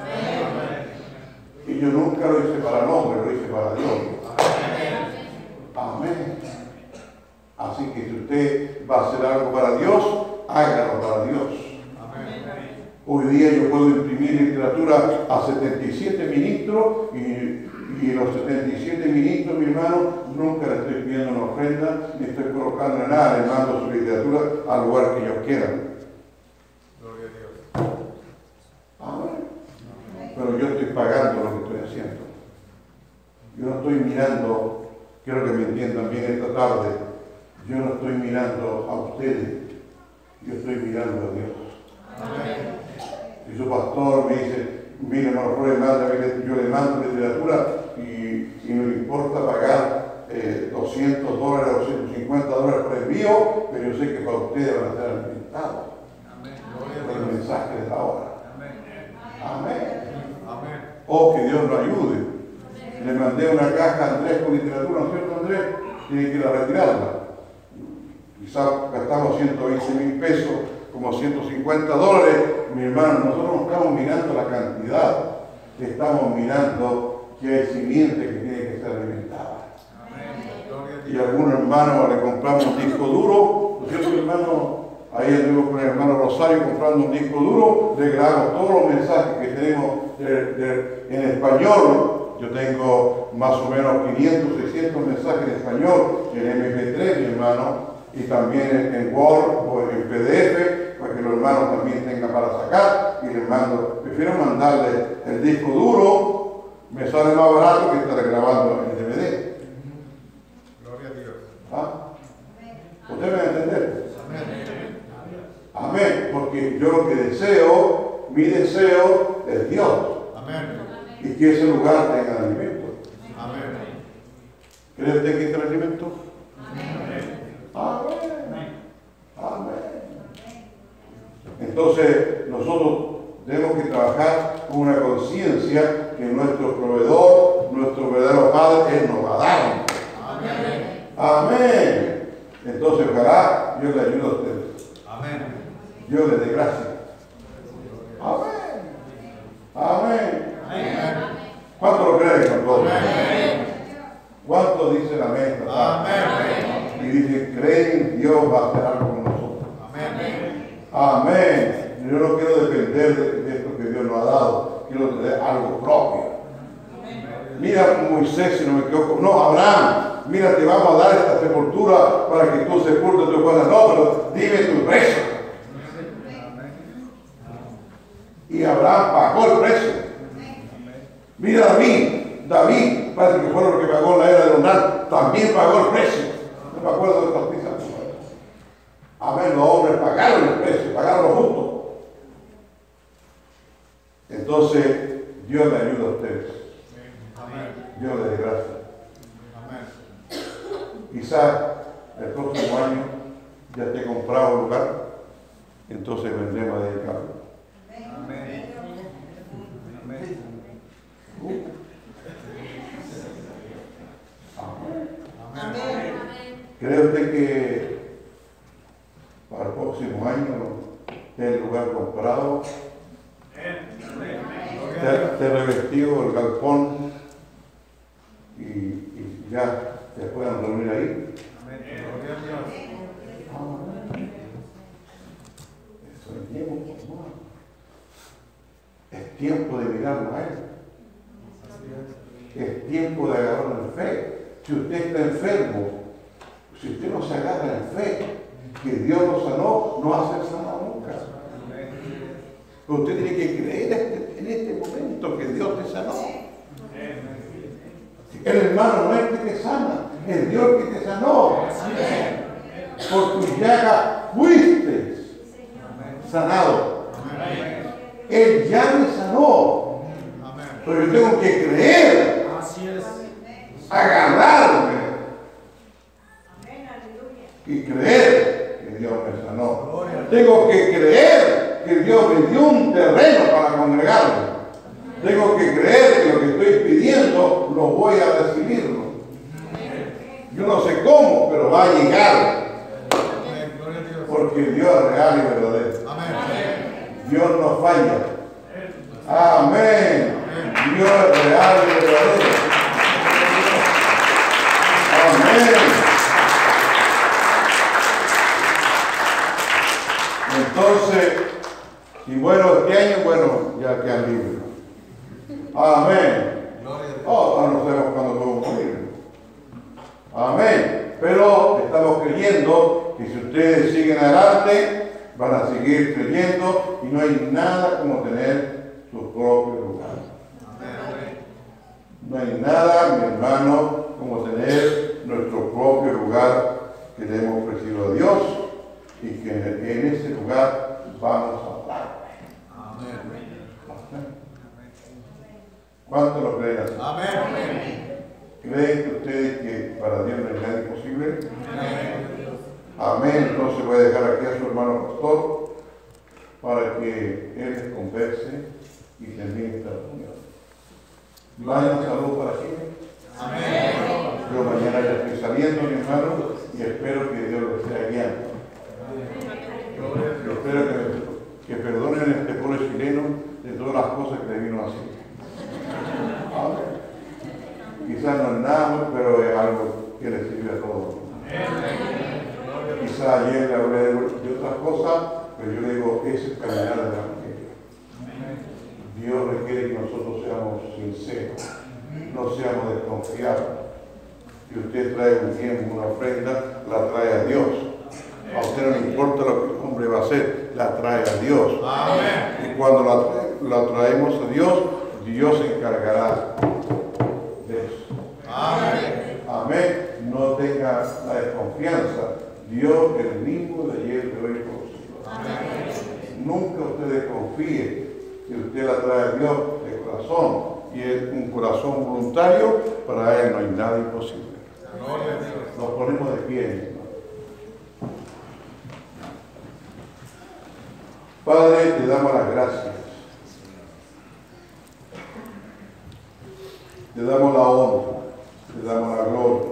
Y yo nunca lo hice para el hombre, lo hice para Dios. Amén. Así que si usted va a hacer algo para Dios, hágalo para Dios. Hoy día yo puedo imprimir literatura a setenta y siete ministros y, y los setenta y siete ministros, mi hermano, nunca le estoy pidiendo una ofrenda ni estoy colocando nada, le mando su literatura al lugar que ellos quieran. Gloria a Dios. Amén. Pero yo estoy pagando lo que estoy haciendo. Yo no estoy mirando, quiero que me entiendan bien esta tarde, yo no estoy mirando a ustedes, yo estoy mirando a Dios. Amén. Si su pastor me dice: mire, hermano Flores, yo le mando literatura y, y no le importa pagar eh, doscientos dólares, doscientos cincuenta dólares por envío, pero yo sé que para ustedes van a estar alimentados por el mensaje de la hora. Amén. Amén. Oh, que Dios lo ayude. Le mandé una caja a Andrés con literatura, ¿no es cierto, Andrés? Tiene que ir a retirarla. Quizás gastamos ciento veinte mil pesos, como ciento cincuenta dólares. Mi hermano, nosotros no estamos mirando la cantidad, estamos mirando que hay simiente que tiene que ser alimentada. Y a algún hermano le compramos un disco duro, ¿no es cierto, hermano? Ahí anduvimos con el hermano Rosario comprando un disco duro, le grabamos todos los mensajes que tenemos de, de, en español. Yo tengo más o menos quinientos, seiscientos mensajes en español, en eme pe tres, mi hermano, y también en Word o en pe de efe, para que los hermanos también tengan para sacar, y les mando, prefiero mandarle el disco duro, me sale más barato que estar grabando en de ve de. Gloria a Dios. ¿Ah? ¿Ustedes me van a entender? Amén, porque yo lo que deseo, mi deseo es Dios. Amén. Y que ese lugar tenga alimento. Amén. ¿Cree usted que tiene alimento? Amén. Amén. Amén. Entonces, nosotros tenemos que trabajar con una conciencia que nuestro proveedor, nuestro verdadero Padre, Él nos va a dar. Amén. Amén. Entonces, ojalá Dios le ayude a ustedes. Amén. Dios les dé gracia. Amén. Amén. Amén. ¿Cuánto lo creen, hermano? Amén. ¿Cuánto dicen amén? Amén. Y dicen, creen, Dios va a hacer algo con nosotros. Amén. Amén. Yo no quiero depender de, de esto que Dios nos ha dado. Quiero tener algo propio. Mira Moisés, si no me equivoco. No, Abraham. Mira, te vamos a dar esta sepultura para que tú sepultes tu esposa. No, pero dime tu precio. Y Abraham pagó el precio. Mira David, David, parece que fue lo que pagó la era de Onán, también pagó el precio. No me acuerdo de estas piezas. Amén, los hombres pagaron el precio, pagaron lo justo. Entonces, Dios le ayuda a ustedes. Dios le dé gracias. Quizás el próximo año ya esté comprado un lugar, entonces vendremos a dedicarlo. Amén. Uh. Amén. ¿Cree usted que para el próximo año el lugar comprado, esté revestido el galpón y, y ya se puedan dormir ahí? Eso es tiempo, es tiempo de mirarlo a Él. Es tiempo de agarrarlo en fe. Si usted está enfermo, si usted no se agarra en fe, que Dios lo sanó, no va a ser sanado nunca. Pero usted tiene que creer este, en este momento que Dios te sanó. El hermano no es que te sana, es Dios que te sanó. Por tus llagas fuiste sanado. Él ya me sanó. Pero yo tengo que creer. Agarrarme. Y creer que Dios me sanó. Tengo que creer que Dios me dio un terreno para congregarme. Tengo que creer que lo que estoy pidiendo lo voy a recibir. Yo no sé cómo, pero va a llegar. Porque Dios es real y verdadero. Dios no falla. Amén. Dios es real y verdadero. Amén. Entonces, si bueno este año, bueno, ya quedan libres. Amén. Oh, no sabemos cuándo podemos morir. Amén. Pero estamos creyendo que si ustedes siguen adelante, van a seguir creyendo y no hay nada como tener su propio lugar. No hay nada, mi hermano, como tener nuestro propio lugar que le hemos ofrecido a Dios y que en ese lugar vamos a hablar. Amén. ¿Cuánto lo creen así? Amén. ¿Creen ustedes que para Dios no hay nada imposible? Amén. Entonces voy a dejar aquí a su hermano pastor para que él les converse y termine esta reunión. Vayan, salud para ti. Amén. Yo mañana ya estoy saliendo, mi hermano, y espero que Dios les sea guiando. Yo espero que, que perdonen a este pueblo chileno de todas las cosas que le vino a hacer. Amén. Quizás no es nada, pero es algo que le sirve a todos. Quizás ayer le hablé de otras cosas, pero yo le digo, ese es caminar del Evangelio. Dios requiere que nosotros seamos sinceros, no seamos desconfiados. Si usted trae un tiempo, una ofrenda, la trae a Dios. A usted no le importa lo que el hombre va a hacer, la trae a Dios. Amén. Y cuando la, trae, la traemos a Dios, Dios se encargará de eso. Amén. Amén. No tenga la desconfianza. Dios es el mismo de ayer, de hoy y por los siglos. Amén. Nunca usted desconfíe. Si usted la trae a Dios de corazón y es un corazón voluntario, para Él no hay nada imposible. Nos ponemos de pie, hermano. Padre, te damos las gracias. Te damos la honra, te damos la gloria.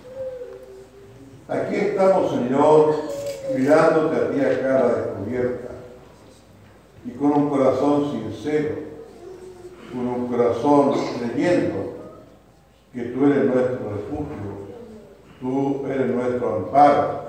Aquí estamos, Señor, mirándote a ti a cara descubierta y con un corazón sincero, con un corazón creyendo que tú eres nuestro refugio, tú eres nuestro amparo.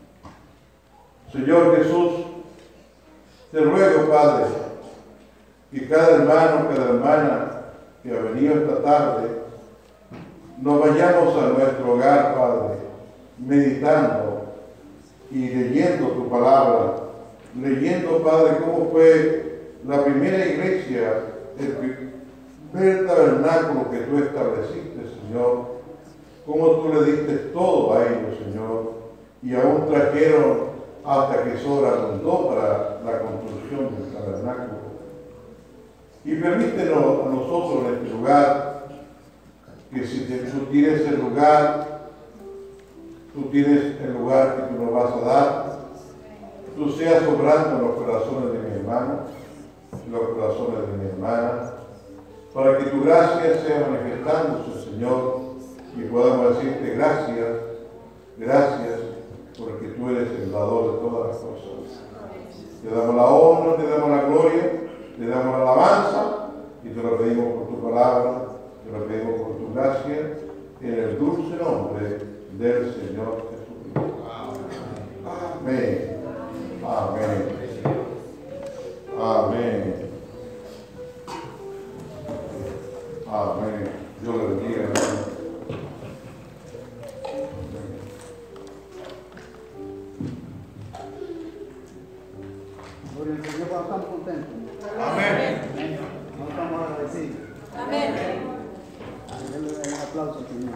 Señor Jesús, te ruego, Padre, que cada hermano, cada hermana que ha venido esta tarde, nos vayamos a nuestro hogar, Padre, meditando y leyendo tu palabra, leyendo, Padre, cómo fue la primera iglesia, el, Ve el tabernáculo que tú estableciste, Señor, como tú le diste todo a ellos, Señor, y aún trajeron hasta que sobreabundó para la construcción del tabernáculo. Y permítenos a nosotros en este lugar, que si te, tú tienes el lugar, tú tienes el lugar que tú nos vas a dar, tú seas obrando en los corazones de mi hermano, en los corazones de mi hermana, para que tu gracia sea manifestándose, Señor, y podamos decirte gracias, gracias, porque tú eres el dador de todas las cosas. Te damos la honra, te damos la gloria, te damos la alabanza, y te lo pedimos por tu palabra, te lo pedimos por tu gracia, en el dulce nombre del Señor Jesucristo. Amén. Amén. Amén. Amén. Dios le bendiga. Gloria al Señor, cuando estamos contentos. Amén. Cuando estamos agradecidos. Amén. Denle un aplauso al Señor.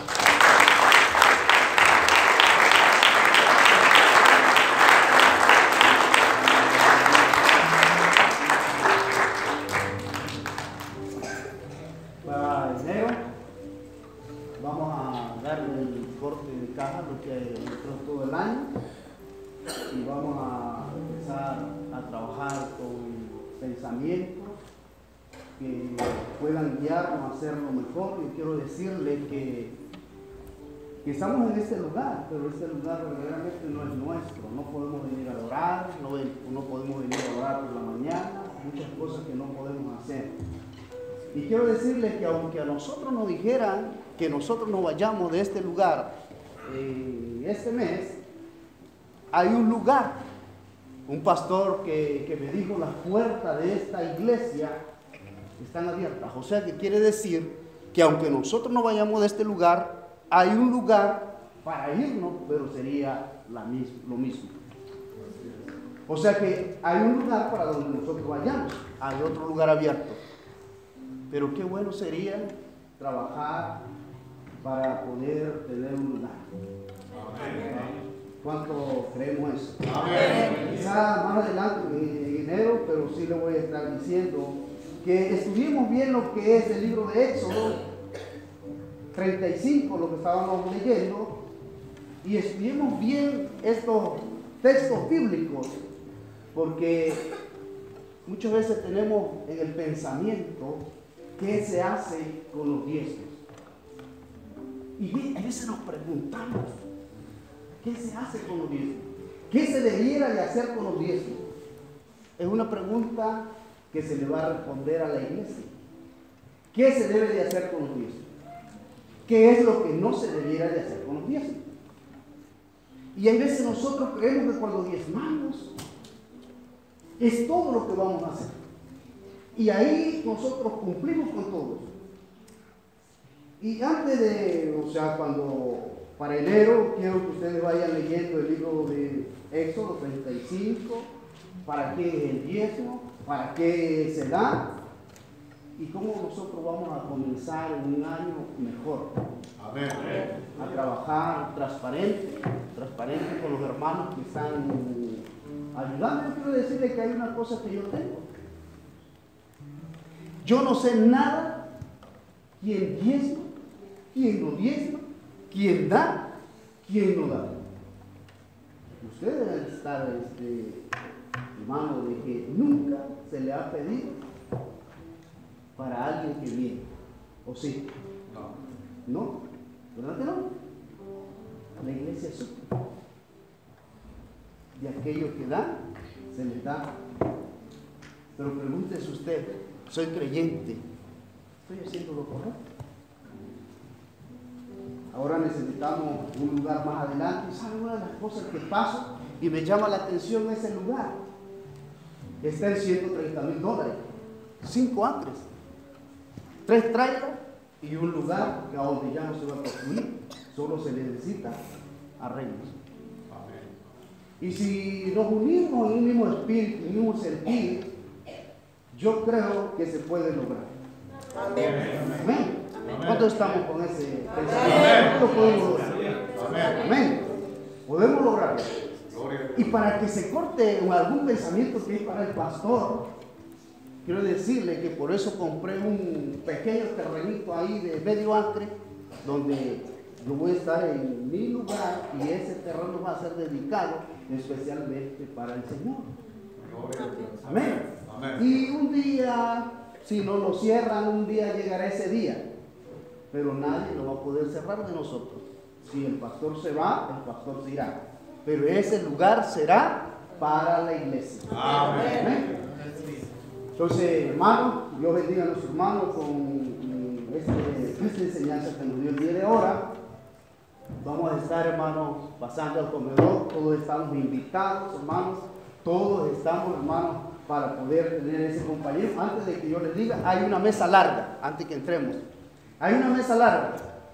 Para enero vamos a darle el corte de caja lo que entró todo el año y vamos a empezar a trabajar con pensamientos que puedan guiarnos a hacerlo mejor. Yo quiero decirle que, que estamos en este lugar, pero este lugar verdaderamente no es nuestro. No podemos venir a orar, no, no podemos venir a orar por la mañana, muchas cosas que no podemos hacer. Y quiero decirles que aunque a nosotros nos dijeran que nosotros nos vayamos de este lugar eh, este mes, hay un lugar, un pastor que, que me dijo las puertas de esta iglesia están abiertas. O sea que quiere decir que aunque nosotros nos vayamos de este lugar, hay un lugar para irnos, pero sería la mis, lo mismo. O sea que hay un lugar para donde nosotros vayamos, hay otro lugar abierto. Pero qué bueno sería trabajar para poder tener un lugar. ¿Cuánto creemos eso? Amén. Quizá más adelante en enero, pero sí le voy a estar diciendo que estuvimos bien lo que es el libro de Éxodo treinta y cinco, lo que estábamos leyendo, y estuvimos bien estos textos bíblicos, porque muchas veces tenemos en el pensamiento qué se hace con los diezmos. Y a veces nos preguntamos, ¿qué se hace con los diezmos? ¿Qué se debiera de hacer con los diezmos? Es una pregunta que se le va a responder a la iglesia. ¿Qué se debe de hacer con los diezmos? ¿Qué es lo que no se debiera de hacer con los diezmos? Y hay veces nosotros creemos que cuando diezmamos es todo lo que vamos a hacer. Y ahí nosotros cumplimos con todo. Y antes de, o sea, cuando para enero quiero que ustedes vayan leyendo el libro de Éxodo treinta y cinco, para qué es el diezmo, para qué se da y cómo nosotros vamos a comenzar en un año mejor. Amén. A trabajar transparente, transparente con los hermanos que están ayudando. Yo quiero decirles que hay una cosa que yo tengo. Yo no sé nada quién diezma, quién no diezma, quién da, quién no da. Ustedes deben estar, este, hermano, de que nunca se le ha pedido para alguien que viene. ¿O sí? No. ¿No? ¿Verdad que no? La iglesia suple. De aquello que dan, se les da. Pero pregúntese usted, soy creyente, ¿estoy haciendo lo correcto? Ahora necesitamos un lugar más adelante. ¿Sabe una de las cosas que paso y me llama la atención ese lugar? Está en ciento treinta mil dólares, cinco acres, tres trailers y un lugar que a donde ya no se va a construir, solo se necesita arreglos. Y si nos unimos en un mismo espíritu, en un mismo sentir, yo creo que se puede lograr. Amén. ¿Cuántos estamos con ese pensamiento? ¿Cuántos podemos lograr? Amén. Podemos lograrlo. Y para que se corte algún pensamiento que es para el pastor, quiero decirle que por eso compré un pequeño terrenito ahí de medio acre, donde yo voy a estar en mi lugar y ese terreno va a ser dedicado especialmente para el Señor. Amén. Amén. Y un día, si no lo cierran, un día llegará ese día, pero nadie lo va a poder cerrar de nosotros. Si el pastor se va, el pastor se irá, pero ese lugar será para la iglesia. Amén. Amén. Entonces, hermanos, Dios bendiga a nuestros hermanos con este, esta enseñanza que nos dio el día de ahora. Vamos a estar, hermanos, pasando al comedor. Todos estamos invitados, hermanos. Todos estamos, hermanos, para poder tener ese compañero. Antes de que yo les diga, hay una mesa larga, antes que entremos. Hay una mesa larga,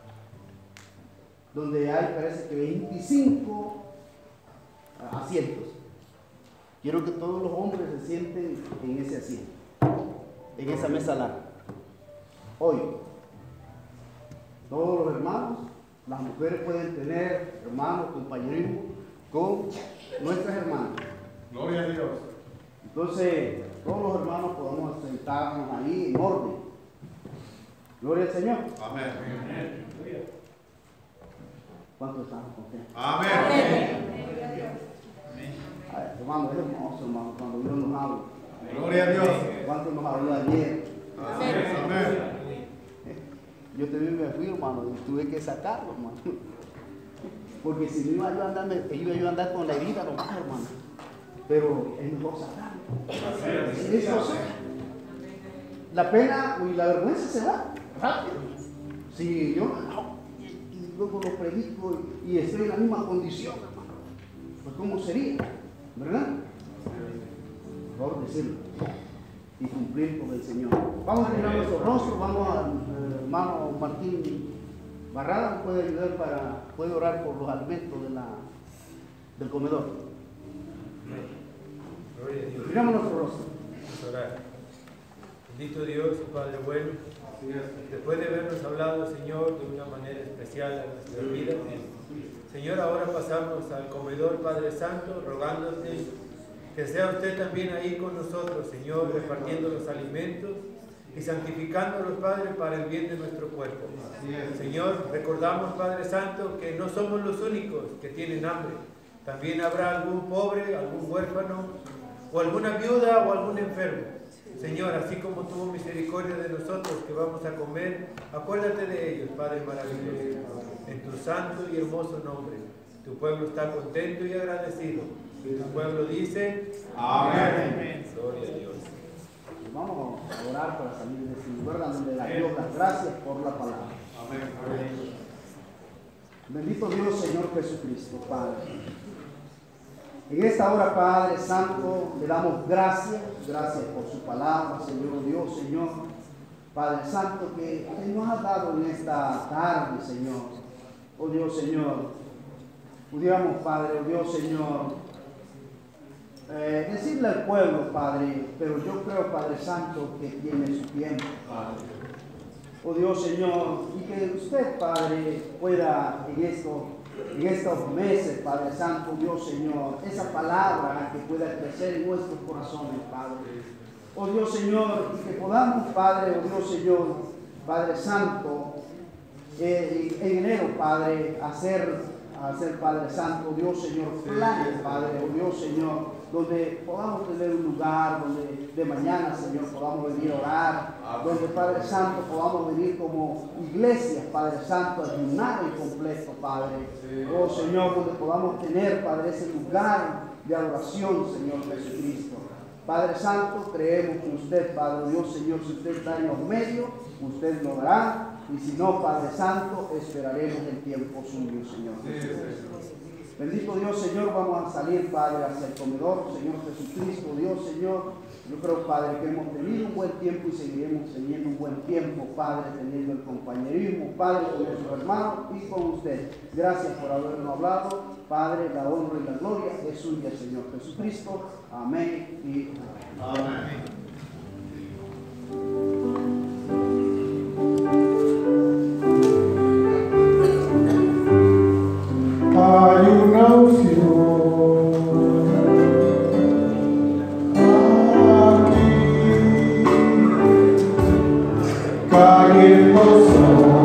donde hay, parece que veinticinco asientos. Quiero que todos los hombres se sienten en ese asiento, en esa mesa larga. Hoy, todos los hermanos, las mujeres pueden tener hermanos, compañerismo con nuestras hermanas. Gloria a Dios. Entonces, todos los hermanos podemos sentarnos ahí en orden. Gloria al Señor. Amén. ¿Cuántos estamos contentos? Amén. Ay, hermano, es hermoso, hermano, cuando Dios nos habla. Gloria a Dios. ¿Cuántos nos habló ayer? Amén. Yo también me fui, hermano, y tuve que sacarlo, hermano. Porque si no iba yo a andar, me- iba yo a andar con la herida nomás, hermano. Pero es mejor sacarlo. Eso sí. La pena y la vergüenza se va rápido. Si yo no, y, y luego lo predico y, y estoy en la misma condición, hermano, pues ¿cómo sería? ¿Verdad? Por favor, decirlo y cumplir con el Señor. Vamos a mirar nuestro rostro, vamos a, eh, hermano Martín Barrada, ¿me puede ayudar para, puede orar por los alimentos de la, del comedor? Gloria a Dios. Miramos nuestro rostro. Vamos a orar. Bendito Dios y Padre bueno, después de habernos hablado, Señor, de una manera especial a nuestra vida, Señor, ahora pasamos al comedor, Padre Santo, rogándote que sea usted también ahí con nosotros, Señor, repartiendo los alimentos y santificándolos, Padre, para el bien de nuestro cuerpo. Señor, recordamos, Padre Santo, que no somos los únicos que tienen hambre. También habrá algún pobre, algún huérfano, o alguna viuda o algún enfermo. Señor, así como tuvo misericordia de nosotros que vamos a comer, acuérdate de ellos, Padre maravilloso. En tu santo y hermoso nombre, tu pueblo está contento y agradecido. Y tu pueblo dice, Amén. Gloria a Dios. Vamos a orar para salir de este lugar, dándole a Dios las gracias por la palabra. Amén. Bendito Dios, Señor Jesucristo, Padre. En esta hora, Padre Santo, le damos gracias, gracias por su palabra, Señor Dios, Señor. Padre Santo, que, que nos has dado en esta tarde, Señor. Oh Dios, Señor, pudiéramos, Padre, oh Dios, Señor, eh, decirle al pueblo, Padre, pero yo creo, Padre Santo, que tiene su tiempo, Padre. Oh Dios, Señor, y que usted, Padre, pueda en esto, en estos meses, Padre Santo, Dios, Señor, esa palabra que pueda crecer en nuestros corazones, Padre. Oh Dios, Señor, y que podamos, Padre, oh Dios, Señor, Padre Santo, eh, en enero, Padre, hacer, hacer, Padre Santo, Dios, Señor, planes, Padre, oh Dios, Señor, donde podamos tener un lugar donde de mañana, Señor, podamos venir a orar, donde, Padre Santo, podamos venir como iglesia, Padre Santo, ayunar y completo, Padre. Oh, Señor, donde podamos tener, Padre, ese lugar de adoración, Señor Jesucristo. Padre Santo, creemos que usted, Padre Dios, Señor, si usted está en los medios, usted lo dará, y si no, Padre Santo, esperaremos el tiempo suyo, Señor Jesucristo. Bendito Dios, Señor, vamos a salir, Padre, hacia el comedor, Señor Jesucristo, Dios, Señor. Yo creo, Padre, que hemos tenido un buen tiempo y seguiremos teniendo un buen tiempo, Padre, teniendo el compañerismo, Padre, con nuestros hermanos y con usted. Gracias por habernos hablado, Padre, la honra y la gloria es suya, Señor Jesucristo. Amén y amén. Amén. cayendo sobre